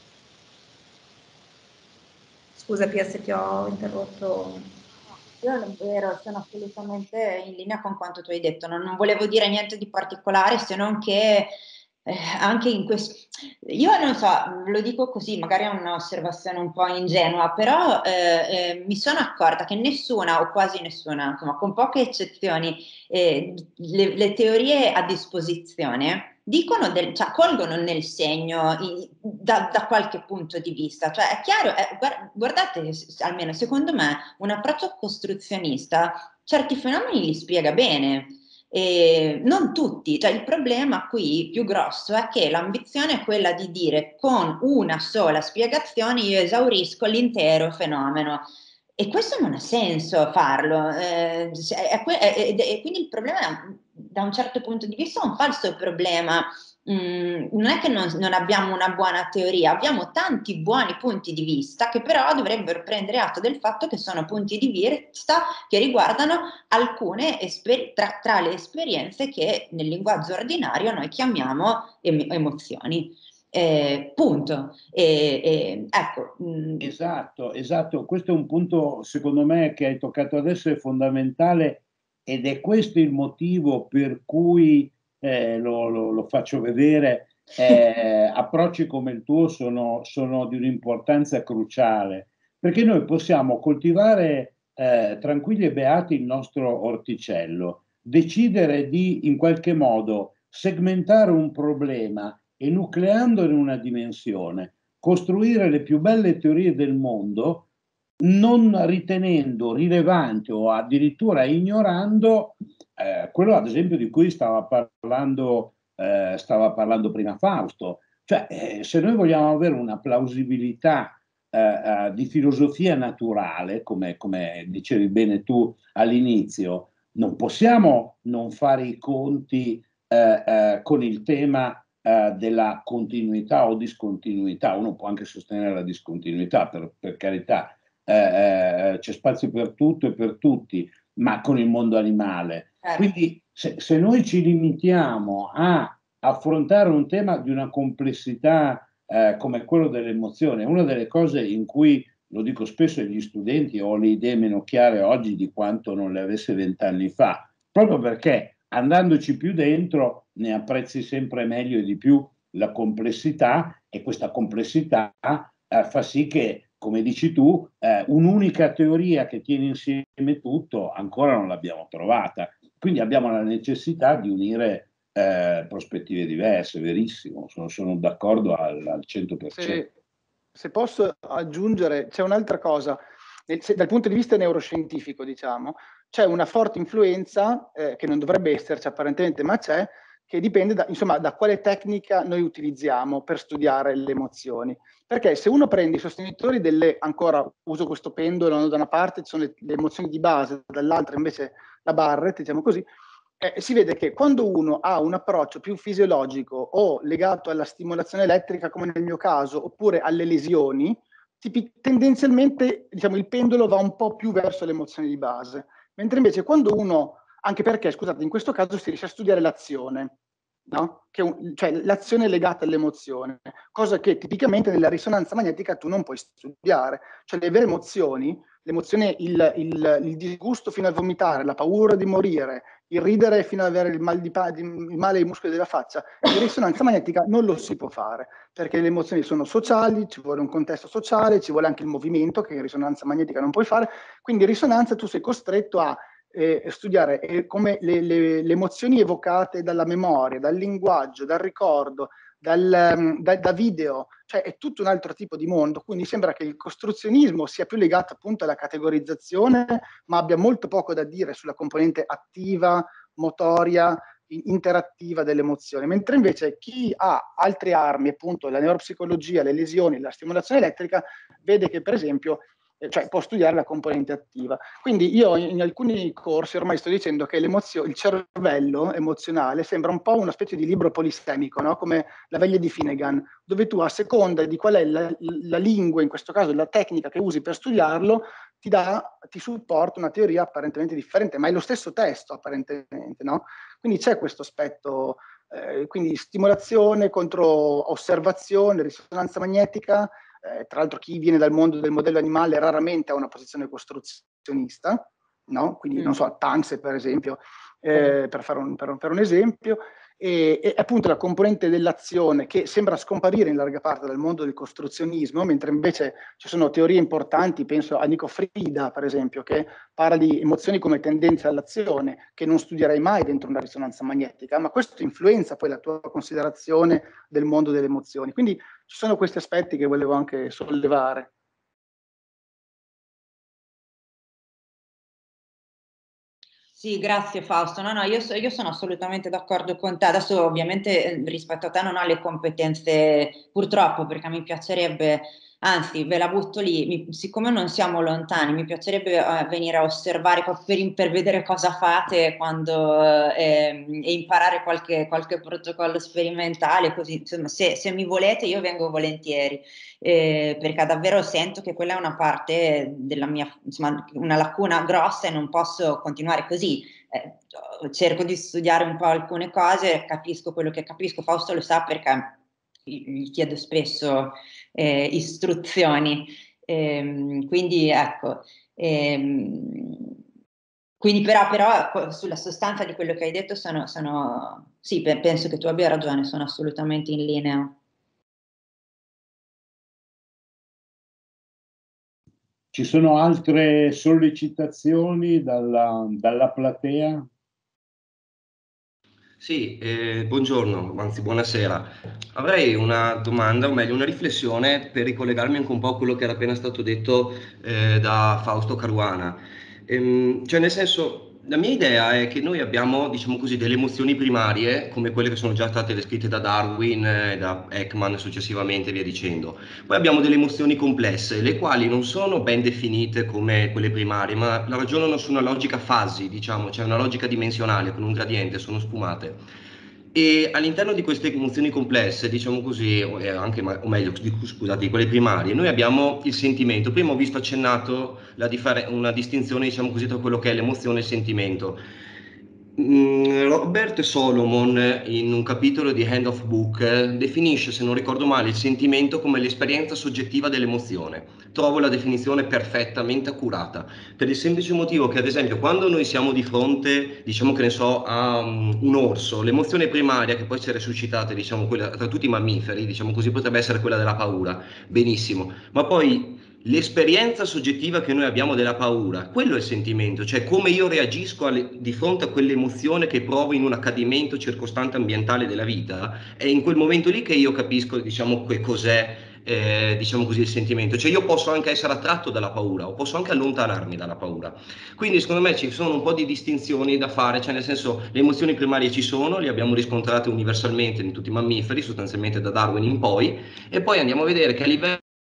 Scusa Pia se ti ho interrotto.
Io non è vero, sono assolutamente in linea con quanto tu hai detto, non, non volevo dire niente di particolare se non che eh, anche in questo, io non so, lo dico così, magari è un'osservazione un po' ingenua, però eh, eh, mi sono accorta che nessuna o quasi nessuna, insomma con poche eccezioni, eh, le, le teorie a disposizione dicono del, cioè, colgono nel segno i, da, da qualche punto di vista, cioè è chiaro, è, guardate, almeno secondo me un approccio costruzionista certi fenomeni li spiega bene, e non tutti, cioè il problema qui più grosso è che l'ambizione è quella di dire con una sola spiegazione io esaurisco l'intero fenomeno. E questo non ha senso farlo, eh, e quindi il problema è, da un certo punto di vista, un falso problema. Mm, non è che non, non abbiamo una buona teoria, abbiamo tanti buoni punti di vista che però dovrebbero prendere atto del fatto che sono punti di vista che riguardano alcune esper- tra, tra le esperienze che nel linguaggio ordinario noi chiamiamo em- emozioni. Eh, punto. E, e, ecco. Mh.
Esatto, esatto. Questo è un punto, secondo me, che hai toccato adesso, è fondamentale, ed è questo il motivo per cui eh, lo, lo, lo faccio vedere. Eh, approcci come il tuo sono, sono di un'importanza cruciale, perché noi possiamo coltivare eh, tranquilli e beati il nostro orticello, decidere di in qualche modo segmentare un problema enucleandolo in una dimensione, costruire le più belle teorie del mondo, non ritenendo rilevante o addirittura ignorando eh, quello, ad esempio, di cui stava parlando, eh, stava parlando prima Fausto. Cioè, eh, se noi vogliamo avere una plausibilità eh, eh, di filosofia naturale, come, come dicevi bene tu all'inizio, non possiamo non fare i conti eh, eh, con il tema eh, della continuità o discontinuità. Uno può anche sostenere la discontinuità, per, per carità, eh, eh, c'è spazio per tutto e per tutti, ma con il mondo animale. Quindi se, se noi ci limitiamo a affrontare un tema di una complessità eh, come quello delle emozioni, una delle cose in cui, lo dico spesso agli studenti, ho le idee meno chiare oggi di quanto non le avesse vent'anni fa, proprio perché andandoci più dentro ne apprezzi sempre meglio e di più la complessità, e questa complessità eh, fa sì che, come dici tu, eh, un'unica teoria che tiene insieme tutto ancora non l'abbiamo trovata. Quindi abbiamo la necessità di unire eh, prospettive diverse, verissimo, sono, sono d'accordo al, al cento per cento.
Se, se posso aggiungere, c'è un'altra cosa, se, dal punto di vista neuroscientifico, diciamo, c'è una forte influenza, eh, che non dovrebbe esserci apparentemente, ma c'è, che dipende da, insomma, da quale tecnica noi utilizziamo per studiare le emozioni. Perché se uno prende i sostenitori delle, ancora uso questo pendolo, da una parte ci sono le, le emozioni di base, dall'altra invece la Barrett, diciamo così, eh, si vede che quando uno ha un approccio più fisiologico o legato alla stimolazione elettrica, come nel mio caso, oppure alle lesioni, tipi, tendenzialmente diciamo, il pendolo va un po' più verso le emozioni di base. Mentre invece quando uno, anche perché, scusate, in questo caso si riesce a studiare l'azione, no? Che un, cioè l'azione è legata all'emozione, cosa che tipicamente nella risonanza magnetica tu non puoi studiare. Cioè le vere emozioni, l'emozione, il, il, il disgusto fino a vomitare, la paura di morire, il ridere fino ad avere il, mal di pa- il male ai muscoli della faccia, in risonanza magnetica non lo si può fare, perché le emozioni sono sociali, ci vuole un contesto sociale, ci vuole anche il movimento che in risonanza magnetica non puoi fare, quindi in risonanza tu sei costretto a eh, studiare eh, come le, le, le emozioni evocate dalla memoria, dal linguaggio, dal ricordo, dal, um, da, da video, cioè è tutto un altro tipo di mondo, quindi sembra che il costruzionismo sia più legato appunto alla categorizzazione, ma abbia molto poco da dire sulla componente attiva, motoria, interattiva dell'emozione, mentre invece chi ha altre armi, appunto la neuropsicologia, le lesioni, la stimolazione elettrica, vede che per esempio cioè può studiare la componente attiva. Quindi io in, in alcuni corsi ormai sto dicendo che il cervello emozionale sembra un po' una specie di libro polissemico, no? Come La veglia di Finnegan, dove tu a seconda di qual è la, la lingua, in questo caso la tecnica che usi per studiarlo, ti dà, ti supporta una teoria apparentemente differente, ma è lo stesso testo apparentemente, no? Quindi c'è questo aspetto, eh, quindi stimolazione contro osservazione, risonanza magnetica. Eh, tra l'altro chi viene dal mondo del modello animale raramente ha una posizione costruzionista, no? Quindi mm. non so, Tanks per esempio, eh, per, fare un, per, per un esempio, e, e appunto la componente dell'azione che sembra scomparire in larga parte dal mondo del costruzionismo, mentre invece ci sono teorie importanti, penso a Nico Frida per esempio, che parla di emozioni come tendenza all'azione, che non studierai mai dentro una risonanza magnetica, ma questo influenza poi la tua considerazione del mondo delle emozioni. Quindi ci sono questi aspetti che volevo anche sollevare.
Sì, grazie Fausto. No, no, io, so, io sono assolutamente d'accordo con te. Adesso ovviamente rispetto a te non ho le competenze, purtroppo, perché mi piacerebbe, anzi ve la butto lì, mi, siccome non siamo lontani, mi piacerebbe eh, venire a osservare per, per vedere cosa fate quando, eh, e imparare qualche, qualche protocollo sperimentale, così insomma se, se mi volete io vengo volentieri. Eh, perché davvero sento che quella è una parte della mia, insomma, una lacuna grossa e non posso continuare così. Eh, cerco di studiare un po' alcune cose, capisco quello che capisco, Fausto lo sa perché gli chiedo spesso eh, istruzioni, eh, quindi ecco. Ehm, quindi però, però sulla sostanza di quello che hai detto sono, sono sì, penso che tu abbia ragione, sono assolutamente in linea.
Ci sono altre sollecitazioni dalla, dalla platea?
Sì, eh, buongiorno, anzi buonasera. Avrei una domanda, o meglio una riflessione per ricollegarmi anche un po' a quello che era appena stato detto eh, da Fausto Caruana. Ehm, cioè nel senso, la mia idea è che noi abbiamo, diciamo così, delle emozioni primarie, come quelle che sono già state descritte da Darwin, eh, da Ekman successivamente e via dicendo. Poi abbiamo delle emozioni complesse, le quali non sono ben definite come quelle primarie, ma ragionano su una logica fasi, diciamo, cioè una logica dimensionale con un gradiente, sono sfumate. E all'interno di queste emozioni complesse, diciamo così, o anche, o meglio, scusate, di quelle primarie, noi abbiamo il sentimento. Prima ho visto accennato la una distinzione, diciamo così, tra quello che è l'emozione e il sentimento. Robert Solomon, in un capitolo di Hand of Book, definisce, se non ricordo male, il sentimento come l'esperienza soggettiva dell'emozione. Trovo la definizione perfettamente accurata, per il semplice motivo che, ad esempio, quando noi siamo di fronte, diciamo che ne so, a um, un orso, l'emozione primaria che può essere suscitata, diciamo, quella, tra tutti i mammiferi, diciamo così, potrebbe essere quella della paura, benissimo, ma poi l'esperienza soggettiva che noi abbiamo della paura, quello è il sentimento, cioè come io reagisco alle, di fronte a quell'emozione che provo in un accadimento circostante ambientale della vita, è in quel momento lì che io capisco, diciamo, che cos'è, eh, diciamo così, il sentimento. Cioè io posso anche essere attratto dalla paura o posso anche allontanarmi dalla paura. Quindi secondo me ci sono un po' di distinzioni da fare, cioè nel senso le emozioni primarie ci sono, le abbiamo riscontrate universalmente in tutti i mammiferi, sostanzialmente da Darwin in poi, e poi andiamo a vedere che a livello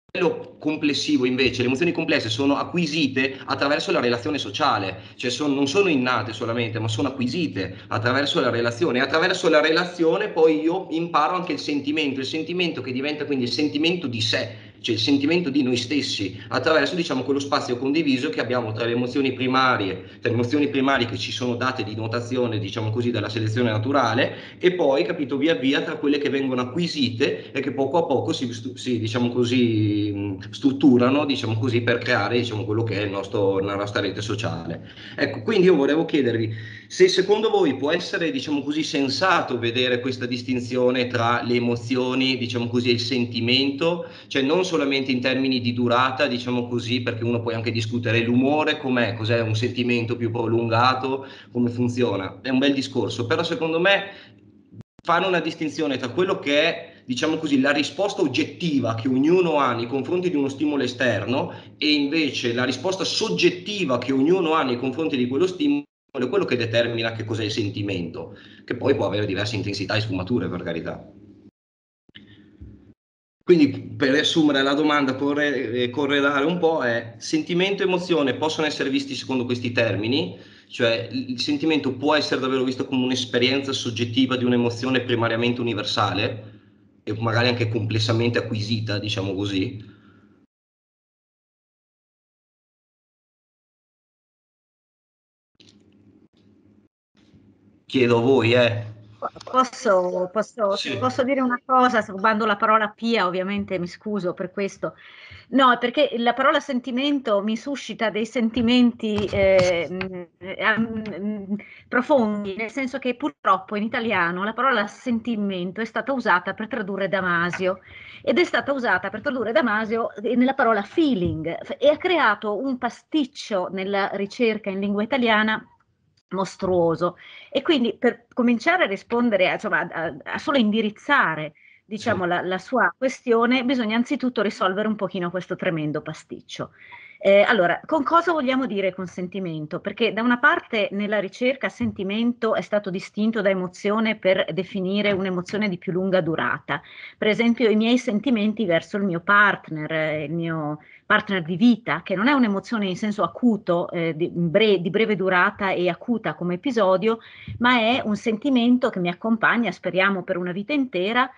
complessivo invece, le emozioni complesse sono acquisite attraverso la relazione sociale, cioè sono, non sono innate solamente, ma sono acquisite attraverso la relazione, e attraverso la relazione poi io imparo anche il sentimento, il sentimento che diventa quindi il sentimento di sé, cioè il sentimento di noi stessi, attraverso, diciamo, quello spazio condiviso che abbiamo tra le emozioni primarie, tra le emozioni primarie che ci sono date di notazione, diciamo così, dalla selezione naturale, e poi, capito, via via tra quelle che vengono acquisite e che poco a poco si, si diciamo così, strutturano, diciamo così, per creare, diciamo, quello che è il nostro, la nostra rete sociale. Ecco, quindi io volevo chiedervi se secondo voi può essere, diciamo così, sensato vedere questa distinzione tra le emozioni, diciamo così, e il sentimento, cioè non solamente in termini di durata, diciamo così, perché uno può anche discutere l'umore com'è, cos'è un sentimento più prolungato, come funziona, è un bel discorso, però secondo me fare una distinzione tra quello che è, diciamo così, la risposta oggettiva che ognuno ha nei confronti di uno stimolo esterno e invece la risposta soggettiva che ognuno ha nei confronti di quello stimolo è quello che determina che cos'è il sentimento, che poi può avere diverse intensità e sfumature, per carità. Quindi, per riassumere la domanda, corre, correlare un po', è: sentimento e emozione possono essere visti secondo questi termini, cioè il sentimento può essere davvero visto come un'esperienza soggettiva di un'emozione primariamente universale e magari anche complessamente acquisita, diciamo così. Chiedo a voi, eh.
Posso, posso,
Sì.
posso dire una cosa, rubando la parola Pia, ovviamente mi scuso per questo. No, perché la parola sentimento mi suscita dei sentimenti eh, eh, profondi, nel senso che purtroppo in italiano la parola sentimento è stata usata per tradurre Damasio ed è stata usata per tradurre Damasio nella parola feeling e ha creato un pasticcio nella ricerca in lingua italiana mostruoso. E quindi per cominciare a rispondere, a, insomma, a, a solo indirizzare, diciamo, la, la sua questione, bisogna anzitutto risolvere un pochino questo tremendo pasticcio. Eh, allora, con cosa vogliamo dire consentimento? Perché da una parte nella ricerca sentimento è stato distinto da emozione per definire un'emozione di più lunga durata. Per esempio, i miei sentimenti verso il mio partner, il mio partner di vita, che non è un'emozione in senso acuto, eh, di, bre- di breve durata e acuta come episodio, ma è un sentimento che mi accompagna, speriamo, per una vita intera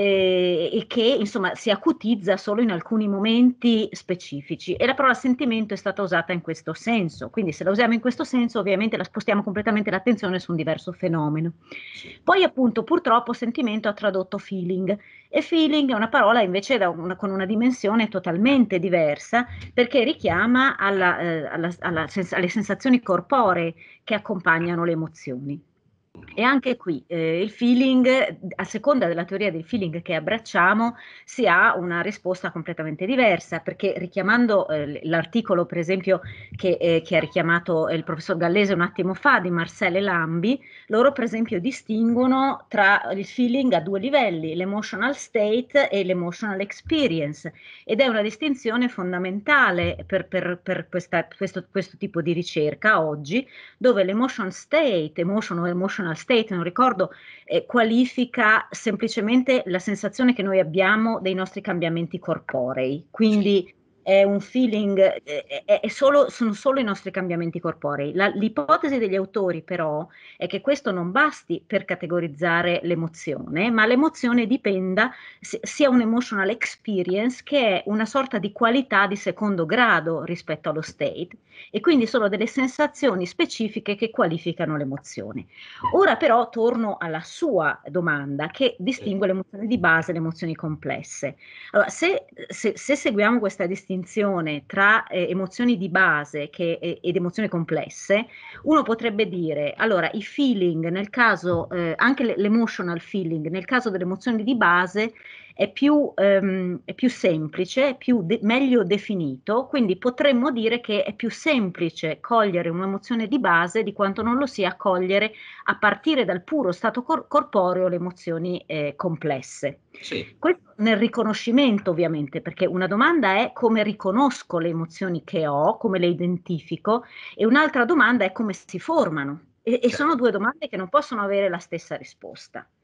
eh, e che insomma si acutizza solo in alcuni momenti specifici. E la parola sentimento è stata usata in questo senso, quindi se la usiamo in questo senso ovviamente la spostiamo completamente l'attenzione su un diverso fenomeno. Poi appunto purtroppo sentimento ha tradotto feeling, e feeling è una parola invece da una, con una dimensione totalmente diversa, perché richiama alla, eh, alla, alla sens- alle sensazioni corporee che accompagnano le emozioni. E anche qui eh, il feeling, a seconda della teoria del feeling che abbracciamo, si ha una risposta completamente diversa, perché richiamando eh, l'articolo, per esempio, che, eh, che ha richiamato il professor Gallese un attimo fa, di Marcel e Lambi, loro per esempio distinguono tra il feeling a due livelli, l'emotional state e l'emotional experience, ed è una distinzione fondamentale per, per, per questa, questo, questo tipo di ricerca oggi, dove l'emotion state, emotion o emotional state, non ricordo, eh, qualifica semplicemente la sensazione che noi abbiamo dei nostri cambiamenti corporei. Quindi è un feeling, è, è solo, sono solo i nostri cambiamenti corporei. La, l'ipotesi degli autori però è che questo non basti per categorizzare l'emozione, ma l'emozione dipenda, sia un emotional experience che è una sorta di qualità di secondo grado rispetto allo state, e quindi sono delle sensazioni specifiche che qualificano l'emozione. Ora però torno alla sua domanda che distingue le emozioni di base e le emozioni complesse. Allora, se, se, se seguiamo questa distinzione tra eh, emozioni di base che, eh, ed emozioni complesse, uno potrebbe dire, allora, i feeling nel caso, eh, anche l'emotional feeling, nel caso delle emozioni di base, è più, ehm, è più semplice, è più de- meglio definito, quindi potremmo dire che è più semplice cogliere un'emozione di base di quanto non lo sia cogliere a partire dal puro stato cor- corporeo le emozioni eh, complesse.
Sì.
Questo nel riconoscimento ovviamente, perché una domanda è come riconosco le emozioni che ho, come le identifico, e un'altra domanda è come si formano, e, e sono due domande che non possono avere la stessa risposta.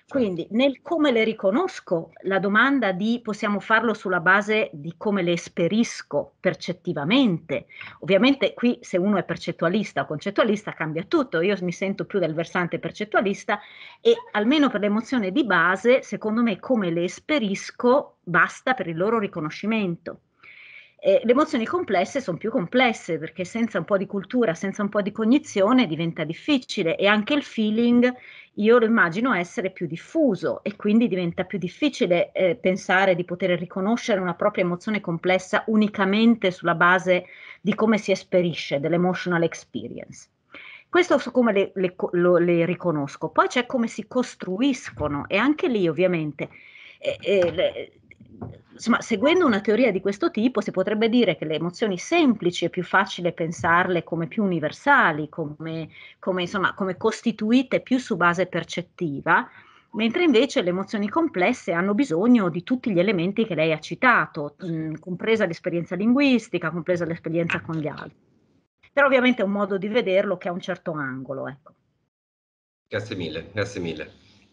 Quindi nel come le riconosco, la domanda di possiamo farlo sulla base di come le esperisco percettivamente. Ovviamente qui se uno è percettualista o concettualista cambia tutto, io mi sento più del versante percettualista e almeno per l'emozione di base, secondo me come le esperisco basta per il loro riconoscimento. Eh, le emozioni complesse sono più complesse perché senza un po' di cultura, senza un po' di cognizione diventa difficile e anche il feeling io lo immagino essere più diffuso e quindi diventa più difficile eh, pensare di poter riconoscere una propria emozione complessa unicamente sulla base di come si esperisce, dell'emotional experience. Questo su come le, le, lo, le riconosco. Poi c'è come si costruiscono e anche lì ovviamente eh, eh, le, insomma, seguendo una teoria di questo tipo si potrebbe dire che le emozioni semplici è più facile pensarle come più universali, come, come, insomma, come costituite più su base percettiva, mentre invece le emozioni complesse hanno bisogno di tutti gli elementi che lei ha citato, mh, compresa l'esperienza linguistica, compresa l'esperienza con gli altri. Però ovviamente è un modo di vederlo che ha un certo angolo. Ecco.
Grazie mille, grazie mille.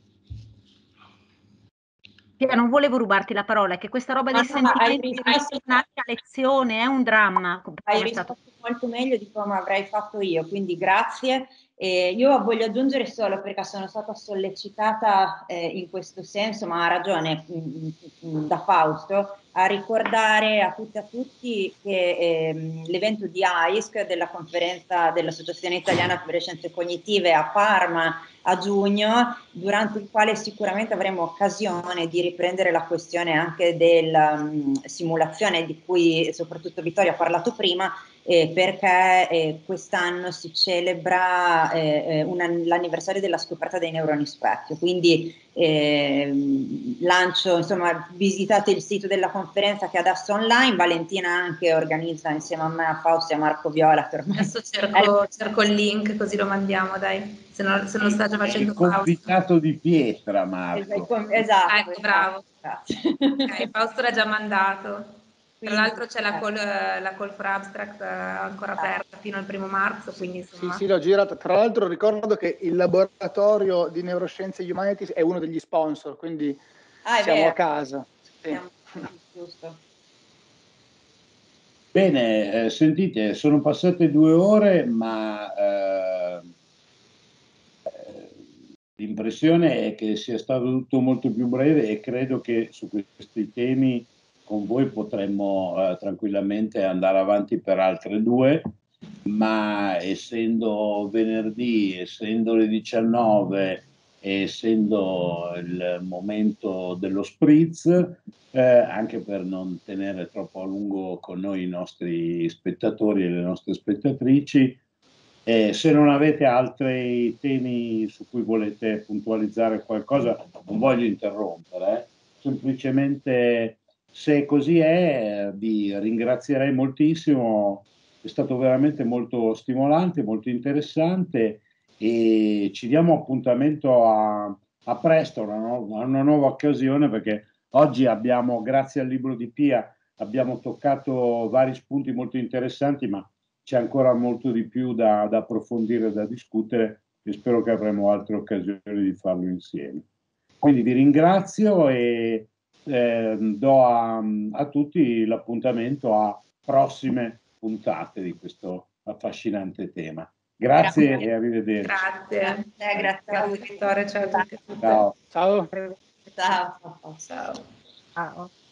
Pia, non volevo rubarti la parola, è che questa roba dei
no,
sentimenti ritornati a lezione è un dramma.
Hai risposto molto meglio di come avrei fatto io, quindi grazie. Eh, io voglio aggiungere solo, perché sono stata sollecitata eh, in questo senso, ma ha ragione mh, mh, da Fausto, a ricordare a tutti e a tutti che ehm, l'evento di A I S C, della conferenza dell'Associazione Italiana per le Scienze Cognitive a Parma a giugno, durante il quale sicuramente avremo occasione di riprendere la questione anche della um, simulazione di cui soprattutto Vittorio ha parlato prima, eh, perché eh, quest'anno si celebra eh, l'anniversario della scoperta dei neuroni specchio, quindi eh, lancio, insomma, visitate il sito della conferenza che è adesso online. Valentina anche organizza insieme a me, a Fausto e a Marco Viola, che ormai
adesso cerco, cerco il link così lo mandiamo, dai, se non, se non sta già facendo
Fausto. È il convitato di pietra, Marco.
Esatto,
ah, ecco, bravo.
Grazie.
Ok, Fausto l'ha già mandato. Tra
Quindi,
l'altro c'è la call, la call for abstract ancora aperta fino al primo marzo, quindi insomma...
Sì, sì, l'ho girata. Tra l'altro ricordo che il laboratorio di neuroscienze e humanities è uno degli sponsor, quindi
ah,
siamo
vero.
a casa. Sì.
Siamo giusto.
Bene, eh, sentite, sono passate due ore, ma eh, l'impressione è che sia stato tutto molto più breve e credo che su questi temi con voi potremmo eh, tranquillamente andare avanti per altre due, ma essendo venerdì, essendo le diciannove e essendo il momento dello spritz, eh, anche per non tenere troppo a lungo con noi i nostri spettatori e le nostre spettatrici, eh, se non avete altri temi su cui volete puntualizzare qualcosa, non voglio interrompere, eh. Semplicemente se così è, vi ringrazierei moltissimo, è stato veramente molto stimolante, molto interessante e ci diamo appuntamento a, a presto, a una, nu- a una nuova occasione, perché oggi abbiamo, grazie al libro di Pia, abbiamo toccato vari spunti molto interessanti, ma c'è ancora molto di più da, da approfondire, da discutere e spero che avremo altre occasioni di farlo insieme. Quindi vi ringrazio e eh, do a, a tutti l'appuntamento a prossime puntate di questo affascinante tema. Grazie, grazie. E arrivederci.
Grazie.
Grazie, grazie a
Ciao Vittorio, ciao a tutti e tutte.
Ciao.
Ciao. Ciao.
Ciao.
Ciao.